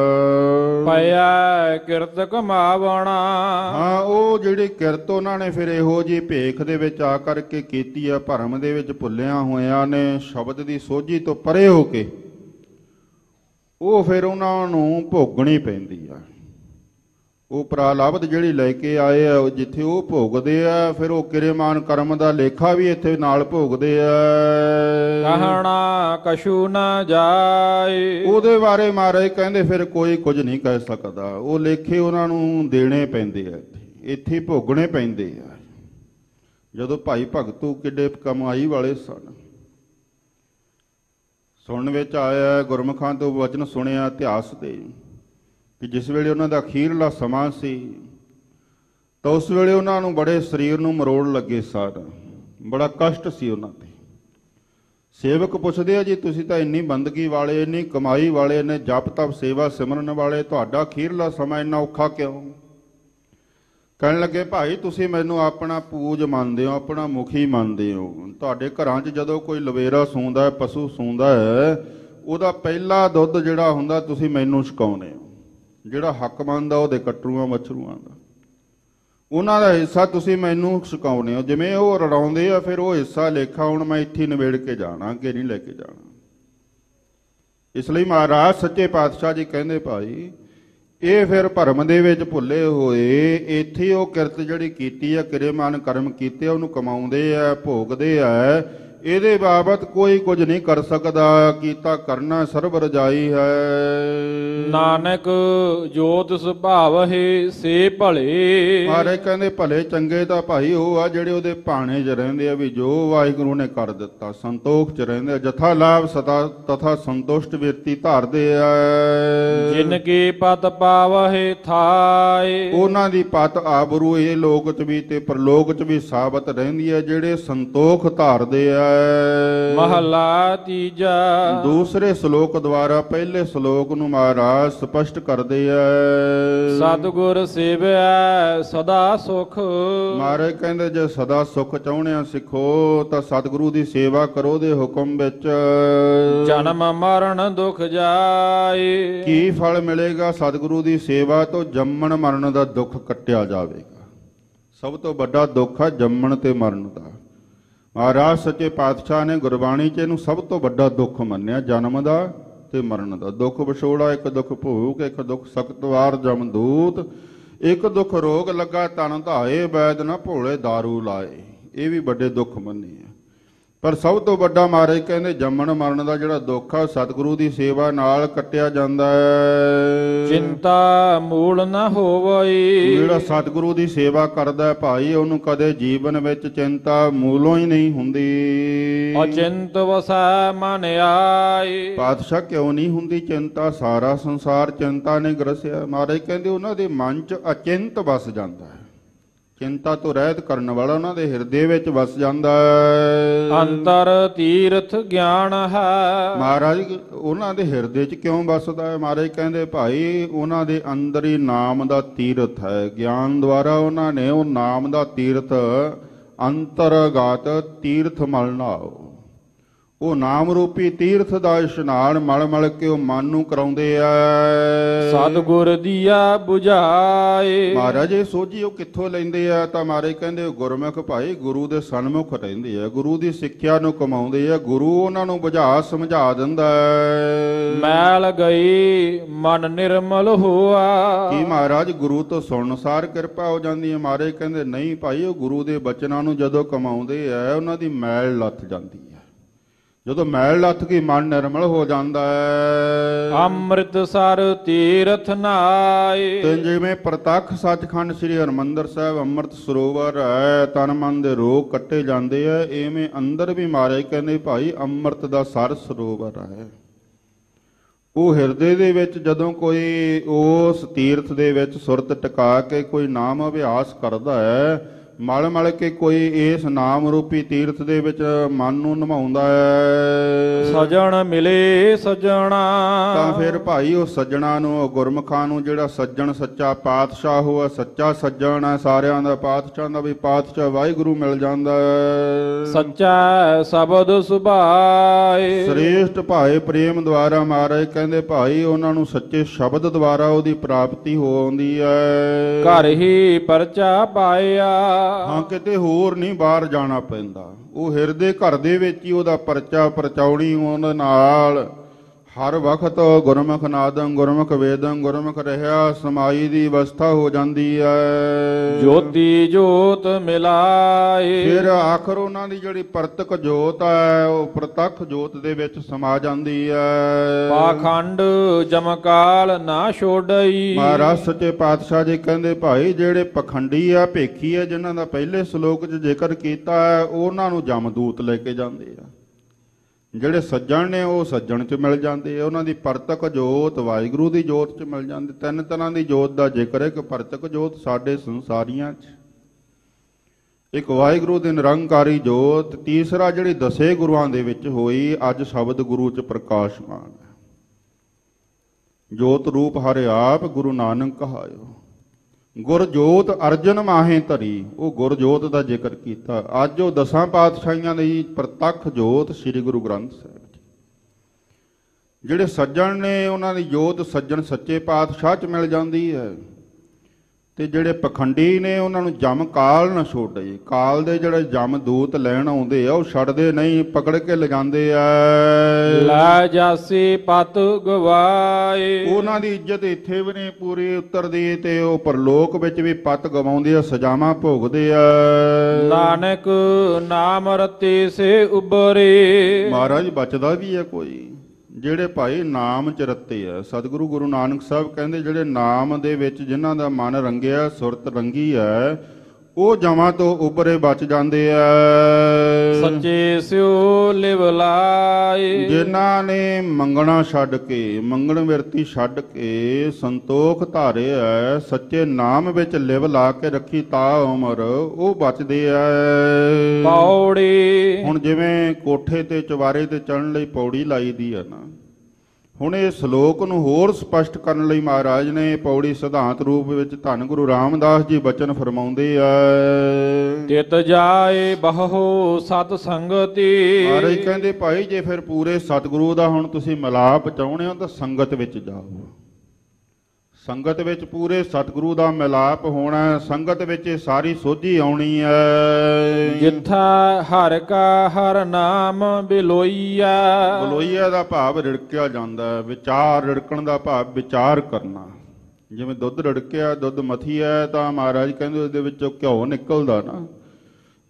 ਪਿਆ ਕਿਰਤ ਕਮਾਵਣਾ, ਹਾਂ ਉਹ ਜਿਹੜੀ ਕਿਰਤ ਉਹਨਾਂ ਨੇ ਫਿਰ ਇਹੋ ਜਿਹੀ ਭੇਖ ਦੇ ਵਿੱਚ ਆ ਕਰਕੇ ਕੀਤੀ ਆ, ਭਰਮ ਦੇ ਵਿੱਚ ਭੁੱਲਿਆ ਹੋਇਆਂ ਨੇ, ਸ਼ਬਦ ਦੀ ਸੋਝੀ ਤੋਂ ਪਰੇ ਹੋ ਕੇ ਉਹ ਫਿਰ ਉਹਨਾਂ ਨੂੰ ਭੋਗਣੀ ਪੈਂਦੀ ਆ। ਉਹ ਪ੍ਰਾਲਬਧ ਜਿਹੜੀ ਲੈ ਕੇ ਆਏ ਆ ਜਿੱਥੇ ਉਹ ਭੋਗਦੇ ਆ, ਫਿਰ ਉਹ ਕਿਰੇਮਾਨ ਕਰਮ ਦਾ ਲੇਖਾ ਵੀ ਇੱਥੇ ਨਾਲ ਭੋਗਦੇ ਆ। ਕਹਣਾ ਕਛੂ ਨਾ ਜਾਏ, ਉਹਦੇ ਬਾਰੇ ਮਹਾਰਾਜ ਕਹਿੰਦੇ ਫਿਰ ਕੋਈ ਕੁਝ ਨਹੀਂ ਕਹਿ ਸਕਦਾ। ਉਹ ਲੇਖੇ ਉਹਨਾਂ ਨੂੰ ਦੇਣੇ ਪੈਂਦੇ ਆ, ਇੱਥੇ ਭੋਗਣੇ ਪੈਂਦੇ ਆ। ਜਦੋਂ ਭਾਈ ਭਗਤੂ ਕਿੱਡੇ ਕਮਾਈ ਵਾਲੇ ਸਨ, ਸੁਣਨ ਵਿੱਚ ਆਇਆ ਗੁਰਮੁਖਾਂ ਤੋਂ ਵਚਨ ਸੁਣਿਆ ਇਤਿਹਾਸ ਦੇ ਕਿ ਜਿਸ ਵੇਲੇ ਉਹਨਾਂ ਦਾ ਅਖੀਰਲਾ ਸਮਾਂ ਸੀ ਤਾਂ ਉਸ ਵੇਲੇ ਉਹਨਾਂ ਨੂੰ ਬੜੇ ਸਰੀਰ ਨੂੰ ਮਰੋੜ ਲੱਗੇ ਸਨ, ਬੜਾ ਕਸ਼ਟ ਸੀ ਉਹਨਾਂ ਤੇ। ਸੇਵਕ ਪੁੱਛਦੇ ਆ ਜੀ ਤੁਸੀਂ ਤਾਂ ਇੰਨੀ ਬੰਦਗੀ ਵਾਲੇ, ਇੰਨੀ ਕਮਾਈ ਵਾਲੇ ਨੇ, ਜਪ ਤਪ ਸੇਵਾ ਸਿਮਰਨ ਵਾਲੇ, ਤੁਹਾਡਾ ਅਖੀਰਲਾ ਸਮਾਂ ਇੰਨਾ ਔਖਾ ਕਿਉਂ? ਕਹਿਣ ਲੱਗੇ ਭਾਈ ਤੁਸੀਂ ਮੈਨੂੰ ਆਪਣਾ ਪੂਜ ਮੰਨਦੇ ਹੋ, ਆਪਣਾ ਮੁਖੀ ਮੰਨਦੇ ਹੋ। ਤੁਹਾਡੇ ਘਰਾਂ 'ਚ ਜਦੋਂ ਕੋਈ ਲਵੇਰਾ ਸੂੰਦਾ, ਪਸ਼ੂ ਸੂੰਦਾ ਹੈ, ਉਹਦਾ ਪਹਿਲਾ ਦੁੱਧ ਜਿਹੜਾ ਹੁੰਦਾ ਤੁਸੀਂ ਮੈਨੂੰ ਛਕਾਉਂਦੇ ਹੋ। ਜਿਹੜਾ ਹੱਕ ਮੰਨਦਾ ਉਹਦੇ ਕਟਰੂਆਂ ਮੱਛਰੂਆਂ ਦਾ, ਉਹਨਾਂ ਦਾ ਹਿੱਸਾ ਤੁਸੀਂ ਮੈਨੂੰ ਛਕਾਉਂਦੇ ਹੋ। ਜਿਵੇਂ ਉਹ ਰੜਾਉਂਦੇ ਆ ਫਿਰ ਉਹ ਹਿੱਸਾ ਲੇਖਾ ਹੁਣ ਮੈਂ ਇੱਥੇ ਨਿਬੇੜ ਕੇ ਜਾਣਾ, ਅੱਗੇ ਨਹੀਂ ਲੈ ਕੇ ਜਾਣਾ। ਇਸ ਲਈ ਮਹਾਰਾਜ ਸੱਚੇ ਪਾਤਸ਼ਾਹ ਜੀ ਕਹਿੰਦੇ ਭਾਈ ਇਹ ਫਿਰ ਭਰਮ ਦੇ ਵਿੱਚ ਭੁੱਲੇ ਹੋਏ ਇੱਥੇ ਉਹ ਕਿਰਤ ਜਿਹੜੀ ਕੀਤੀ ਆ, ਕਿਰੇਮਾਨ ਕਰਮ ਕੀਤੇ ਉਹਨੂੰ ਕਮਾਉਂਦੇ ਆ, ਭੋਗਦੇ ਆ। ਇਹਦੇ ਬਾਬਤ ਕੋਈ ਕੁਝ ਨਹੀਂ ਕਰ ਸਕਦਾ, ਕੀਤਾ ਕਰਨਾ ਸਰਬ ਰਜਾਈ ਹੈ। ਨਾਨਕ ਜੋਤ ਸੁਭਾਵ ਹੈ ਸੇ ਭਲੇ, ਮਹਾਰਾਜ ਕਹਿੰਦੇ ਭਲੇ ਚੰਗੇ ਤਾਂ ਭਾਈ ਉਹ ਆ ਜਿਹੜੇ ਉਹਦੇ ਭਾਣੇ 'ਚ ਰਹਿੰਦੇ ਆ, ਵੀ ਜੋ ਵਾਹਿਗੁਰੂ ਨੇ ਕਰ ਦਿੱਤਾ ਸੰਤੋਖ 'ਚ ਰਹਿੰਦੇ ਆ। ਜਥਾ ਲਾਭ ਸਦਾ ਤਥਾ ਸੰਤੁਸ਼ਟ ਬਿਰਤੀ ਧਾਰਦੇ ਆ। ਜਿਨ ਕੀ ਪਤ ਪਾਵਹਿ ਥਾਏ, ਉਹਨਾਂ ਦੀ ਪਤ ਆਬਰੂ ਇਹ ਲੋਕ 'ਚ ਵੀ ਤੇ ਪਰਲੋਕ 'ਚ ਵੀ ਸਾਬਤ ਰਹਿੰਦੀ ਹੈ ਜਿਹੜੇ ਸੰਤੋਖ ਧਾਰਦੇ ਆ। ਮਹਲਾ ਤੀਜਾ। ਦੂਸਰੇ ਸ਼ਲੋਕ ਦੁਆਰਾ ਪਹਿਲੇ ਸ਼ਲੋਕ ਨੂੰ ਮਹਾਰਾਜ ਸਪਸ਼ਟ ਕਰਦੇ ਆ। ਸਤਿਗੁਰ ਸੇਵਿਆ ਸਦਾ ਸੁਖ, ਮਹਾਰਾਜ ਕਹਿੰਦੇ ਜੇ ਸਦਾ ਸੁਖ ਚਾਹੁੰਦੇ ਸਿੱਖੋ ਤਾਂ ਸਤਿਗੁਰੂ ਦੀ ਸੇਵਾ ਕਰੋ ਦੇ ਹੁਕਮ ਵਿੱਚ। ਜਨਮ ਮਰਨ ਦੁਖ ਜਾਏ, ਕੀ ਫਲ ਮਿਲੇਗਾ? ਸਤਿਗੁਰੂ ਦੀ ਸੇਵਾ ਤੋਂ ਜੰਮਣ ਮਰਨ ਦਾ ਦੁੱਖ ਕੱਟਿਆ ਜਾਵੇਗਾ। ਸਭ ਤੋਂ ਵੱਡਾ ਦੁੱਖ ਹੈ ਜੰਮਣ ਤੇ ਮਰਨ ਦਾ। ਮਹਾਰਾਜ ਸੱਚੇ ਪਾਤਸ਼ਾਹ ਨੇ ਗੁਰਬਾਣੀ 'ਚ ਇਹਨੂੰ ਸਭ ਤੋਂ ਵੱਡਾ ਦੁੱਖ ਮੰਨਿਆ, ਜਨਮ ਦਾ ਤੇ ਮਰਨ ਦਾ। ਦੁੱਖ ਵਿਛੋੜਾ, ਇੱਕ ਦੁੱਖ ਭੋਗ, ਇੱਕ ਦੁੱਖ ਸਖਤਵਾਰ ਜਮਦੂਤ, ਇੱਕ ਦੁੱਖ ਰੋਗ ਲੱਗਾ ਤਨ ਧਾਏ, ਵੈਦ ਨਾ ਭੋਲੇ ਦਾਰੂ ਲਾਏ। ਇਹ ਵੀ ਵੱਡੇ ਦੁੱਖ ਮੰਨੇ ਆ। ਪਰ ਸਭ ਤੋਂ ਵੱਡਾ ਮਹਾਰਾਜ ਕਹਿੰਦੇ ਜੰਮਣ ਮਰਨ ਦਾ ਜਿਹੜਾ ਦੁੱਖ ਆ ਸਤਿਗੁਰੂ ਦੀ ਸੇਵਾ ਨਾਲ ਕੱਟਿਆ ਜਾਂਦਾ ਹੈ। ਚਿੰਤਾ ਮੂਲ ਨ ਹੋਵਈ। ਜਿਹੜਾ ਸਤਿਗੁਰੂ ਦੀ ਸੇਵਾ ਕਰਦਾ ਹੈ ਭਾਈ ਉਹਨੂੰ ਕਦੇ ਜੀਵਨ ਵਿੱਚ ਚਿੰਤਾ ਮੂਲੋਂ ਹੀ ਨਹੀਂ ਹੁੰਦੀ। ਅਚਿੰਤ ਵਸੈ ਮਨ ਆਈ। ਪਾਤਸ਼ਾਹ ਕਿਉਂ ਨਹੀਂ ਹੁੰਦੀ ਚਿੰਤਾ? ਸਾਰਾ ਸੰਸਾਰ ਚਿੰਤਾ ਨੇ ਗਰਸਿਆ। ਮਹਾਰਾਜ ਕਹਿੰਦੇ ਉਹਨਾਂ ਦੇ ਮਨ 'ਚ ਅਚਿੰਤ ਵਸ ਜਾਂਦਾ ਹੈ। ਚਿੰਤਾ ਤੋਂ ਰਹਿਤ ਕਰਨ ਵਾਲਾ ਉਹਨਾਂ ਦੇ ਹਿਰਦੇ ਵਿੱਚ ਵਸ ਜਾਂਦਾ ਹੈ। ਅੰਤਰ ਤੀਰਥ ਗਿਆਨ ਹੈ। ਮਹਾਰਾਜ ਉਹਨਾਂ ਦੇ ਹਿਰਦੇ 'ਚ ਕਿਉਂ ਵਸਦਾ ਹੈ? ਮਹਾਰਾਜ ਕਹਿੰਦੇ ਭਾਈ ਉਹਨਾਂ ਦੇ ਅੰਦਰ ਹੀ ਨਾਮ ਦਾ ਤੀਰਥ ਹੈ। ਗਿਆਨ ਦੁਆਰਾ ਉਹਨਾਂ ਨੇ ਉਹ ਨਾਮ ਦਾ ਤੀਰਥ ਅੰਤਰਗਤ ਤੀਰਥ ਮਲ ਨਾਓ। ਉਹ ਨਾਮ ਰੂਪੀ ਤੀਰਥ ਦਾ ਇਸ਼ਨਾਨ ਮਲ ਮਲ ਕੇ ਉਹ ਮਨ ਨੂੰ ਕਰਾਉਂਦੇ ਆ। ਸਤਿਗੁਰ ਦੀਆ 부ਝਾਏ। ਮਹਾਰਾਜ ਇਹ ਸੋਝੀ ਉਹ ਕਿੱਥੋਂ ਲੈਂਦੇ ਆ? ਤਾਂ ਮਹਾਰਾਜ ਕਹਿੰਦੇ ਗੁਰਮੁਖ ਭਾਈ ਗੁਰੂ ਦੇ ਸਨਮੁਖ ਰਹਿੰਦੇ ਆ, ਗੁਰੂ ਦੀ ਸਿੱਖਿਆ ਨੂੰ ਕਮਾਉਂਦੇ ਆ, ਗੁਰੂ ਉਹਨਾਂ ਨੂੰ ਬੁਝਾ ਸਮਝਾ ਦਿੰਦਾ ਹੈ। ਮੈਲ ਗਈ ਮਨ ਨਿਰਮਲ ਹੋਆ। ਕੀ ਮਹਾਰਾਜ ਗੁਰੂ ਤੋਂ ਸੁਣਨਸਾਰ ਕਿਰਪਾ ਹੋ ਜਾਂਦੀ ਹੈ? ਮਹਾਰਾਜ ਕਹਿੰਦੇ ਨਹੀਂ ਭਾਈ, ਉਹ ਗੁਰੂ ਦੇ ਬਚਨਾਂ ਨੂੰ ਜਦੋਂ ਕਮਾਉਂਦੇ ਆ ਉਹਨਾਂ ਦੀ ਮੈਲ ਲੱਥ ਜਾਂਦੀ ਹੈ। ਜਦੋਂ ਮੈਲ ਲੱਥ ਗਈ ਮਨ ਨਿਰਮਲ ਹੋ ਜਾਂਦਾ ਹੈ। ਅੰਮ੍ਰਿਤਸਰ ਤੀਰਥ ਨਾਏ। ਤੇ ਜਿਵੇਂ ਪ੍ਰਤੱਖ ਸੱਚਖੰਡ ਸ੍ਰੀ ਹਰਿਮੰਦਰ ਸਾਹਿਬ ਅੰਮ੍ਰਿਤ ਸਰੋਵਰ ਹੈ, ਤਨ ਮਨ ਦੇ ਰੋਗ ਕੱਟੇ ਜਾਂਦੇ ਆ, ਇਵੇਂ ਅੰਦਰ ਵੀ ਮਹਾਰਾਜ ਕਹਿੰਦੇ ਭਾਈ ਅੰਮ੍ਰਿਤ ਦਾ ਸਰ ਸਰੋਵਰ ਹੈ। ਉਹ ਹਿਰਦੇ ਦੇ ਵਿੱਚ ਜਦੋਂ ਕੋਈ ਉਸ ਤੀਰਥ ਦੇ ਵਿੱਚ ਸੁਰਤ ਟਿਕਾ ਕੇ ਕੋਈ ਨਾਮ ਅਭਿਆਸ ਕਰਦਾ ਹੈ, ਮਲ ਮਲ ਕੇ ਕੋਈ ਇਸ ਨਾਮ ਰੂਪੀ ਤੀਰਥ ਦੇ ਵਿੱਚ ਮਨ ਨੂੰ ਨਿਭਾਉਂਦਾ ਹੈ, ਸਜਣ ਮਿਲੇ ਸਜਣਾ। ਤਾਂ ਫਿਰ ਭਾਈ ਉਹ ਸੱਜਣਾ ਨੂੰ, ਉਹ ਗੁਰਮੁਖਾਂ ਨੂੰ, ਜਿਹੜਾ ਸੱਜਣ ਸੱਚਾ ਪਾਤਸ਼ਾਹ ਹੋਆ, ਸੱਚਾ ਸੱਜਣ ਹੈ ਸਾਰਿਆਂ ਦਾ, ਪਾਤਸ਼ਾਹ ਦਾ ਵੀ ਪਾਤਸ਼ਾਹ ਵਾਹਿਗੁਰੂ ਮਿਲ ਜਾਂਦਾ ਹੈ। ਸੱਚਾ ਸ਼ਬਦ ਸੁਭਾਏ। ਸ੍ਰੇਸ਼ਟ ਭਾਏ ਪ੍ਰੇਮ ਦੁਆਰਾ ਮਹਾਰਾਜ ਕਹਿੰਦੇ ਭਾਈ ਉਹਨਾਂ ਨੂੰ ਸੱਚੇ ਸ਼ਬਦ ਦੁਆਰਾ ਉਹਦੀ ਪ੍ਰਾਪਤੀ ਹੋ ਆਉਂਦੀ ਹੈ। ਘਰ ਹੀ ਪਰਚਾ ਪਾਇਆ। ਹਾਂ, ਕਿਤੇ ਹੋਰ ਨਹੀਂ ਬਾਹਰ ਜਾਣਾ ਪੈਂਦਾ। ਉਹ ਹਿਰਦੇ ਘਰ ਦੇ ਵਿੱਚ ਹੀ ਉਹਦਾ ਪਰਚਾ ਪਰਚਾਉਣੀ ਉਹਦੇ ਨਾਲ ਹਰ ਵਕਤ ਗੁਰਮੁਖ ਨਾਦੰ ਗੁਰਮੁਖ ਵੇਦੰ ਗੁਰਮੁਖ ਰਹਿਆ ਸਮਾਈ ਦੀ ਅਵਸਥਾ ਹੋ ਜਾਂਦੀ ਹੈ। ਜੋਤੀ ਜੋਤ ਮਿਲਾਏ। ਫਿਰ ਆਖਰ ਉਹਨਾਂ ਦੀ ਜਿਹੜੀ ਪ੍ਰਤੱਖ ਜੋਤ ਹੈ ਉਹ ਪ੍ਰਤੱਖ ਜੋਤ ਦੇ ਵਿੱਚ ਸਮਾ ਜਾਂਦੀ ਹੈ। ਪਾਖੰਡ ਜਮਕਾਲ ਨਾ ਛੋੜਈ। ਮਹਾਰਾਜ ਸੱਚੇ ਪਾਤਸ਼ਾਹ ਜੀ ਕਹਿੰਦੇ ਭਾਈ ਜਿਹੜੇ ਪਖੰਡੀ ਆ, ਭੇਖੀ ਆ, ਜਿਨ੍ਹਾਂ ਦਾ ਪਹਿਲੇ ਸ਼ਲੋਕ 'ਚ ਜ਼ਿਕਰ ਕੀਤਾ ਹੈ, ਉਹਨਾਂ ਨੂੰ ਜਮਦੂਤ ਲੈ ਕੇ ਜਾਂਦੇ ਆ। ਜਿਹੜੇ ਸੱਜਣ ਨੇ ਉਹ ਸੱਜਣ 'ਚ ਮਿਲ ਜਾਂਦੇ ਆ, ਉਹਨਾਂ ਦੀ ਪ੍ਰਤੱਖ ਜੋਤ ਵਾਹਿਗੁਰੂ ਦੀ ਜੋਤ 'ਚ ਮਿਲ ਜਾਂਦੀ। ਤਿੰਨ ਤਰ੍ਹਾਂ ਦੀ ਜੋਤ ਦਾ ਜ਼ਿਕਰ ਹੈ ਕਿ ਪ੍ਰਤੱਖ ਜੋਤ ਸਾਡੇ ਸੰਸਾਰੀਆਂ 'ਚ, ਇੱਕ ਵਾਹਿਗੁਰੂ ਦੀ ਨਿਰੰਕਾਰੀ ਜੋਤ, ਤੀਸਰਾ ਜਿਹੜੀ ਦਸੇ ਗੁਰੂਆਂ ਦੇ ਵਿੱਚ ਹੋਈ ਅੱਜ ਸ਼ਬਦ ਗੁਰੂ 'ਚ ਪ੍ਰਕਾਸ਼ਮਾਨ ਹੈ। ਜੋਤ ਰੂਪ ਹਰਿ ਆਪ ਗੁਰੂ ਨਾਨਕ ਕਹਾਇਓ, ਗੁਰ ਜੋਤ ਅਰਜਨ ਮਾਹੇ ਧਰੀ। ਉਹ ਗੁਰ ਜੋਤ ਦਾ ਜ਼ਿਕਰ ਕੀਤਾ। ਅੱਜ ਉਹ ਦਸਾਂ ਪਾਤਸ਼ਾਹੀਆਂ ਦੀ ਪ੍ਰਤੱਖ ਜੋਤ ਸ੍ਰੀ ਗੁਰੂ ਗ੍ਰੰਥ ਸਾਹਿਬ ਜੀ। ਜਿਹੜੇ ਸੱਜਣ ਨੇ ਉਹਨਾਂ ਦੀ ਜੋਤ ਸੱਜਣ ਸੱਚੇ ਪਾਤਸ਼ਾਹ 'ਚ ਮਿਲ ਜਾਂਦੀ ਹੈ, ਤੇ ਜਿਹੜੇ ਪਖੰਡੀ ਨੇ ਉਹਨਾਂ ਨੂੰ ਜਮ ਕਾਲ ਨਾ ਛੋੜੇ। ਕਾਲ ਦੇ ਜਿਹੜੇ ਜਮ ਦੂਤ ਲੈਣ ਆਉਂਦੇ ਆ ਉਹ ਛੱਡਦੇ ਨਹੀਂ, ਪਕੜ ਕੇ ਲਿਜਾਂਦੇ ਆ। ਲੈ ਜਾਸੀ ਪਤ ਗਵਾਏ। ਉਹਨਾਂ ਦੀ ਇੱਜ਼ਤ ਇੱਥੇ ਵੀ ਨਹੀਂ ਪੂਰੀ ਉਤਰਦੀ ਤੇ ਉਹ ਪਰਲੋਕ ਵਿੱਚ ਵੀ ਪਤ ਗਵਾਉਂਦੇ ਆ, ਸਜ਼ਾਵਾਂ ਭੋਗਦੇ ਆ। ਨਾਨਕ ਨਾਮ ਰਤੇ ਸੇ ਉਬਰੇ। ਮਹਾਰਾਜ ਬਚਦਾ ਵੀ ਹੈ ਕੋਈ? ਜਿਹੜੇ ਭਾਈ ਨਾਮ ਚ ਰੱਤੇ ਆ। ਸਤਿਗੁਰੂ ਗੁਰੂ ਨਾਨਕ ਸਾਹਿਬ ਕਹਿੰਦੇ ਜਿਹੜੇ ਨਾਮ ਦੇ ਵਿੱਚ ਜਿਨ੍ਹਾਂ ਦਾ ਮਨ ਰੰਗਿਆ, ਸੁਰਤ ਰੰਗੀ ਹੈ, ਉਹ ਜਮਾਂ ਤੋਂ ਉੱਭਰੇ ਬਚ ਜਾਂਦੇ ਆ। ਸੱਚੇ ਸਿਓ ਲਿਵ ਲਾਏ। ਜਿਨ੍ਹਾਂ ਨੇ ਮੰਗਣਾ ਛੱਡ ਕੇ, ਮੰਗਣ ਵਿਰਤੀ ਛੱਡ ਕੇ ਸੰਤੋਖ ਧਾਰਿਆ, ਸੱਚੇ ਨਾਮ ਵਿੱਚ ਲਿਵ ਲਾ ਕੇ ਰੱਖੀ ਤਾ ਉਮਰ, ਉਹ ਬਚਦੇ ਆ। ਪੌੜੀ। ਹੁਣ ਜਿਵੇਂ ਕੋਠੇ ਤੇ ਚਵਾਰੇ ਤੇ ਚੜ੍ਹਨ ਲਈ ਪੌੜੀ ਲਾਈ ਦੀ ਆ ਨਾ, ਹੁਣ ਇਹ ਸ਼ਲੋਕ ਨੂੰ ਹੋਰ ਸਪਸ਼ਟ ਕਰਨ ਲਈ ਮਹਾਰਾਜ ਨੇ ਪੌੜੀ ਸਿਧਾਂਤ ਰੂਪ ਵਿੱਚ ਧੰਨ ਗੁਰੂ ਰਾਮਦਾਸ ਜੀ ਬਚਨ ਫਰਮਾਉਂਦੇ ਆ। ਤਿਤ ਜਾਏ ਬਹੁ ਸਤ ਸੰਗਤੀ। ਮਹਾਰਾਜ ਕਹਿੰਦੇ ਭਾਈ ਜੇ ਫਿਰ ਪੂਰੇ ਸਤਿਗੁਰੂ ਦਾ ਹੁਣ ਤੁਸੀਂ ਮਿਲਾਪ ਚਾਹੁੰਦੇ ਹੋ ਤਾਂ ਸੰਗਤ ਵਿੱਚ ਜਾਓ। ਸੰਗਤ ਵਿੱਚ ਪੂਰੇ ਸਤਿਗੁਰੂ ਦਾ ਮਿਲਾਪ ਹੋਣਾ, ਸੰਗਤ ਵਿੱਚ ਇਹ ਸਾਰੀ ਸੋਝੀ ਆਉਣੀ ਹੈ। ਜਿੱਥਾ ਹਰ ਕਾ ਹਰ ਨਾਮ ਬਿਲੋਈਆ। ਬਲੋਈਆ ਦਾ ਭਾਵ ਰਿੜਕਿਆ ਜਾਂਦਾ ਹੈ। ਵਿਚਾਰ ਰਿੜਕਣ ਦਾ ਭਾਵ ਵਿਚਾਰ ਕਰਨਾ। ਜਿਵੇਂ ਦੁੱਧ ਰਿੜਕਿਆ, ਦੁੱਧ ਮਥੀ ਹੈ ਤਾਂ ਮਹਾਰਾਜ ਕਹਿੰਦੇ ਉਹਦੇ ਵਿੱਚੋਂ ਘਿਓ ਨਿਕਲਦਾ ਨਾ,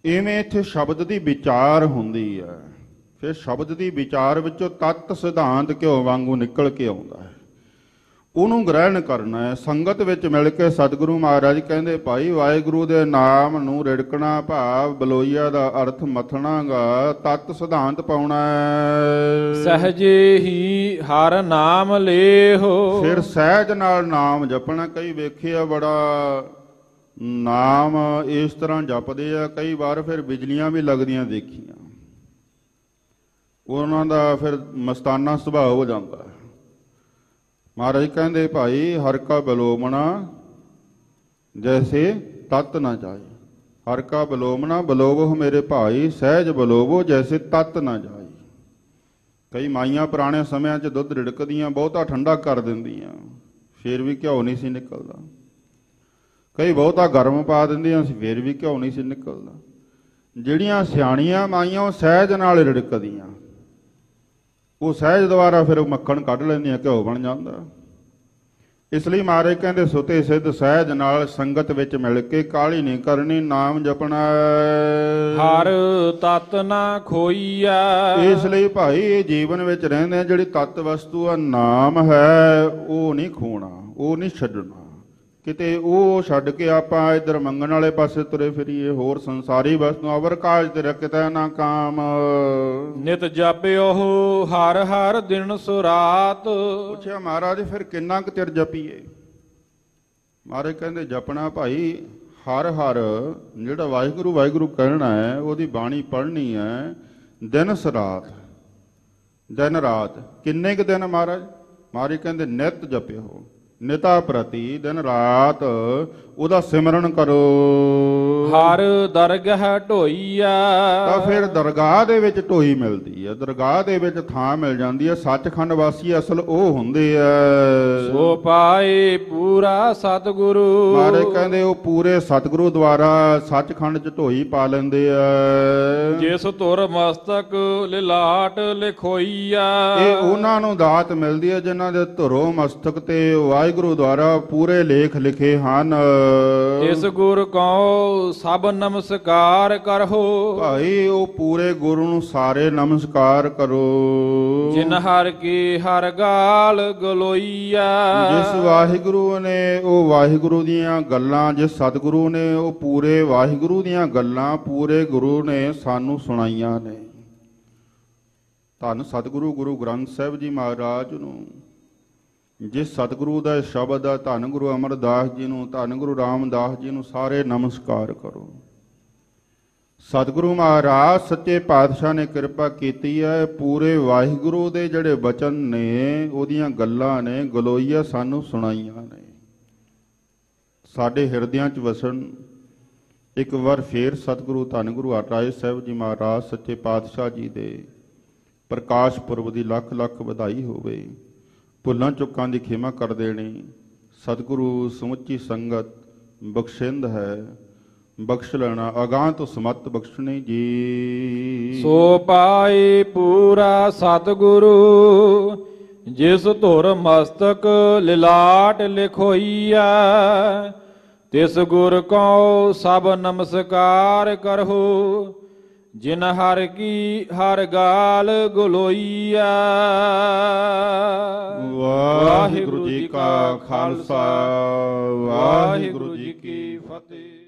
ਇਵੇਂ ਇੱਥੇ ਸ਼ਬਦ ਦੀ ਵਿਚਾਰ ਹੁੰਦੀ ਹੈ। ਫਿਰ ਸ਼ਬਦ ਦੀ ਵਿਚਾਰ ਵਿੱਚੋਂ ਤੱਤ ਸਿਧਾਂਤ ਘਿਓ ਵਾਂਗੂ ਨਿਕਲ ਕੇ ਆਉਂਦਾ ਹੈ, ਉਹਨੂੰ ਗ੍ਰਹਿਣ ਕਰਨਾ ਹੈ। ਸੰਗਤ ਵਿੱਚ ਮਿਲ ਕੇ ਸਤਿਗੁਰੂ ਮਹਾਰਾਜ ਕਹਿੰਦੇ ਭਾਈ ਵਾਹਿਗੁਰੂ ਦੇ ਨਾਮ ਨੂੰ ਰਿੜਕਣਾ, ਭਾਵ ਬਲੋਈਆ ਦਾ ਅਰਥ ਮਥਣਾਗਾ, ਤੱਤ ਸਿਧਾਂਤ ਪਾਉਣਾ ਹੈ। ਸਹਜੇ ਹੀ ਹਰ ਨਾਮ ਲੇਹੋ। ਫਿਰ ਸਹਿਜ ਨਾਲ ਨਾਮ ਜਪਣਾ। ਕਈ ਵੇਖਿਆ ਬੜਾ ਨਾਮ ਇਸ ਤਰ੍ਹਾਂ ਜਪਦੇ ਆ, ਕਈ ਵਾਰ ਫਿਰ ਬਿਜਲੀਆਂ ਵੀ ਲੱਗਦੀਆਂ ਦੇਖੀਆਂ, ਉਹਨਾਂ ਦਾ ਫਿਰ ਮਸਤਾਨਾ ਸੁਭਾਅ ਹੋ ਜਾਂਦਾ ਹੈ। ਮਹਾਰਾਜ ਕਹਿੰਦੇ ਭਾਈ ਹਰ ਕਾ ਬਲੋਮਣਾ ਜੈਸੇ ਤਤ ਨਾ ਜਾਏ। ਹਰ ਕਾ ਬਲੋਮਣਾ ਬਲੋਵੋ ਮੇਰੇ ਭਾਈ, ਸਹਿਜ ਬਲੋਵੋ ਜੈਸੇ ਤਤ ਨਾ ਜਾਏ। ਕਈ ਮਾਈਆਂ ਪੁਰਾਣੇ ਸਮਿਆਂ 'ਚ ਦੁੱਧ ਰਿੜਕਦੀਆਂ, ਬਹੁਤਾ ਠੰਡਾ ਕਰ ਦਿੰਦੀਆਂ, ਫਿਰ ਵੀ ਘਿਓ ਨਹੀਂ ਸੀ ਨਿਕਲਦਾ। ਕਈ ਬਹੁਤਾ ਗਰਮ ਪਾ ਦਿੰਦੀਆਂ ਸੀ, ਫਿਰ ਵੀ ਘਿਓ ਨਹੀਂ ਸੀ ਨਿਕਲਦਾ। ਜਿਹੜੀਆਂ ਸਿਆਣੀਆਂ ਮਾਈਆਂ ਉਹ ਸਹਿਜ ਨਾਲ ਰਿੜਕਦੀਆਂ, ਉਹ ਸਹਿਜ ਦੁਆਰਾ ਫਿਰ ਮੱਖਣ ਕੱਢ ਲੈਂਦੀਆਂ, ਘਿਓ ਬਣ ਜਾਂਦਾ। ਇਸ ਲਈ ਮਹਾਰਾਜ ਕਹਿੰਦੇ ਸੁਤੇ ਸਿੱਧ ਸਹਿਜ ਨਾਲ ਸੰਗਤ ਵਿੱਚ ਮਿਲ ਕੇ ਕਾਹਲੀ ਨਹੀਂ ਕਰਨੀ, ਨਾਮ ਜਪਣਾ। ਹਰ ਤਤ ਨਾ ਖੋਈਆ। ਇਸ ਲਈ ਭਾਈ ਇਹ ਜੀਵਨ ਵਿੱਚ ਰਹਿੰਦੇ ਜਿਹੜੀ ਤੱਤ ਵਸਤੂ ਆ ਨਾਮ ਹੈ, ਉਹ ਨਹੀਂ ਖੋਣਾ, ਉਹ ਨਹੀਂ ਛੱਡਣਾ। ਕਿਤੇ ਉਹ ਛੱਡ ਕੇ ਆਪਾਂ ਇੱਧਰ ਮੰਗਣ ਵਾਲੇ ਪਾਸੇ ਤੁਰੇ ਫਿਰੀਏ, ਹੋਰ ਸੰਸਾਰੀ ਵਸਤੂ ਅਵਰ ਕਾਜ ਤੇ ਰਖਤਾ ਨਾ ਕਾਮ। ਨਿਤ ਜਾਪਿਓ ਹਰ ਹਰ ਦਿਨ ਸੁਰਾਤ। ਪੁੱਛਿਆ ਮਹਾਰਾਜ ਫਿਰ ਕਿੰਨਾ ਕੁ ਚਿਰ ਜਪੀਏ? ਮਹਾਰਾਜ ਕਹਿੰਦੇ ਜਪਣਾ ਭਾਈ ਹਰ ਹਰ, ਜਿਹੜਾ ਵਾਹਿਗੁਰੂ ਵਾਹਿਗੁਰੂ ਕਹਿਣਾ ਹੈ, ਉਹਦੀ ਬਾਣੀ ਪੜ੍ਹਨੀ ਹੈ ਦਿਨ ਸਰਾਤ, ਦਿਨ ਰਾਤ। ਕਿੰਨੇ ਕੁ ਦਿਨ ਮਹਾਰਾਜ? ਮਹਾਰਾਜ ਕਹਿੰਦੇ ਨਿਤ ਜਪਿਓ, ਨਿਤਾ ਪ੍ਰਤੀ ਦਿਨ ਰਾਤ ਉਹਦਾ ਸਿਮਰਨ ਕਰੋ। ਹਰ ਦਰਗਾਹ ਢੋਈਆ। ਤਾਂ ਫਿਰ ਦਰਗਾਹ ਦੇ ਵਿੱਚ ਢੋਈ ਮਿਲਦੀ ਹੈ, ਦਰਗਾਹ ਦੇ ਵਿੱਚ ਥਾਂ ਮਿਲ ਜਾਂਦੀ ਹੈ। ਸੱਚਖੰਡ ਵਾਸੀ ਅਸਲ ਉਹ ਹੁੰਦੇ ਆ ਸੋ ਪਾਏ ਪੂਰਾ ਸਤਿਗੁਰੂ। ਮਹਾਰਾਜ ਕਹਿੰਦੇ ਉਹ ਪੂਰੇ ਸਤਿਗੁਰੂ ਦੁਆਰਾ ਸੱਚਖੰਡ 'ਚ ਢੋਈ ਪਾ ਲੈਂਦੇ ਆ। ਜਿਸ ਧੁਰ ਮਸਤਕ ਲਿਲਾਟ ਲਿਖੋਈਆ। ਇਹ ਉਹਨਾਂ ਨੂੰ ਦਾਤ ਮਿਲਦੀ ਹੈ ਜਿਨ੍ਹਾਂ ਦੇ ਧੁਰੋਂ ਮਸਤਕ ਤੇ ਵਾਹਿਗੁਰੂ ਦੁਆਰਾ ਪੂਰੇ ਲੇਖ ਲਿਖੇ ਹਨ। ਇਸ ਗੁਰ ਕਉ ਸਭ ਨਮਸਕਾਰ ਕਰੋ। ਭਾਈ ਉਹ ਪੂਰੇ ਗੁਰੂ ਨੂੰ ਸਾਰੇ ਨਮਸਕਾਰ ਕਰੋ। ਜਿਨ ਹਰ ਕੀ ਹਰ ਗਾਲ ਗਲੋਈਆ। ਜਿਸ ਵਾਹਿਗੁਰੂ ਨੇ ਉਹ ਵਾਹਿਗੁਰੂ ਦੀਆਂ ਗੱਲਾਂ, ਜਿਸ ਸਤਿਗੁਰੂ ਨੇ ਉਹ ਪੂਰੇ ਵਾਹਿਗੁਰੂ ਦੀਆਂ ਗੱਲਾਂ ਪੂਰੇ ਗੁਰੂ ਨੇ ਸਾਨੂੰ ਸੁਣਾਈਆਂ ਨੇ। ਧੰਨ ਸਤਿਗੁਰੂ ਗੁਰੂ ਗ੍ਰੰਥ ਸਾਹਿਬ ਜੀ ਮਹਾਰਾਜ ਨੂੰ, ਜਿਸ ਸਤਿਗੁਰੂ ਦਾ ਸ਼ਬਦ ਆ, ਧੰਨ ਗੁਰੂ ਅਮਰਦਾਸ ਜੀ ਨੂੰ, ਧੰਨ ਗੁਰੂ ਰਾਮਦਾਸ ਜੀ ਨੂੰ ਸਾਰੇ ਨਮਸਕਾਰ ਕਰੋ। ਸਤਿਗੁਰੂ ਮਹਾਰਾਜ ਸੱਚੇ ਪਾਤਸ਼ਾਹ ਨੇ ਕਿਰਪਾ ਕੀਤੀ ਹੈ, ਪੂਰੇ ਵਾਹਿਗੁਰੂ ਦੇ ਜਿਹੜੇ ਵਚਨ ਨੇ, ਉਹਦੀਆਂ ਗੱਲਾਂ ਨੇ, ਗਲੋਈਆ ਸਾਨੂੰ ਸੁਣਾਈਆਂ ਨੇ। ਸਾਡੇ ਹਿਰਦਿਆਂ 'ਚ ਵਸਣ ਇੱਕ ਵਾਰ ਫੇਰ ਸਤਿਗੁਰੂ ਧੰਨ ਗੁਰੂ ਅਟਾਏ ਸਾਹਿਬ ਜੀ ਮਹਾਰਾਜ ਸੱਚੇ ਪਾਤਸ਼ਾਹ ਜੀ ਦੇ ਪ੍ਰਕਾਸ਼ ਪੁਰਬ ਦੀ ਲੱਖ ਲੱਖ ਵਧਾਈ ਹੋਵੇ। ਭੁੱਲਾਂ ਚੁੱਕਾਂ ਦੀ ਖਿਮਾ ਕਰ ਦੇਣੀ। ਸਤਿਗੁਰੂ ਸਮੁੱਚੀ ਸੰਗਤ ਬਖਸ਼ਿੰਦ ਹੈ, ਬਖਸ਼ ਲੈਣਾ, ਅਗਾਂਹ ਤੋਂ ਸਮੱਤ ਬਖਸ਼ਣੀ ਜੀ। ਸੋ ਪਾਏ ਪੂਰਾ ਸਤਿਗੁਰੂ, ਜਿਸ ਧੁਰ ਮਸਤਕ ਲਿਲਾਟ ਲਿਖੋਈਆ। ਤਿਸ ਗੁਰ ਕਉ ਸਭ ਨਮਸਕਾਰ ਕਰਹੁ। ਜਿਨ ਹਰ ਕੀ ਹਰ ਗਾਲ ਗਲੋਈਆ। ਵਾਹਿਗੁਰੂ ਜੀ ਕਾ ਖਾਲਸਾ, ਵਾਹਿਗੁਰੂ ਜੀ ਕੀ ਫਤਿਹ।